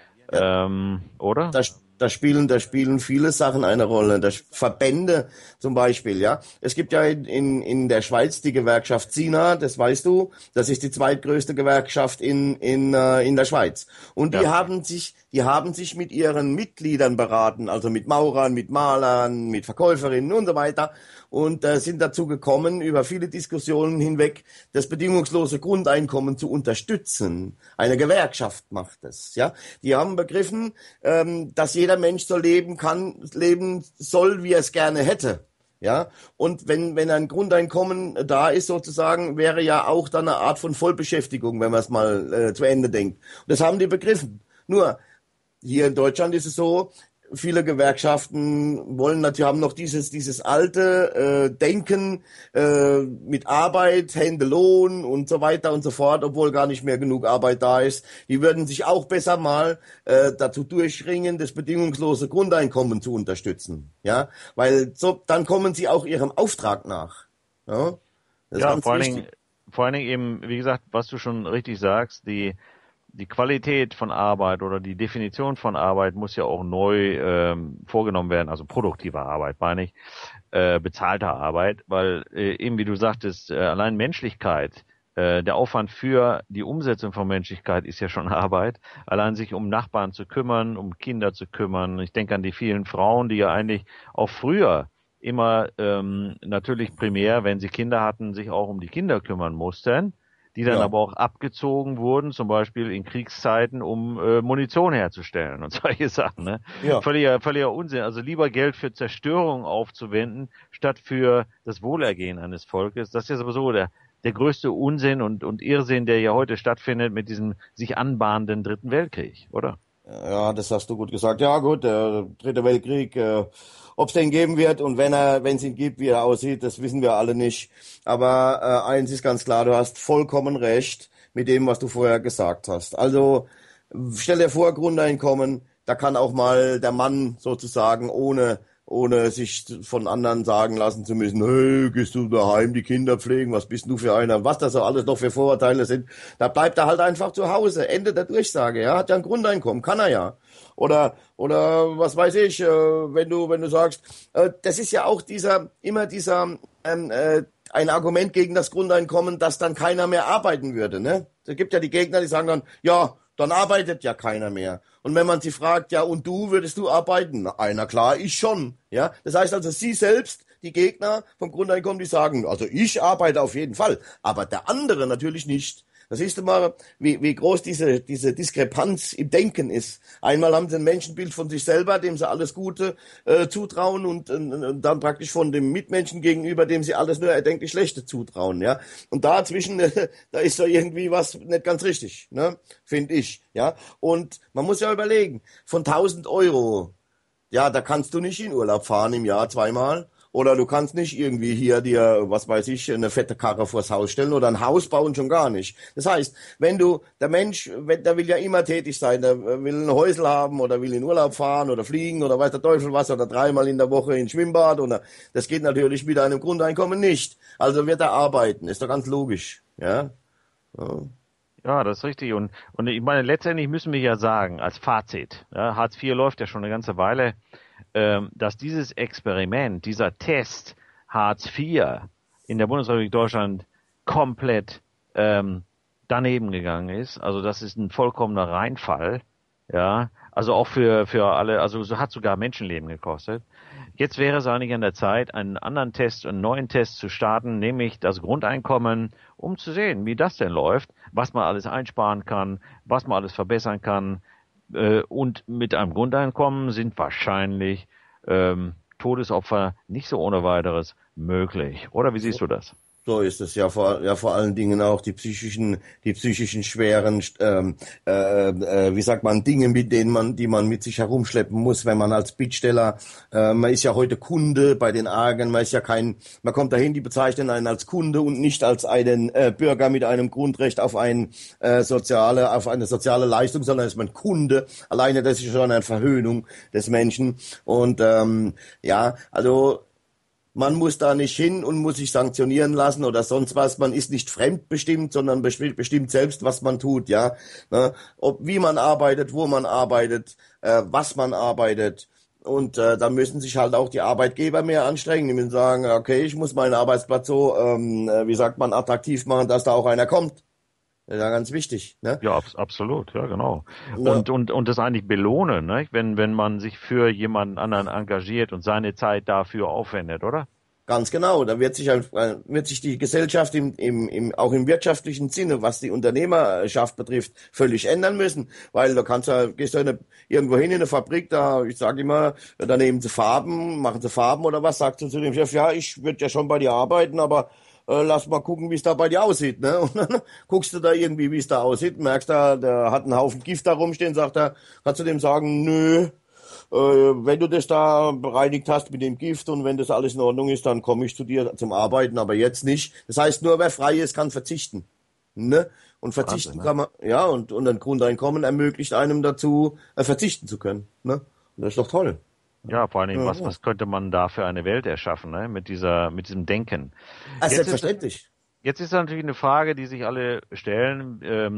oder? Da spielen viele Sachen eine Rolle. Verbände zum Beispiel, ja. Es gibt ja in der Schweiz die Gewerkschaft SINA, das weißt du. Das ist die zweitgrößte Gewerkschaft in der Schweiz. Und die haben sich mit ihren Mitgliedern beraten, also mit Maurern, mit Malern, mit Verkäuferinnen und so weiter. Und sind dazu gekommen, über viele Diskussionen hinweg das bedingungslose Grundeinkommen zu unterstützen. Eine Gewerkschaft macht es, ja. Die haben begriffen, dass jeder Mensch so leben soll, wie er es gerne hätte. Ja, und wenn ein Grundeinkommen da ist sozusagen, wäre ja auch dann eine Art von Vollbeschäftigung, wenn man es mal zu Ende denkt. Und das haben die begriffen. Nur, hier in Deutschland ist es so, viele Gewerkschaften haben noch dieses alte Denken mit Arbeit, Hände, Lohn und so weiter und so fort, obwohl gar nicht mehr genug Arbeit da ist. Die würden sich auch besser mal dazu durchringen, das bedingungslose Grundeinkommen zu unterstützen. Ja, weil dann kommen sie auch ihrem Auftrag nach. Ja, das ist ganz wichtig. Vor allen Dingen eben, wie gesagt, was du schon richtig sagst, die Qualität von Arbeit oder die Definition von Arbeit muss ja auch neu vorgenommen werden, also produktive Arbeit, meine ich, bezahlte Arbeit, weil eben wie du sagtest, allein Menschlichkeit, der Aufwand für die Umsetzung von Menschlichkeit ist ja schon Arbeit, allein sich um Nachbarn zu kümmern, um Kinder zu kümmern. Ich denke an die vielen Frauen, die ja eigentlich auch früher immer natürlich primär, wenn sie Kinder hatten, sich auch um die Kinder kümmern mussten, die dann aber auch abgezogen wurden, zum Beispiel in Kriegszeiten, um Munition herzustellen und solche Sachen. Ne? Ja. Völliger Unsinn. Also lieber Geld für Zerstörung aufzuwenden, statt für das Wohlergehen eines Volkes. Das ist ja sowieso der größte Unsinn und Irrsinn, der ja heute stattfindet mit diesem sich anbahnenden Dritten Weltkrieg, oder? Ja, das hast du gut gesagt. Ja gut, der Dritte Weltkrieg, ob es den geben wird und wenn es ihn gibt, wie er aussieht, das wissen wir alle nicht. Aber eins ist ganz klar, du hast vollkommen recht mit dem, was du vorher gesagt hast. Also stell dir vor, Grundeinkommen, da kann auch mal der Mann sozusagen ohne sich von anderen sagen lassen zu müssen, hey, gehst du daheim die Kinder pflegen, was bist du für einer, was das so alles noch für Vorurteile sind, da bleibt er halt einfach zu Hause, Ende der Durchsage, ja, hat ja ein Grundeinkommen, kann er ja. Oder was weiß ich, wenn du sagst, das ist ja auch ein Argument gegen das Grundeinkommen, dass dann keiner mehr arbeiten würde, ne? Es gibt ja die Gegner, die sagen dann, ja, dann arbeitet ja keiner mehr. Und wenn man sie fragt, ja, und würdest du arbeiten? Na klar, ich schon, ja. Das heißt also, sie selbst, die Gegner vom Grundeinkommen, die sagen, also ich arbeite auf jeden Fall, aber der andere natürlich nicht. Da siehst du mal, wie groß diese Diskrepanz im Denken ist. Einmal haben sie ein Menschenbild von sich selber, dem sie alles Gute zutrauen und dann praktisch von dem Mitmenschen gegenüber, dem sie alles nur erdenklich Schlechte zutrauen, ja. Und dazwischen, da ist so irgendwie was nicht ganz richtig, ne, finde ich, ja. Und man muss ja überlegen, von 1.000 €, ja, da kannst du nicht in Urlaub fahren im Jahr 2-mal. Oder du kannst nicht irgendwie hier dir, was weiß ich, eine fette Karre vors Haus stellen oder ein Haus bauen, schon gar nicht. Das heißt, der Mensch, der will ja immer tätig sein, der will ein Häusl haben oder will in Urlaub fahren oder fliegen oder weiß der Teufel was oder 3-mal in der Woche ins Schwimmbad oder das geht natürlich mit einem Grundeinkommen nicht. Also wird er arbeiten, ist doch ganz logisch, ja. Ja. Ja, das ist richtig. Und ich meine, letztendlich müssen wir ja sagen, als Fazit, ja, Hartz IV läuft ja schon eine ganze Weile, dass dieses Experiment, dieser Test Hartz IV in der Bundesrepublik Deutschland komplett daneben gegangen ist. Also das ist ein vollkommener Reinfall. Ja, also auch für alle, also so hat sogar Menschenleben gekostet. Jetzt wäre es eigentlich an der Zeit, einen anderen Test, einen neuen Test zu starten, nämlich das Grundeinkommen, um zu sehen, wie das denn läuft, was man alles einsparen kann, was man alles verbessern kann. Und mit einem Grundeinkommen sind wahrscheinlich Todesopfer nicht so ohne weiteres möglich. Oder wie siehst du das? So ist es ja vor allen Dingen auch die psychischen schweren, wie sagt man, Dinge, die man mit sich herumschleppen muss, wenn man als Bittsteller, man ist ja heute Kunde bei den Argen, man kommt dahin, die bezeichnen einen als Kunde und nicht als einen Bürger mit einem Grundrecht auf eine soziale Leistung, sondern ist man Kunde. Alleine das ist schon eine Verhöhnung des Menschen. Und also man muss da nicht hin und muss sich sanktionieren lassen oder sonst was. Man ist nicht fremdbestimmt, sondern bestimmt selbst, was man tut, ja. Wie man arbeitet, wo man arbeitet, was man arbeitet. Und da müssen sich halt auch die Arbeitgeber mehr anstrengen. Die müssen sagen, okay, ich muss meinen Arbeitsplatz so, attraktiv machen, dass da auch einer kommt. Das ist ja ganz wichtig, ne? Ja, absolut, ja, genau. Ja. Und das eigentlich belohnen, ne? Wenn man sich für jemanden anderen engagiert und seine Zeit dafür aufwendet, oder? Ganz genau. Da wird sich die Gesellschaft auch im wirtschaftlichen Sinne, was die Unternehmerschaft betrifft, völlig ändern müssen. Weil gehst du irgendwo hin in eine Fabrik, ich sage immer, da machen sie Farben oder was, sagst du zu dem Chef, ja, ich würde ja schon bei dir arbeiten, aber lass mal gucken, wie es da bei dir aussieht, ne? Und dann guckst du da irgendwie, wie es da aussieht, merkst da, der hat einen Haufen Gift da rumstehen, sagt er, kannst du dem sagen, nö, wenn du das da bereinigt hast mit dem Gift und wenn das alles in Ordnung ist, dann komme ich zu dir zum Arbeiten, aber jetzt nicht. Das heißt, nur wer frei ist, kann verzichten, ne? Und verzichten kann man, ja, und ein Grundeinkommen ermöglicht einem dazu, verzichten zu können, ne? Und das ist doch toll. Ja, vor allen Dingen, was könnte man da für eine Welt erschaffen, ne? Mit diesem Denken. Selbstverständlich. Jetzt ist natürlich eine Frage, die sich alle stellen.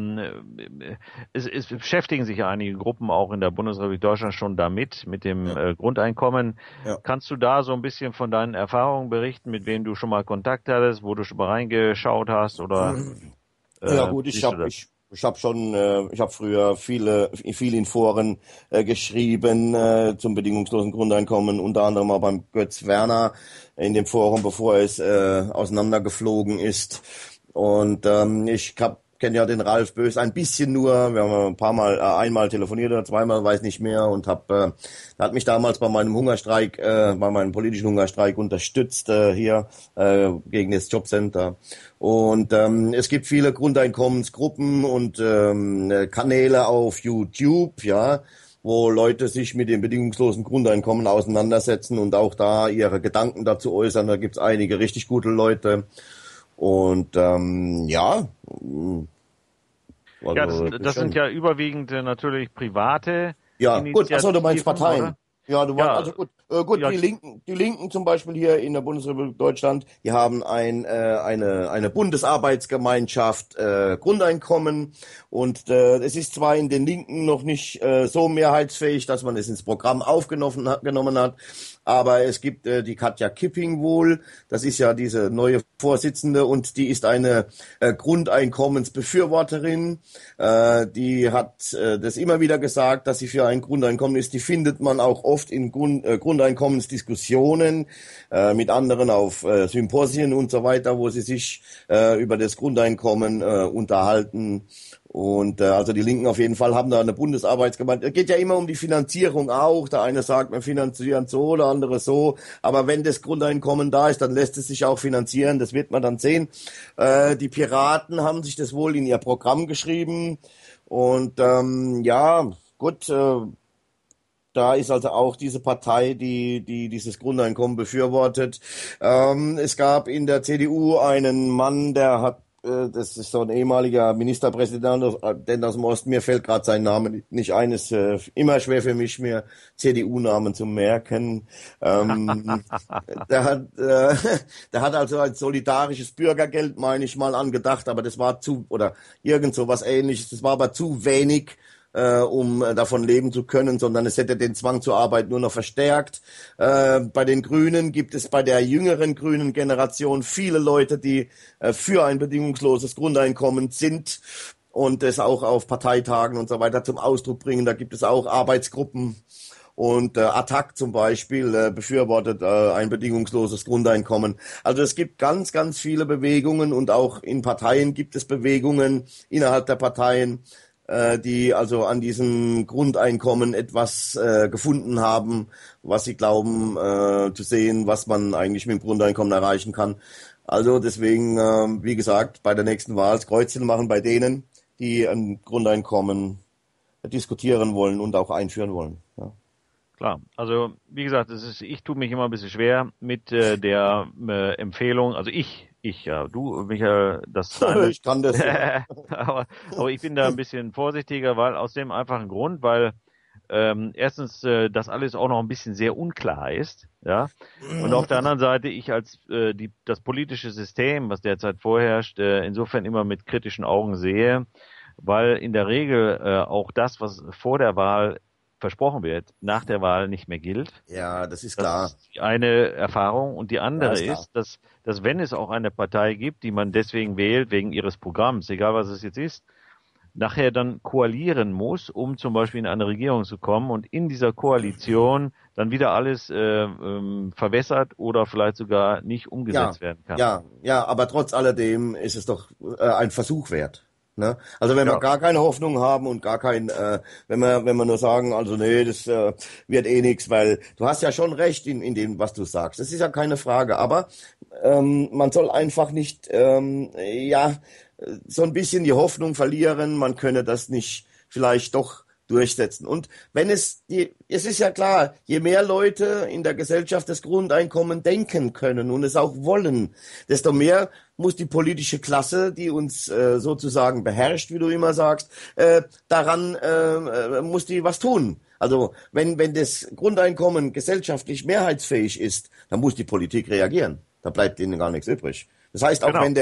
Es beschäftigen sich ja einige Gruppen auch in der Bundesrepublik Deutschland schon damit, mit dem Grundeinkommen. Ja. Kannst du da so ein bisschen von deinen Erfahrungen berichten, mit wem du schon mal Kontakt hattest, wo du schon mal reingeschaut hast? Oder ja gut, ich habe früher viel in Foren geschrieben zum bedingungslosen Grundeinkommen, unter anderem auch beim Götz Werner in dem Forum, bevor es auseinandergeflogen ist. Und ich kenne ja den Ralf Bös ein bisschen nur. Wir haben einmal telefoniert oder zweimal, weiß nicht mehr. Und hat mich damals bei meinem Hungerstreik, bei meinem politischen Hungerstreik unterstützt hier gegen das Jobcenter. Und es gibt viele Grundeinkommensgruppen und Kanäle auf YouTube, ja, wo Leute sich mit dem bedingungslosen Grundeinkommen auseinandersetzen und auch da ihre Gedanken dazu äußern. Da gibt's einige richtig gute Leute. Und ja, das sind ja überwiegend natürlich private. Ja, gut, achso, du meinst Parteien. Oder? Ja, also gut, ja. Die Linken zum Beispiel hier in der Bundesrepublik Deutschland, die haben eine Bundesarbeitsgemeinschaft Grundeinkommen und es ist zwar in den Linken noch nicht so mehrheitsfähig, dass man es ins Programm genommen hat, aber es gibt die Katja Kipping wohl, das ist ja diese neue Vorsitzende und die ist eine Grundeinkommensbefürworterin, die hat das immer wieder gesagt, dass sie für ein Grundeinkommen ist, die findet man auch oft in Grundeinkommensdiskussionen mit anderen auf Symposien und so weiter, wo sie sich über das Grundeinkommen unterhalten. Und also die Linken auf jeden Fall haben da eine Bundesarbeitsgemeinschaft. Es geht ja immer um die Finanzierung auch. Der eine sagt, wir finanzieren so, der andere so. Aber wenn das Grundeinkommen da ist, dann lässt es sich auch finanzieren. Das wird man dann sehen. Die Piraten haben sich das wohl in ihr Programm geschrieben. Und ja, gut, da ist also auch diese Partei, die dieses Grundeinkommen befürwortet. Es gab in der CDU einen Mann, der hat, das ist so ein ehemaliger Ministerpräsident aus dem Osten, mir fällt gerade sein Name nicht ein, ist immer schwer für mich, mir CDU-Namen zu merken. Der hat also ein solidarisches Bürgergeld, meine ich mal, angedacht, aber das war oder irgend so was Ähnliches, das war aber zu wenig, um davon leben zu können, sondern es hätte den Zwang zur Arbeit nur noch verstärkt. Bei den Grünen gibt es bei der jüngeren grünen Generation viele Leute, die für ein bedingungsloses Grundeinkommen sind und es auch auf Parteitagen und so weiter zum Ausdruck bringen. Da gibt es auch Arbeitsgruppen. Und Attac zum Beispiel befürwortet ein bedingungsloses Grundeinkommen. Also es gibt ganz, ganz viele Bewegungen und auch in Parteien gibt es Bewegungen innerhalb der Parteien, die also an diesem Grundeinkommen etwas gefunden haben, was sie glauben zu sehen, was man eigentlich mit dem Grundeinkommen erreichen kann. Also deswegen, wie gesagt, bei der nächsten Wahl das Kreuzchen machen bei denen, die ein Grundeinkommen diskutieren wollen und auch einführen wollen. Ja. Klar, also wie gesagt, ich tue mich immer ein bisschen schwer mit der Empfehlung, also ja, du, Michael, ich kann das. Ja. aber ich bin da ein bisschen vorsichtiger, weil aus dem einfachen Grund, weil erstens das alles auch noch ein bisschen sehr unklar ist, ja, und auf der anderen Seite ich als das politische System, was derzeit vorherrscht, insofern immer mit kritischen Augen sehe, weil in der Regel auch das, was vor der Wahl versprochen wird, nach der Wahl nicht mehr gilt. Ja, das ist klar. Das ist die eine Erfahrung. Und die andere ist, dass wenn es auch eine Partei gibt, die man deswegen wählt, wegen ihres Programms, egal was es jetzt ist, nachher dann koalieren muss, um zum Beispiel in eine Regierung zu kommen und in dieser Koalition dann wieder alles verwässert oder vielleicht sogar nicht umgesetzt werden kann. Ja, aber trotz alledem ist es doch ein Versuch wert. Ne? Also wenn wir gar keine Hoffnung haben und gar kein, wenn wir nur sagen, also nee, das wird eh nichts, weil du hast ja schon recht in dem, was du sagst. Das ist ja keine Frage, aber man soll einfach nicht, so ein bisschen die Hoffnung verlieren, man könne das nicht vielleicht doch durchsetzen. Und wenn es ist ja klar, je mehr Leute in der Gesellschaft das Grundeinkommen denken können und es auch wollen, desto mehr muss die politische Klasse, die uns sozusagen beherrscht, wie du immer sagst, daran muss die was tun. Also wenn das Grundeinkommen gesellschaftlich mehrheitsfähig ist, dann muss die Politik reagieren. Da bleibt ihnen gar nichts übrig. Das heißt, auch wenn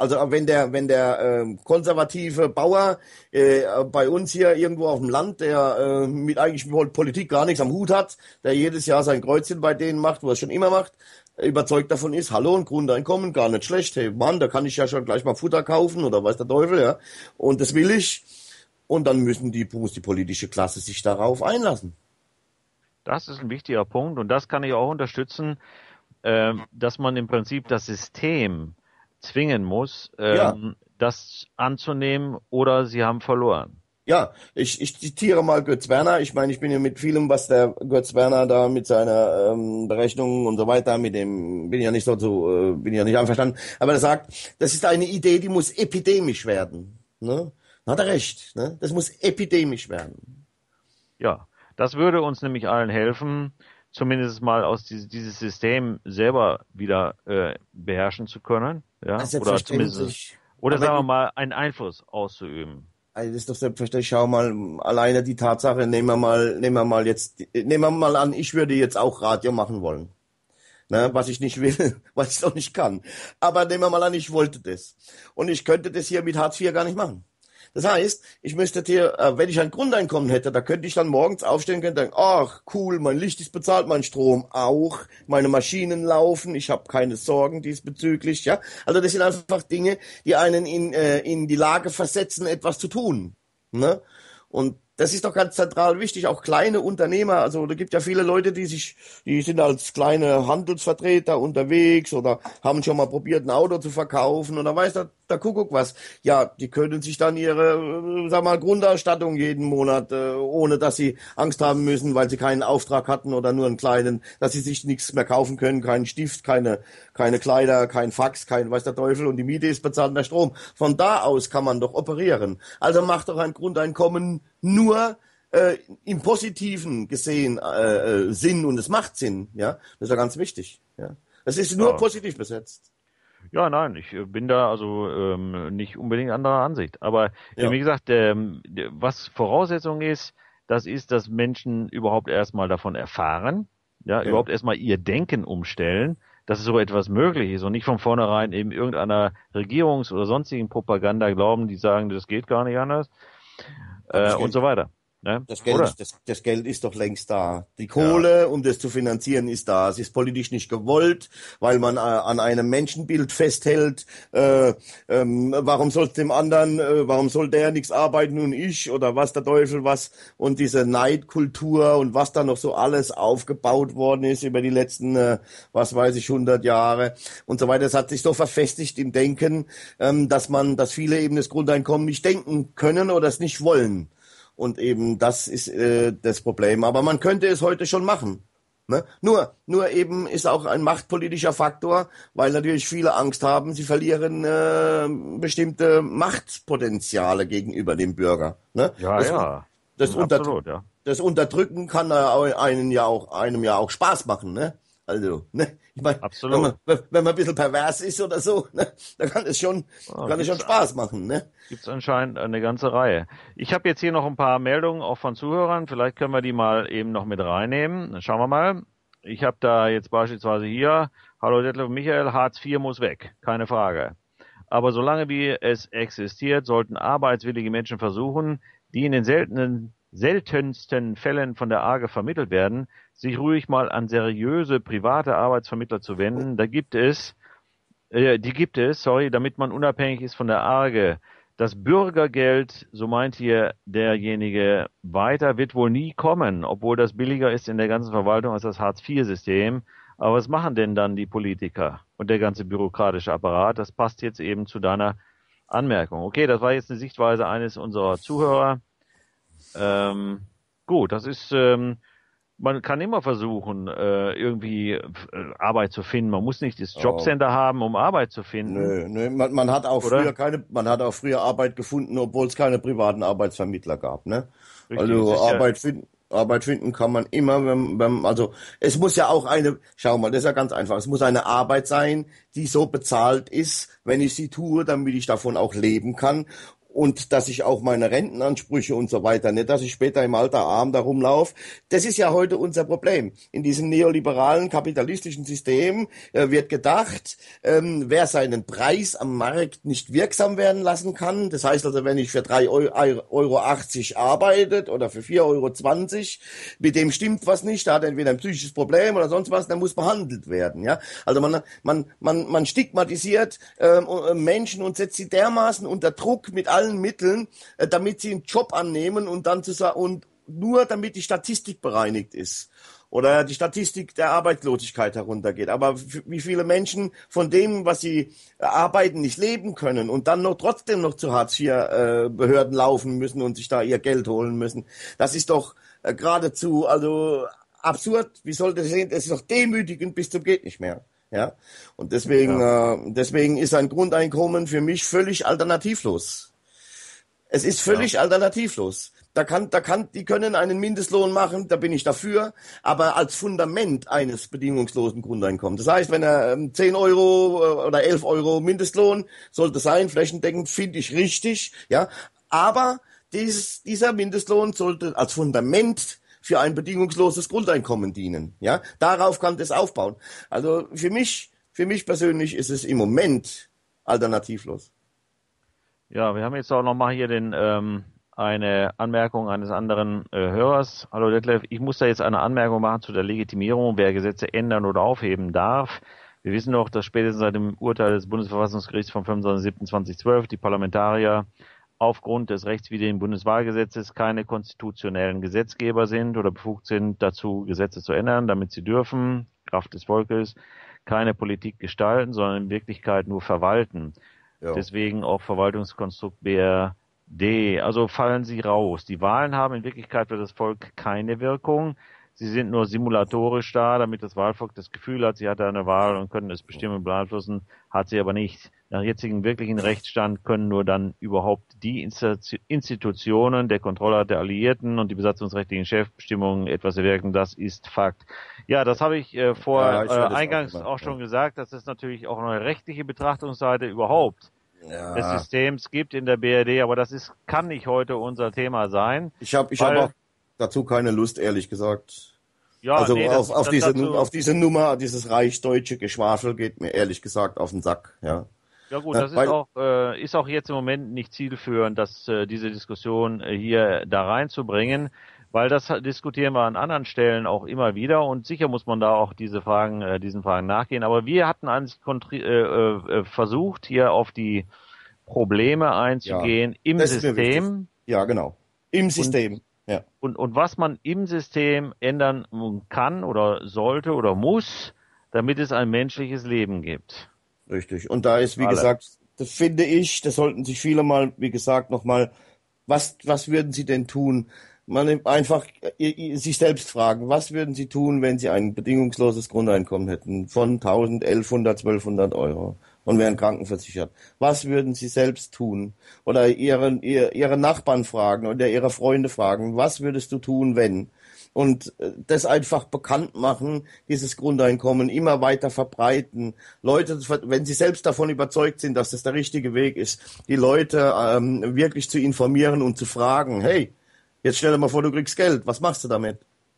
der konservative Bauer bei uns hier irgendwo auf dem Land, der mit eigentlich Politik gar nichts am Hut hat, der jedes Jahr sein Kreuzchen bei denen macht, wo er es schon immer macht, überzeugt davon ist, hallo, ein Grundeinkommen, gar nicht schlecht, hey Mann, da kann ich ja schon gleich mal Futter kaufen oder weiß der Teufel, ja. Und das will ich. Und dann muss die politische Klasse sich darauf einlassen. Das ist ein wichtiger Punkt und das kann ich auch unterstützen, dass man im Prinzip das System zwingen muss, das anzunehmen oder sie haben verloren. Ja, ich zitiere mal Götz Werner. Ich meine, ich bin ja mit vielem, was der Götz Werner da mit seiner Berechnung und so weiter, mit dem bin ja nicht einverstanden. Aber er sagt, das ist eine Idee, die muss epidemisch werden. Ne? Dann hat er recht. Ne? Das muss epidemisch werden. Ja, das würde uns nämlich allen helfen, zumindest mal aus dieses System selber wieder beherrschen zu können, ja, oder zumindest sagen wir mal einen Einfluss auszuüben. Also das ist doch selbstverständlich. Schau mal, alleine die Tatsache, nehmen wir mal an, ich würde jetzt auch Radio machen wollen. Ne, was ich nicht will, was ich doch nicht kann. Aber nehmen wir mal an, ich wollte das. Und ich könnte das hier mit Hartz IV gar nicht machen. Das heißt, ich müsste hier, wenn ich ein Grundeinkommen hätte, da könnte ich dann morgens aufstehen und denken, ach cool, mein Licht ist bezahlt, mein Strom auch, meine Maschinen laufen, ich habe keine Sorgen diesbezüglich, ja. Also das sind einfach Dinge, die einen in die Lage versetzen, etwas zu tun, ne? Und das ist doch ganz zentral wichtig, auch kleine Unternehmer, also da gibt ja viele Leute, die sind als kleine Handelsvertreter unterwegs oder haben schon mal probiert, ein Auto zu verkaufen oder weiß der Kuckuck was. Ja, die können sich dann ihre, Grundausstattung jeden Monat, ohne dass sie Angst haben müssen, weil sie keinen Auftrag hatten oder nur einen kleinen, dass sie sich nichts mehr kaufen können, keinen Stift, keine Kleider, kein Fax, kein weiß der Teufel und die Miete ist bezahlt und der Strom. Von da aus kann man doch operieren. Also macht doch ein Grundeinkommen nur im Positiven gesehen Sinn und es macht Sinn. Ja, das ist ja ganz wichtig. Ja, es ist nur positiv besetzt. Ja, nein, ich bin da also nicht unbedingt anderer Ansicht. Aber wie gesagt, was Voraussetzung ist, das ist, dass Menschen überhaupt erstmal davon erfahren, überhaupt erstmal ihr Denken umstellen, dass so etwas möglich ist und nicht von vornherein eben irgendeiner Regierungs- oder sonstigen Propaganda glauben, die sagen, das geht gar nicht anders und so weiter. Ne? Das Geld ist doch längst da. Die Kohle, um das zu finanzieren, ist da. Es ist politisch nicht gewollt, weil man an einem Menschenbild festhält. Warum soll dem anderen, warum soll der nichts arbeiten und ich oder was der Teufel was? Und diese Neidkultur und was da noch so alles aufgebaut worden ist über die letzten, 100 Jahre und so weiter. Das hat sich so verfestigt im Denken, dass viele eben das Grundeinkommen nicht denken können oder es nicht wollen. Und eben das ist das Problem. Aber man könnte es heute schon machen. Ne? Nur eben ist auch ein machtpolitischer Faktor, weil natürlich viele Angst haben, sie verlieren bestimmte Machtpotenziale gegenüber dem Bürger. Ne? Das Unterdrücken kann einem ja auch Spaß machen. Ne? Also, ne? Ich meine, wenn man ein bisschen pervers ist oder so, ne? Dann kann es schon Spaß machen. Ne? Gibt es anscheinend eine ganze Reihe. Ich habe jetzt hier noch ein paar Meldungen auch von Zuhörern. Vielleicht können wir die mal eben noch mit reinnehmen. Dann schauen wir mal. Ich habe da jetzt beispielsweise hier, hallo Detlef und Michael, Hartz IV muss weg, keine Frage. Aber solange wie es existiert, sollten arbeitswillige Menschen versuchen, die in den seltensten Fällen von der AGE vermittelt werden, sich ruhig mal an seriöse private Arbeitsvermittler zu wenden. Die gibt es, damit man unabhängig ist von der AGE. Das Bürgergeld, so meint hier derjenige weiter, wird wohl nie kommen, obwohl das billiger ist in der ganzen Verwaltung als das Hartz-IV-System. Aber was machen denn dann die Politiker und der ganze bürokratische Apparat? Das passt jetzt eben zu deiner Anmerkung. Okay, das war jetzt eine Sichtweise eines unserer Zuhörer. Gut, das ist, man kann immer versuchen, irgendwie Arbeit zu finden. Man muss nicht das Jobcenter haben, um Arbeit zu finden. Nö, man hat auch früher Arbeit gefunden, obwohl es keine privaten Arbeitsvermittler gab, ne? Richtig, also Arbeit finden kann man immer, also es muss ja auch schau mal, das ist ja ganz einfach, es muss eine Arbeit sein, die so bezahlt ist, wenn ich sie tue, damit ich davon auch leben kann. Und dass ich auch meine Rentenansprüche und so weiter, nicht, dass ich später im Alter arm da rumlaufe. Das ist ja heute unser Problem. In diesem neoliberalen kapitalistischen System wird gedacht, wer seinen Preis am Markt nicht wirksam werden lassen kann, das heißt also, wenn ich für 3,80 € arbeitet oder für 4,20 €, mit dem stimmt was nicht, da hat er entweder ein psychisches Problem oder sonst was, dann muss behandelt werden. Ja, also man stigmatisiert Menschen und setzt sie dermaßen unter Druck mit allen Mitteln, damit sie einen Job annehmen und dann und nur damit die Statistik bereinigt ist oder die Statistik der Arbeitslosigkeit heruntergeht. Aber wie viele Menschen von dem, was sie arbeiten, nicht leben können und dann trotzdem noch zu Hartz-IV-Behörden laufen müssen und sich da ihr Geld holen müssen, das ist doch geradezu absurd. Wie soll das sein? Das ist doch demütigend bis zum geht nicht mehr. Ja, und deswegen ist ein Grundeinkommen für mich völlig alternativlos. Es ist völlig alternativlos. Die können einen Mindestlohn machen, da bin ich dafür, aber als Fundament eines bedingungslosen Grundeinkommens. Das heißt, wenn er 10 € oder 11 € Mindestlohn sollte sein, flächendeckend, finde ich richtig, ja. Aber dieser Mindestlohn sollte als Fundament für ein bedingungsloses Grundeinkommen dienen, ja. Darauf kann das aufbauen. Also für mich persönlich ist es im Moment alternativlos. Ja, wir haben jetzt auch nochmal hier eine Anmerkung eines anderen Hörers. Hallo Detlef, ich muss da jetzt eine Anmerkung machen zu der Legitimierung, wer Gesetze ändern oder aufheben darf. Wir wissen doch, dass spätestens seit dem Urteil des Bundesverfassungsgerichts vom 25.07.2012 die Parlamentarier aufgrund des rechtswidrigen Bundeswahlgesetzes keine konstitutionellen Gesetzgeber sind oder befugt sind, dazu Gesetze zu ändern, damit sie dürfen, Kraft des Volkes, keine Politik gestalten, sondern in Wirklichkeit nur verwalten. Ja. Deswegen auch Verwaltungskonstrukt BRD. Also fallen sie raus. Die Wahlen haben in Wirklichkeit für das Volk keine Wirkung. Sie sind nur simulatorisch da, damit das Wahlvolk das Gefühl hat, sie hat eine Wahl und können es bestimmen und beeinflussen, hat sie aber nicht. Nach jetzigem wirklichen Rechtsstand können nur dann überhaupt die Institutionen der Kontrolle der Alliierten und die besatzungsrechtlichen Chefbestimmungen etwas erwirken. Das ist Fakt. Ja, das habe ich eingangs auch schon gesagt, dass es natürlich auch eine rechtliche Betrachtungsseite überhaupt des Systems gibt in der BRD, aber kann nicht heute unser Thema sein. Ich hab auch dazu keine Lust, ehrlich gesagt. Ja, also nee, auf diese Nummer, dieses reichsdeutsche Geschwafel geht mir ehrlich gesagt auf den Sack, ja. Ja gut, das ist auch jetzt im Moment nicht zielführend, diese Diskussion hier da reinzubringen, weil das diskutieren wir an anderen Stellen auch immer wieder und sicher muss man da auch diesen Fragen nachgehen. Aber wir hatten eigentlich versucht, hier auf die Probleme einzugehen im System. Ja, genau. Im System. Ja. Und was man im System ändern kann oder sollte oder muss, damit es ein menschliches Leben gibt. Richtig. Und da ist, wie gesagt, das finde ich, das sollten sich viele mal, wie gesagt, nochmal, was würden sie denn tun? Man einfach sich selbst fragen, was würden sie tun, wenn sie ein bedingungsloses Grundeinkommen hätten von 1.000, 1.100, 1.200 Euro und wären krankenversichert? Was würden sie selbst tun? Oder ihre Nachbarn fragen oder ihre Freunde fragen, was würdest du tun, wenn? Und das einfach bekannt machen, dieses Grundeinkommen immer weiter verbreiten. Leute, wenn sie selbst davon überzeugt sind, dass das der richtige Weg ist, die Leute wirklich zu informieren und zu fragen, hey, jetzt stell dir mal vor, du kriegst Geld, was machst du damit?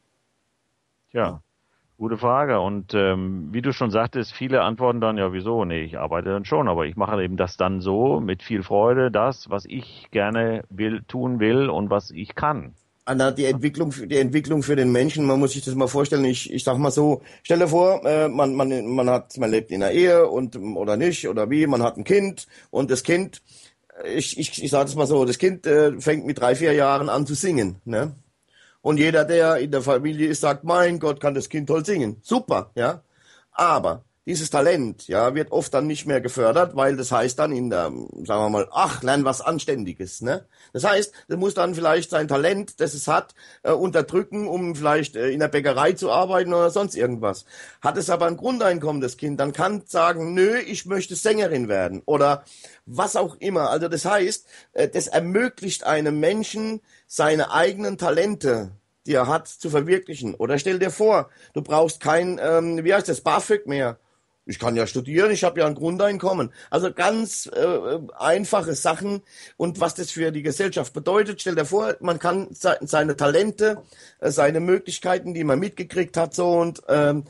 Ja, gute Frage. Und wie du schon sagtest, viele antworten dann, ja wieso? Nee, ich arbeite dann schon, aber ich mache eben das dann so, mit viel Freude, das, was ich gerne tun will und was ich kann. Anna, die Entwicklung für den Menschen, man muss sich das mal vorstellen, ich sag mal so, stell dir vor, man lebt in einer Ehe oder nicht, oder wie, man hat ein Kind und das Kind, ich sage es mal so, das Kind fängt mit 3, 4 Jahren an zu singen, ne? Und jeder, der in der Familie ist, sagt, mein Gott, kann das Kind toll singen. Super, ja. Aber dieses Talent, ja, wird oft dann nicht mehr gefördert, weil das heißt dann sagen wir mal, lern was Anständiges, ne? Das heißt, das muss dann vielleicht sein Talent, das es hat, unterdrücken, um vielleicht in der Bäckerei zu arbeiten oder sonst irgendwas. Hat es aber ein Grundeinkommen, das Kind, dann kann es sagen, nö, ich möchte Sängerin werden oder was auch immer. Also das heißt, das ermöglicht einem Menschen, seine eigenen Talente, die er hat, zu verwirklichen. Oder stell dir vor, du brauchst kein, BAföG mehr. Ich kann ja studieren, ich habe ja ein Grundeinkommen. Also ganz einfache Sachen und was das für die Gesellschaft bedeutet. Stell dir vor, man kann seine Talente, seine Möglichkeiten, die man mitgekriegt hat, so und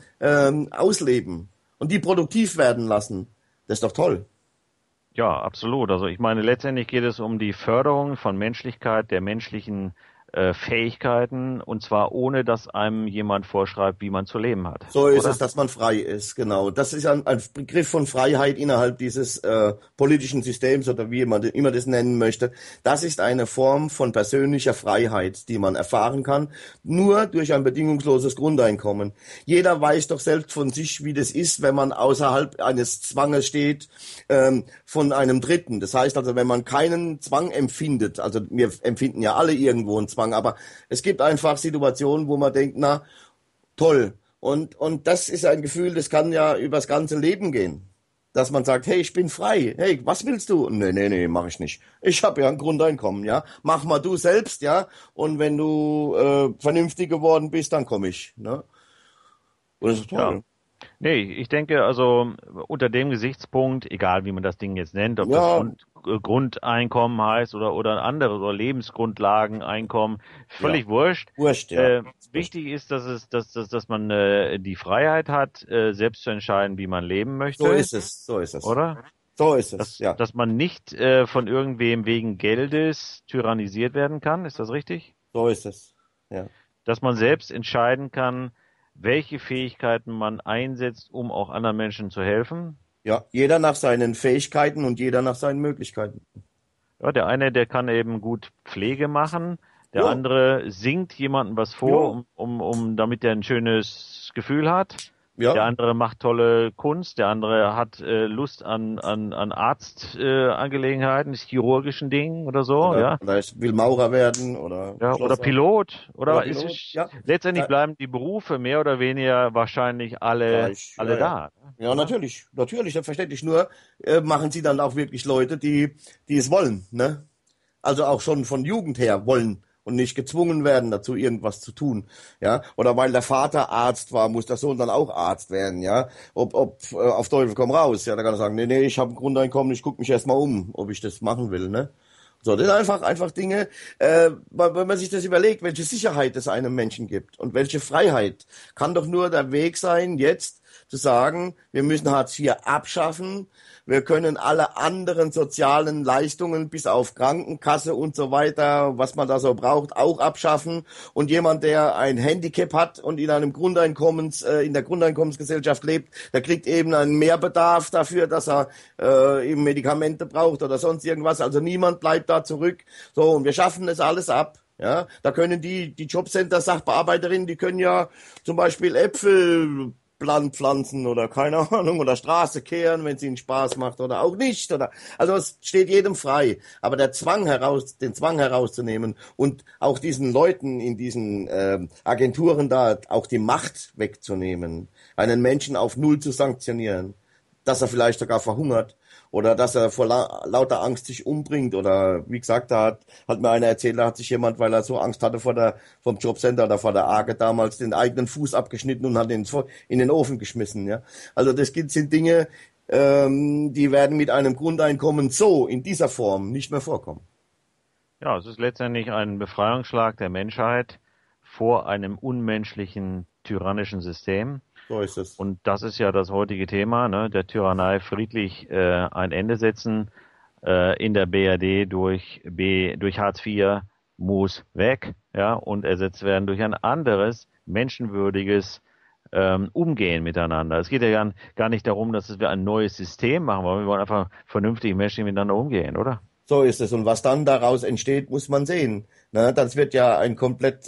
ausleben und die produktiv werden lassen. Das ist doch toll. Ja, absolut. Also ich meine, letztendlich geht es um die Förderung von Menschlichkeit, der menschlichen Fähigkeiten, und zwar ohne, dass einem jemand vorschreibt, wie man zu leben hat. So ist es, dass man frei ist, genau. Das ist ein Begriff von Freiheit innerhalb dieses politischen Systems oder wie man immer das nennen möchte. Das ist eine Form von persönlicher Freiheit, die man erfahren kann, nur durch ein bedingungsloses Grundeinkommen. Jeder weiß doch selbst von sich, wie das ist, wenn man außerhalb eines Zwanges steht von einem Dritten. Das heißt also, wenn man keinen Zwang empfindet, also wir empfinden ja alle irgendwo einen Zwang, aber es gibt einfach Situationen, wo man denkt, na, toll. Und das ist ein Gefühl, das kann ja übers ganze Leben gehen. Dass man sagt, hey, ich bin frei. Hey, was willst du? Nee, mach ich nicht. Ich habe ja ein Grundeinkommen, ja. Mach mal du selbst, ja. Und wenn du vernünftig geworden bist, dann komme ich, ne? Und das ist toll. Ja. Nee, ich denke also unter dem Gesichtspunkt, egal wie man das Ding jetzt nennt, ob das Grundeinkommen heißt oder anderes oder Lebensgrundlageneinkommen, völlig wurscht. Ja. Wichtig ist, dass man die Freiheit hat, selbst zu entscheiden, wie man leben möchte. So ist es. Oder? So ist es, ja. Dass man nicht von irgendwem wegen Geldes tyrannisiert werden kann, ist das richtig? So ist es, ja. Dass man selbst entscheiden kann, welche Fähigkeiten man einsetzt, um auch anderen Menschen zu helfen. Ja, jeder nach seinen Fähigkeiten und jeder nach seinen Möglichkeiten. Ja, der eine, der kann eben gut Pflege machen, der andere singt jemandem was vor, damit er ein schönes Gefühl hat. Ja. Der andere macht tolle Kunst, der andere hat Lust an Arztangelegenheiten, chirurgischen Dingen oder so, ja. Oder ich will Maurer werden oder Ja, oder Schlosser Pilot, oder oder Pilot. Ja, letztendlich bleiben die Berufe mehr oder weniger wahrscheinlich alle gleich. Ja, ja. da. Ja, Oder? natürlich, selbstverständlich. Nur machen sie dann auch wirklich Leute, die es wollen, ne? Also auch schon von Jugend her wollen und nicht gezwungen werden dazu, irgendwas zu tun, ja. Oder weil der Vater Arzt war, muss der Sohn dann auch Arzt werden, ja. Ob auf Teufel komm raus, ja. Da kann er sagen, nee, ich habe ein Grundeinkommen, ich gucke mich erstmal um, ob ich das machen will, ne. So, das sind einfach Dinge, wenn man sich das überlegt, welche Sicherheit es einem Menschen gibt und welche Freiheit, kann doch nur der Weg sein, jetzt zu sagen, wir müssen Hartz IV abschaffen, wir können alle anderen sozialen Leistungen bis auf Krankenkasse und so weiter, was man da so braucht, auch abschaffen. Und jemand, der ein Handicap hat und in der Grundeinkommensgesellschaft lebt, der kriegt eben einen Mehrbedarf dafür, dass er eben Medikamente braucht oder sonst irgendwas. Also niemand bleibt da zurück. So, und wir schaffen das alles ab. Ja, da können die Jobcenter-Sachbearbeiterinnen, die können ja zum Beispiel Äpfel pflanzen oder keine Ahnung oder Straße kehren, wenn es ihnen Spaß macht oder auch nicht oder also es steht jedem frei, aber den Zwang herauszunehmen und auch diesen Leuten in diesen Agenturen da auch die Macht wegzunehmen, einen Menschen auf Null zu sanktionieren, dass er vielleicht sogar verhungert oder dass er vor lauter Angst sich umbringt oder wie gesagt, hat mir einer erzählt, da hat sich jemand, weil er so Angst hatte vom Jobcenter oder vor der AGE damals den eigenen Fuß abgeschnitten und hat ihn in den Ofen geschmissen, ja. Also sind Dinge, die werden mit einem Grundeinkommen so in dieser Form nicht mehr vorkommen. Ja, es ist letztendlich ein Befreiungsschlag der Menschheit vor einem unmenschlichen, tyrannischen System. So ist es. Und das ist ja das heutige Thema, ne? Der Tyrannei friedlich ein Ende setzen in der BRD durch Hartz IV muss weg, ja, und ersetzt werden durch ein anderes, menschenwürdiges Umgehen miteinander. Es geht ja gar nicht darum, dass wir ein neues System machen, weil wir wollen einfach vernünftig menschlich miteinander umgehen, oder? So ist es. Und was dann daraus entsteht, muss man sehen. Ne, das wird ja eine komplett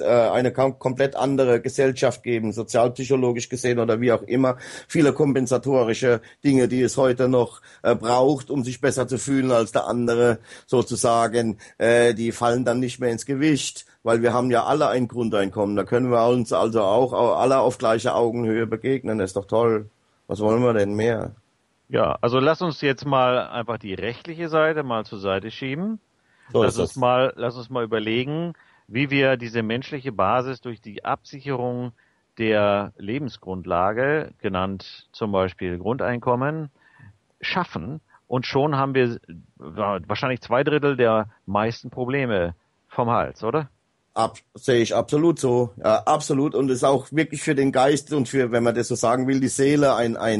andere Gesellschaft geben, sozialpsychologisch gesehen oder wie auch immer. Viele kompensatorische Dinge, die es heute noch braucht, um sich besser zu fühlen als der andere, sozusagen, die fallen dann nicht mehr ins Gewicht, weil wir haben ja alle ein Grundeinkommen. Da können wir uns also auch alle auf gleicher Augenhöhe begegnen. Das ist doch toll. Was wollen wir denn mehr? Ja, also lass uns jetzt mal einfach die rechtliche Seite mal zur Seite schieben. Lass uns mal überlegen, wie wir diese menschliche Basis durch die Absicherung der Lebensgrundlage, genannt zum Beispiel Grundeinkommen, schaffen. Und schon haben wir wahrscheinlich 2/3 der meisten Probleme vom Hals, oder? Sehe ich absolut so. Ja, absolut. Und es ist auch wirklich für den Geist und für, wenn man das so sagen will, die Seele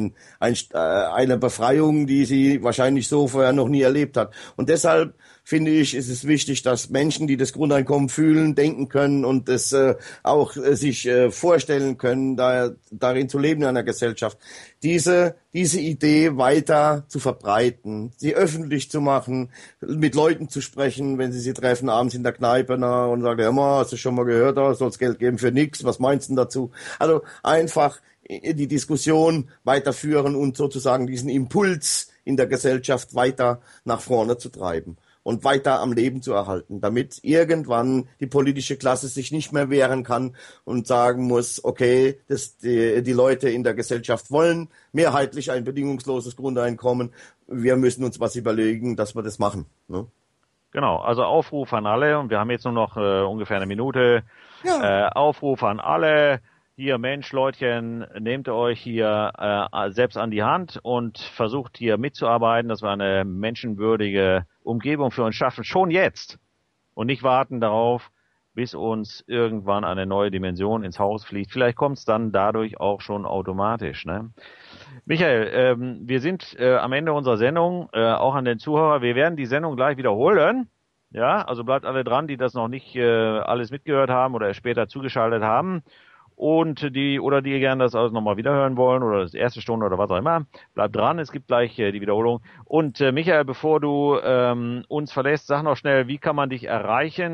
eine Befreiung, die sie wahrscheinlich so vorher noch nie erlebt hat. Und deshalb finde ich, ist es wichtig, dass Menschen, die das Grundeinkommen fühlen, denken können und es auch sich vorstellen können, darin zu leben in einer Gesellschaft, diese Idee weiter zu verbreiten, sie öffentlich zu machen, mit Leuten zu sprechen, wenn sie treffen, abends in der Kneipe und sagen, ja, hast du schon mal gehört, da soll es Geld geben für nichts, was meinst du dazu? Also einfach die Diskussion weiterführen und sozusagen diesen Impuls in der Gesellschaft weiter nach vorne zu treiben und weiter am Leben zu erhalten, damit irgendwann die politische Klasse sich nicht mehr wehren kann und sagen muss, okay, die Leute in der Gesellschaft wollen mehrheitlich ein bedingungsloses Grundeinkommen, wir müssen uns was überlegen, dass wir das machen. Ne? Genau, also Aufruf an alle, und wir haben jetzt nur noch ungefähr eine Minute. Ja. Aufruf an alle. Hier, Mensch, Leutchen, nehmt euch hier selbst an die Hand und versucht hier mitzuarbeiten, dass wir eine menschenwürdige Umgebung für uns schaffen, schon jetzt. Und nicht warten darauf, bis uns irgendwann eine neue Dimension ins Haus fliegt. Vielleicht kommt es dann dadurch auch schon automatisch. Ne? Michael, wir sind am Ende unserer Sendung, auch an den Zuhörer. Wir werden die Sendung gleich wiederholen. Ja, also bleibt alle dran, die das noch nicht alles mitgehört haben oder später zugeschaltet haben. Und die gerne das alles nochmal wiederhören wollen oder das erste Stunde oder was auch immer, bleibt dran, es gibt gleich die Wiederholung. Und Michael, bevor du uns verlässt, sag noch schnell, wie kann man dich erreichen?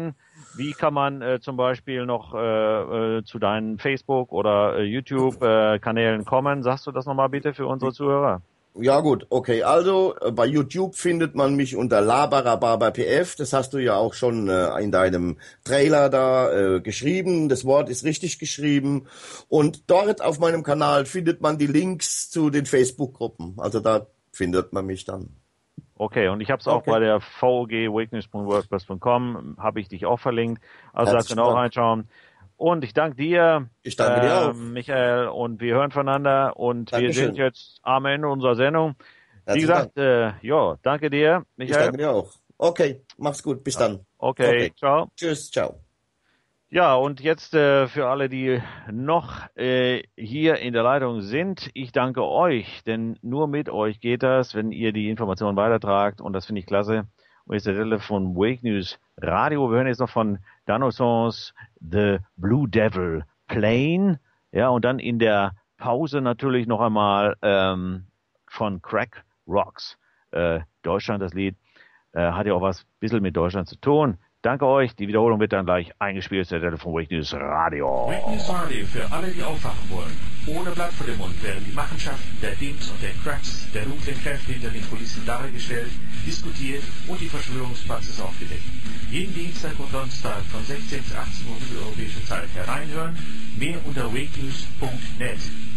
wie kann man zum Beispiel noch zu deinen Facebook- oder YouTube-Kanälen kommen? Sagst du das nochmal bitte für unsere Zuhörer? Ja gut, okay. Also bei YouTube findet man mich unter LaBaraBarberPF. Das hast du ja auch schon in deinem Trailer da geschrieben. Das Wort ist richtig geschrieben. Und dort auf meinem Kanal findet man die Links zu den Facebook-Gruppen. Also da findet man mich dann. Okay, und ich habe es auch bei der vogwakeness.wordpress.com, habe ich dich auch verlinkt. Also da könnt ihr auch reinschauen. Und ich danke dir, ich danke dir auch, Michael, und wir hören voneinander und Dankeschön. Wir sind jetzt am Ende unserer Sendung. Wie Herzlichen gesagt, danke dir, Michael. Ich danke dir auch. Okay, mach's gut, bis dann. Okay, ciao. Tschüss, ciao. Ja, und jetzt für alle, die noch hier in der Leitung sind, ich danke euch, denn nur mit euch geht das, wenn ihr die Informationen weitertragt, und das finde ich klasse. Und jetzt der Stelle von Wake News Radio. Wir hören jetzt noch von Dinosaurs The Blue Devil Plane. Ja, und dann in der Pause natürlich noch einmal von Crack Rocks. Deutschland, das Lied, hat ja auch was ein bisschen mit Deutschland zu tun. Danke euch. Die Wiederholung wird dann gleich eingespielt. Der Stelle von Wake News Radio. Wake News Radio für alle, die aufwachen wollen. Ohne Blatt vor dem Mund werden die Machenschaften der Dims und der Cracks, der dunklen Kräfte hinter den Kulissen dargestellt, diskutiert und die Verschwörungspraxis aufgedeckt. Jeden Dienstag und Donnerstag von 16 bis 18 Uhr mitteleuropäische Zeit hereinhören. Mehr unter wakenews.net.